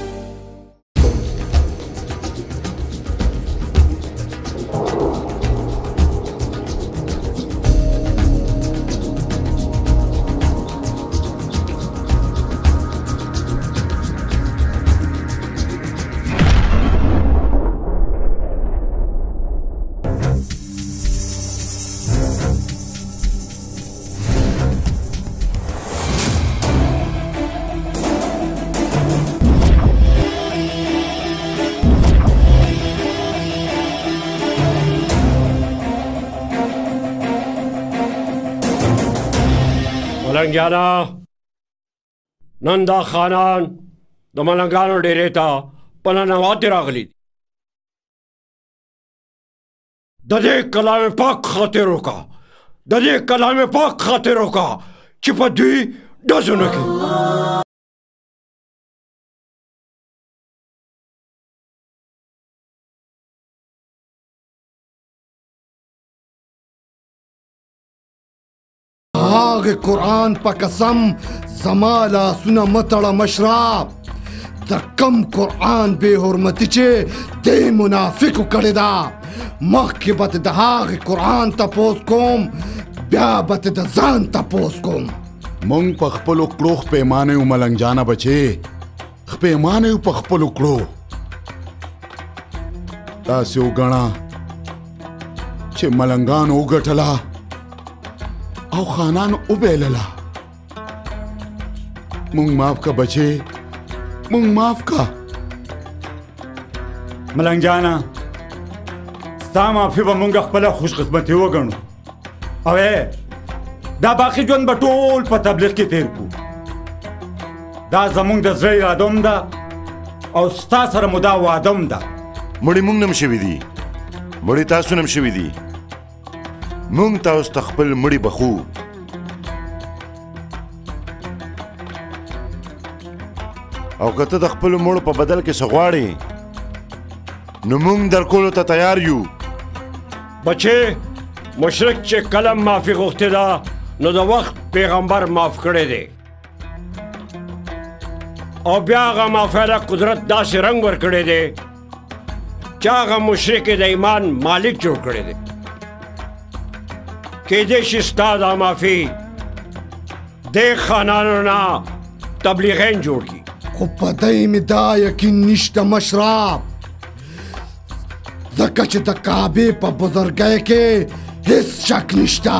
ملنګیانا نن دا خانان د ملنګانو ډېرې ته په ننواتې راغلي دي د دې کلام پاک خاطر وکړه د دې کلام پاک خاطر وکړه چې په دوی ډزونه کې هغه قرآن په قسم زما لاسونه متړه مشراب د کم قرآن بې حرمتي چې دې منافقو کړې ده مخکې به د هغې قرآن تپوس کوم بیا به د ځان تپوس کوم مونږ په خپلو کړو خپېمانه یو ملنګ جانه بچې خپېمانه یو په خپلو کړو تاسې وګڼه چې ملنګانو وګټله او خانان وبیلله مونږ معاف کا بچې مونږ معاف کا ملنګ جانا ستا معافي به مونږ خپله خوشقسمتي وګڼو او دا باقي ژوند به ټول په تبلیغ کې تیر کړو دا زمونږ د زړه اراده هم ده او ستا سره مو دا واده هم ده مړي مونږ نم شوي دي مړي تاسو نم شوي دي مونږ تاسو ته خپل مړي بخو او که ته د خپلو مړو په بدل کې څه غواړې نو مونږ درکولو ته تیار یو بچې مشرک چې کلم معافي غوښتې ده نو د وخت پیغمبر معاف کړی دی او بیا هغه معافیله قدرت داسې رنګ ورکړی دی چې هغه مشرک د ایمان مالک جوړ کړی دی کېدای شي ستا دا معافي دې خانانو نه تبلیغین جوړ کړي خو په دی مې دا یقین نشته مشراب ځکه چې د کعبې په بزرګۍ کې هیڅ شک نشته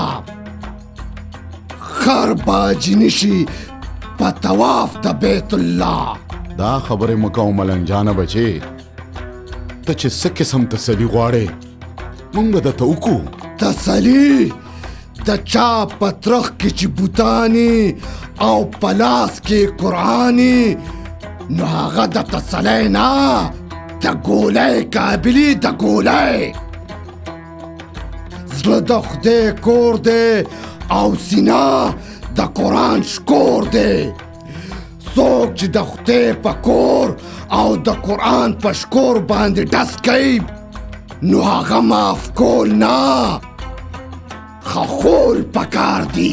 خر باجي نشي په طواف د بیت الله دا خبرې مه کوه ملنګ جانه بچې ته چې څه قسم تسلي غواړې مونږ به درته وکړو تسلي د چا په ترخ کې چې بوتاني او په لاس کې قرآني نو هغه د تسلی نه د ګولۍ قابلي د ګولۍ زړه د خدای کور دی او سینه د قرآن شکور دی څوک چې د خدای په کور او د قرآن په شکور باندې ډس کوي نو هغه معاف کول نه خخول پکار دی.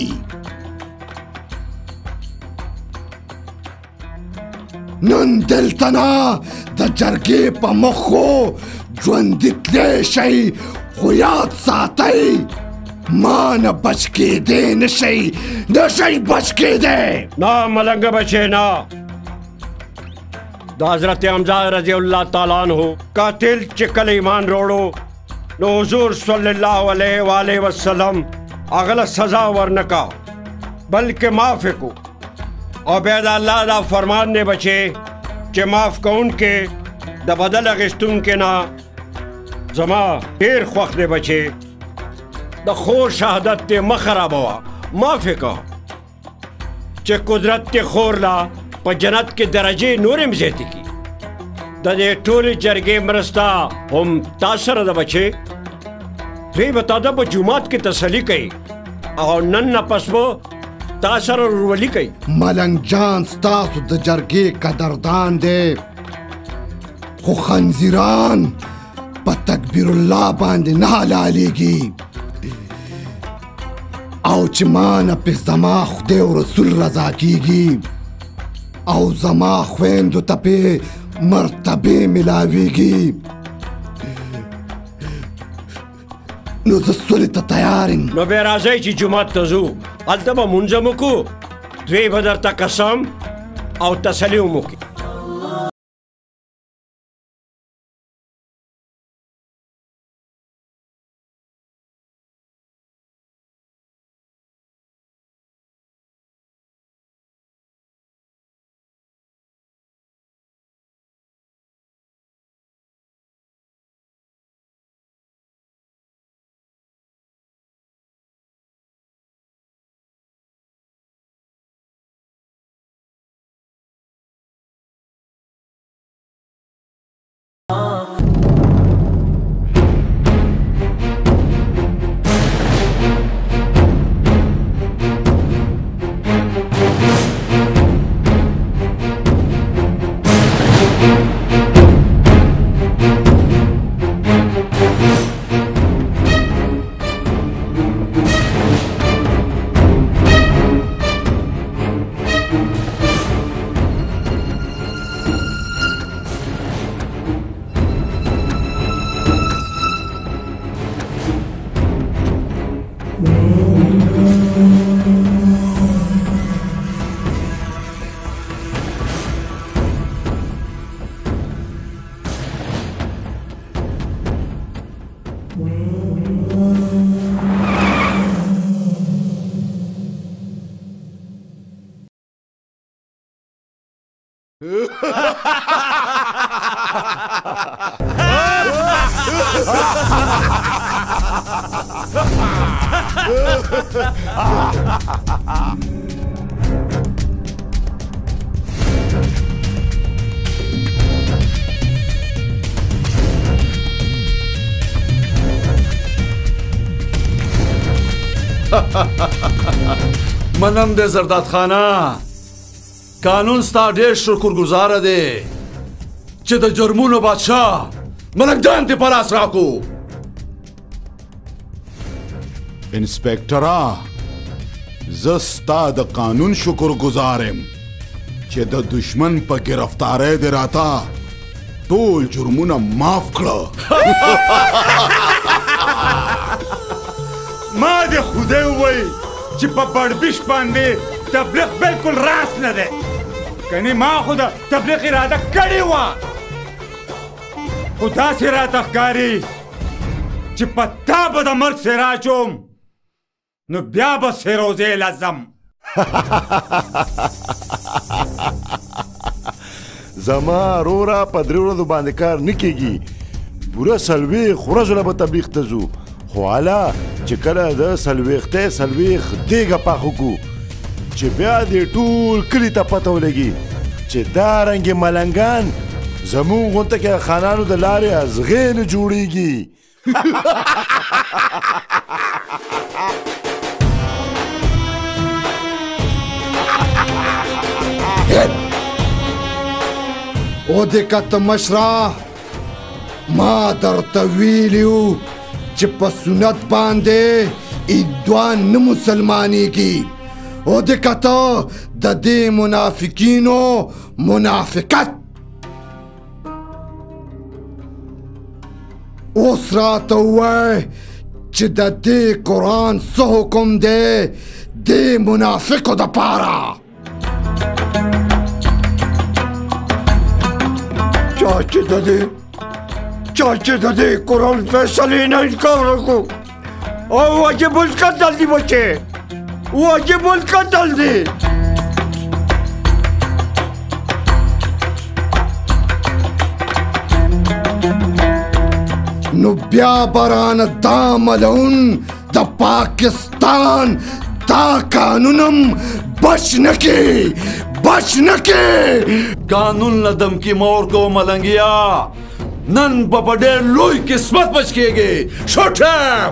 نن دلته نه د جرګې په مخو ژوندي تللی شئ خو یاد ساتئ ما نه بچ کېدی نشئ بچ کېدی. نه ملنګ بچې نه، د حضرت حمزه رضی الله تعالی عنہ قاتل چې کله ایمان روړو نو حضور صلی الله علیه و آله وسلم هغه له سزا ورنکا بلکې معاف کو او بیا د الله دا فرمان دی بچې چې معاف کوونکې د بدل اخیستونکې نه زما ډېر خوښ دی بچې. د خور شهادت دې مه خرابوه، معاف یې که چې قدرت دې خور لا په جنت کې درجې نور هم زیاتې کړي. د دې ټولې جرګې مرسته هم تا سره ده بچې. دوی به تا ته په جومات کې تسلي کوي او نن نه پس به تا سره ورولي کوي. ملنګ جان ستاسو د جرګې قدردان دی خو خنزیران په تکبیر الله باندې نه حلالېږي او چې ما نه پې زما خدای او رسول رضا کېږي او زما خویندو ته پې مرتبې ملاویږي نو زه سولې ته تیار یم. نو بیا راځئ چې جومات ته ځو، هلته به مونځ هم وکړو، دوی به درته قسم او تسلي هم وکړي. منم دې زرداد خانه، قانون ستا ډېر شکرګزاره دی چې د جرمونو بادشاه ملک جان دې په لاس راکو. انسپیکټره زه ستا د قانون شکرګزار یم چې د دشمن په ګرفتارۍ دې راته ټول جرمونه معاف کړه. ما دې خدای ووایي چې په بړبش باندې تبلیغ بالکل راس نه دی، کنې ما خو د تبلیغ اراده کړې وه خو داسې راته ښکاري چې په تا به د مرګ سیره اچوم نو بیا به سیروزې لازم. زما رورا په درې ورځو باندې کار نه کېږي، پوره 40 ورځو له به تبلیغ ته ځو، خو حالا چې کله د 40 دیګه پاخو کو چې بیا دې ټول کلي ته پته ولګي چې دا رنګې ملنګان زموږ غونته کې خانانو د لارې ازغې نه جوړېږي. او دقت مشره ما درته ویلي وو چې په سنت باندې عیدوان نه مسلمانېږي او دقته د دې منافقینو منافقت اوس راته ووایه چې د دې قرآن څه حکم دی دې منافقو دپاره चाचे दे कुरान फैसले ना इनकार रखो और वाजिब उसका जल्दी बचे वाजिब उसका जल्दी نو بیا بران دا ملعون د پاکستان دا قانونم بچنکی قانون ندم کی مور کو ملنگیا نن په ډېر لوی قسمت بچ کېږي شوټم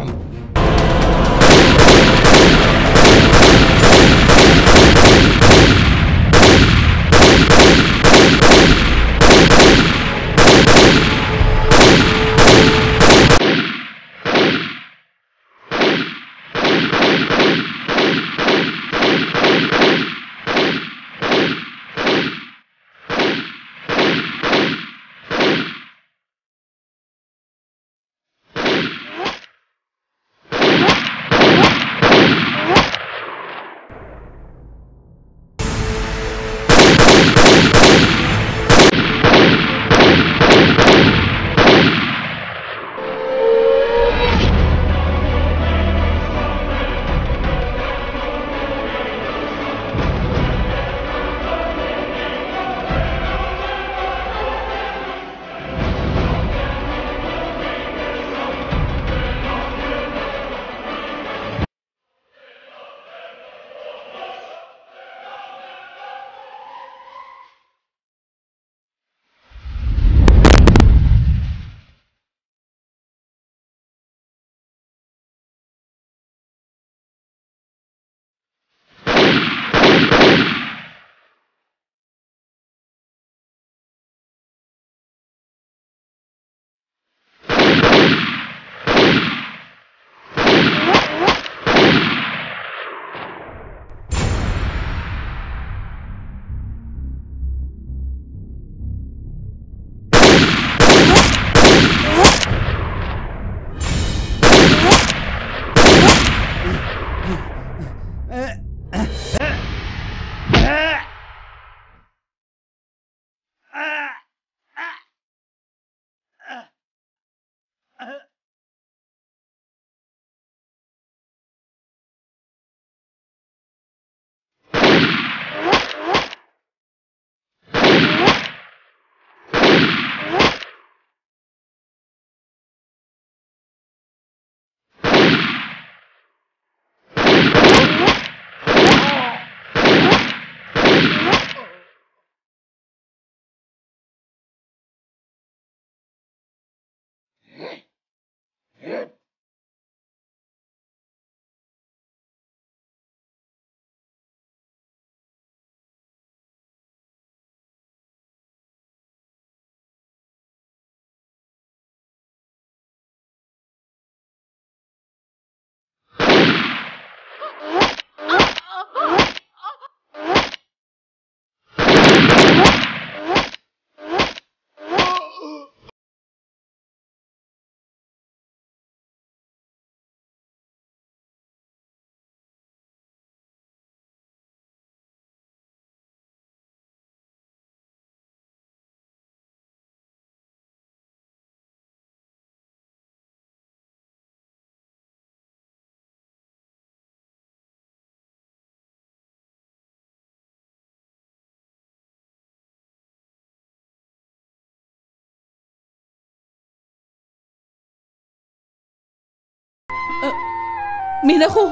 मीना खो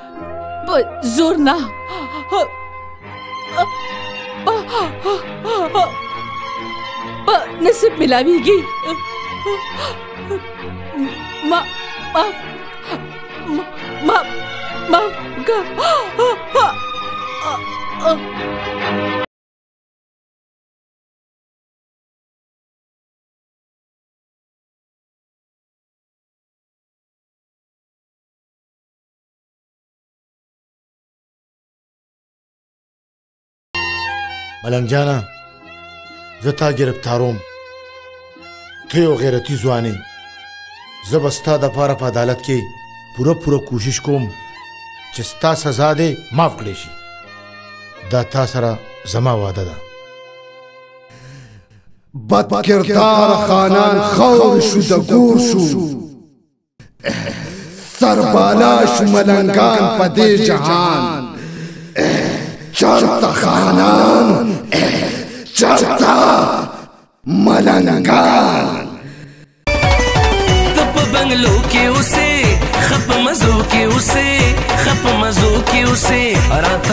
जोर ना नसीब मिलावेगी माफ ملنګ جانا زه تا ګرفتاروم، ته یو غیرتي ځوانې، زه به ستا دپاره په عدالت کې پوره کوشش کوم چې ستا سزا دې معاف کړی شي. دا تا سره زما واده ده. بد کردار خانان خور شو د ګور شو، سربالاش ملنگان په دې جهان. چرته خانان، چرته ملنگان. تپ بنگلو کې اوسه، خپ مزو کې اوسه، خپ مزو کې اوسه. رات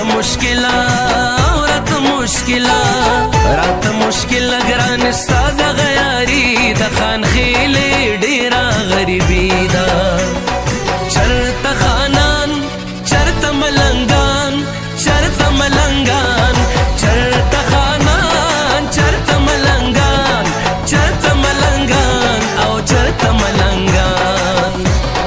مشکل ګران ستا د غیاري د خان خیلې ډیره غریبي ده. چرته خانان، چرته ملنگان، چرته ملنگان، چرته خانان، چرته ملنگان، چرته ملنگان او چرته ملنگان.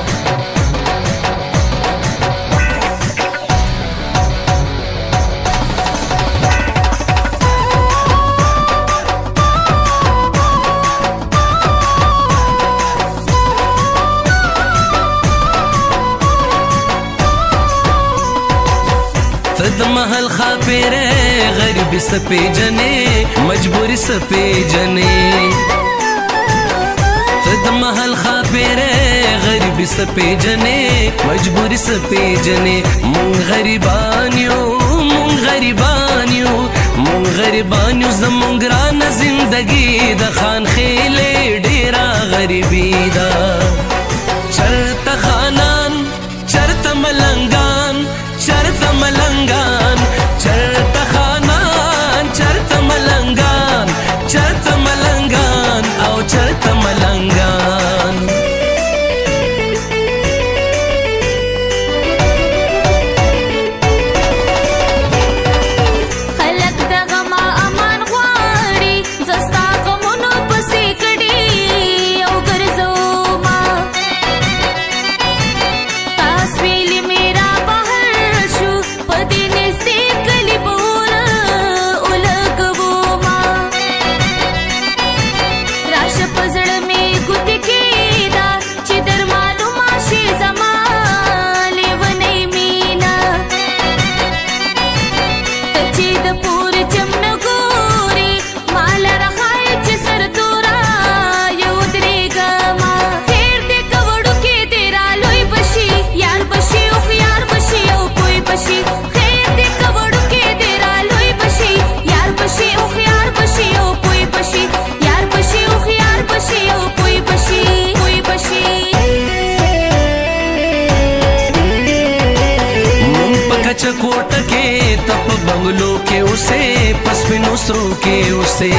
د محل خاپیره غریب سپی جنې مجبوری سپی جنې. د محل خاپیره غریب سپی جنې مجبوری سپی جنې. مونږ غریبان یو زمونږ ګرانه زندګي د خان خیلې ډیره غریبي ده. چرته خانان، چرته ملنگان، چرته ملنگان، چرته خانان، چرته ملنگان، چرته ملنگان او چرته ملنگان. خلق د غم امان غواړي، زستا غمونو پسې کړي او ګرځو ما. تاس ویلې میرا بهر شو، په دې نږدې کلي بوله ولګوو ما. راشه په زړه مې ګوتې کېږده چې در معلومه شي زما لیونۍ مینه. ته چې د پورې چم نه ګورې، ما لره ښایي چې سر توره یو درېږمه. خیر دې که وړوکې دې را لوی بشي، یار بشي هوښیار بشي او پوی بشي. خیر دې که وړوکې دې را لوی بشي، یار بشي هوښیار بشي او پوی بشي. یار بشي هوښیار بشي او پوی بشي، پوی بشي. مونږ په کچه کوټه کې تپ بنگلو کې اوسه، پسپینو سرو کې اوسه.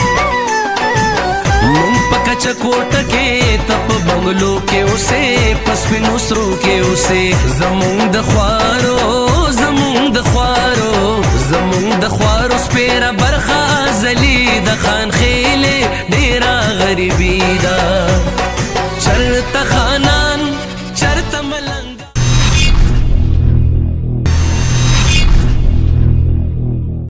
مونږ په کچه کوټه کې تپ بنگلو کې اوسه، پسپینو سرو کې اوسه. زمونږ د خوارو، زمونږ د خوارو، زمونږ د خوارو سپیره برخه ازلي د خان خیلې ډیره غریبي ده. چرته خانان،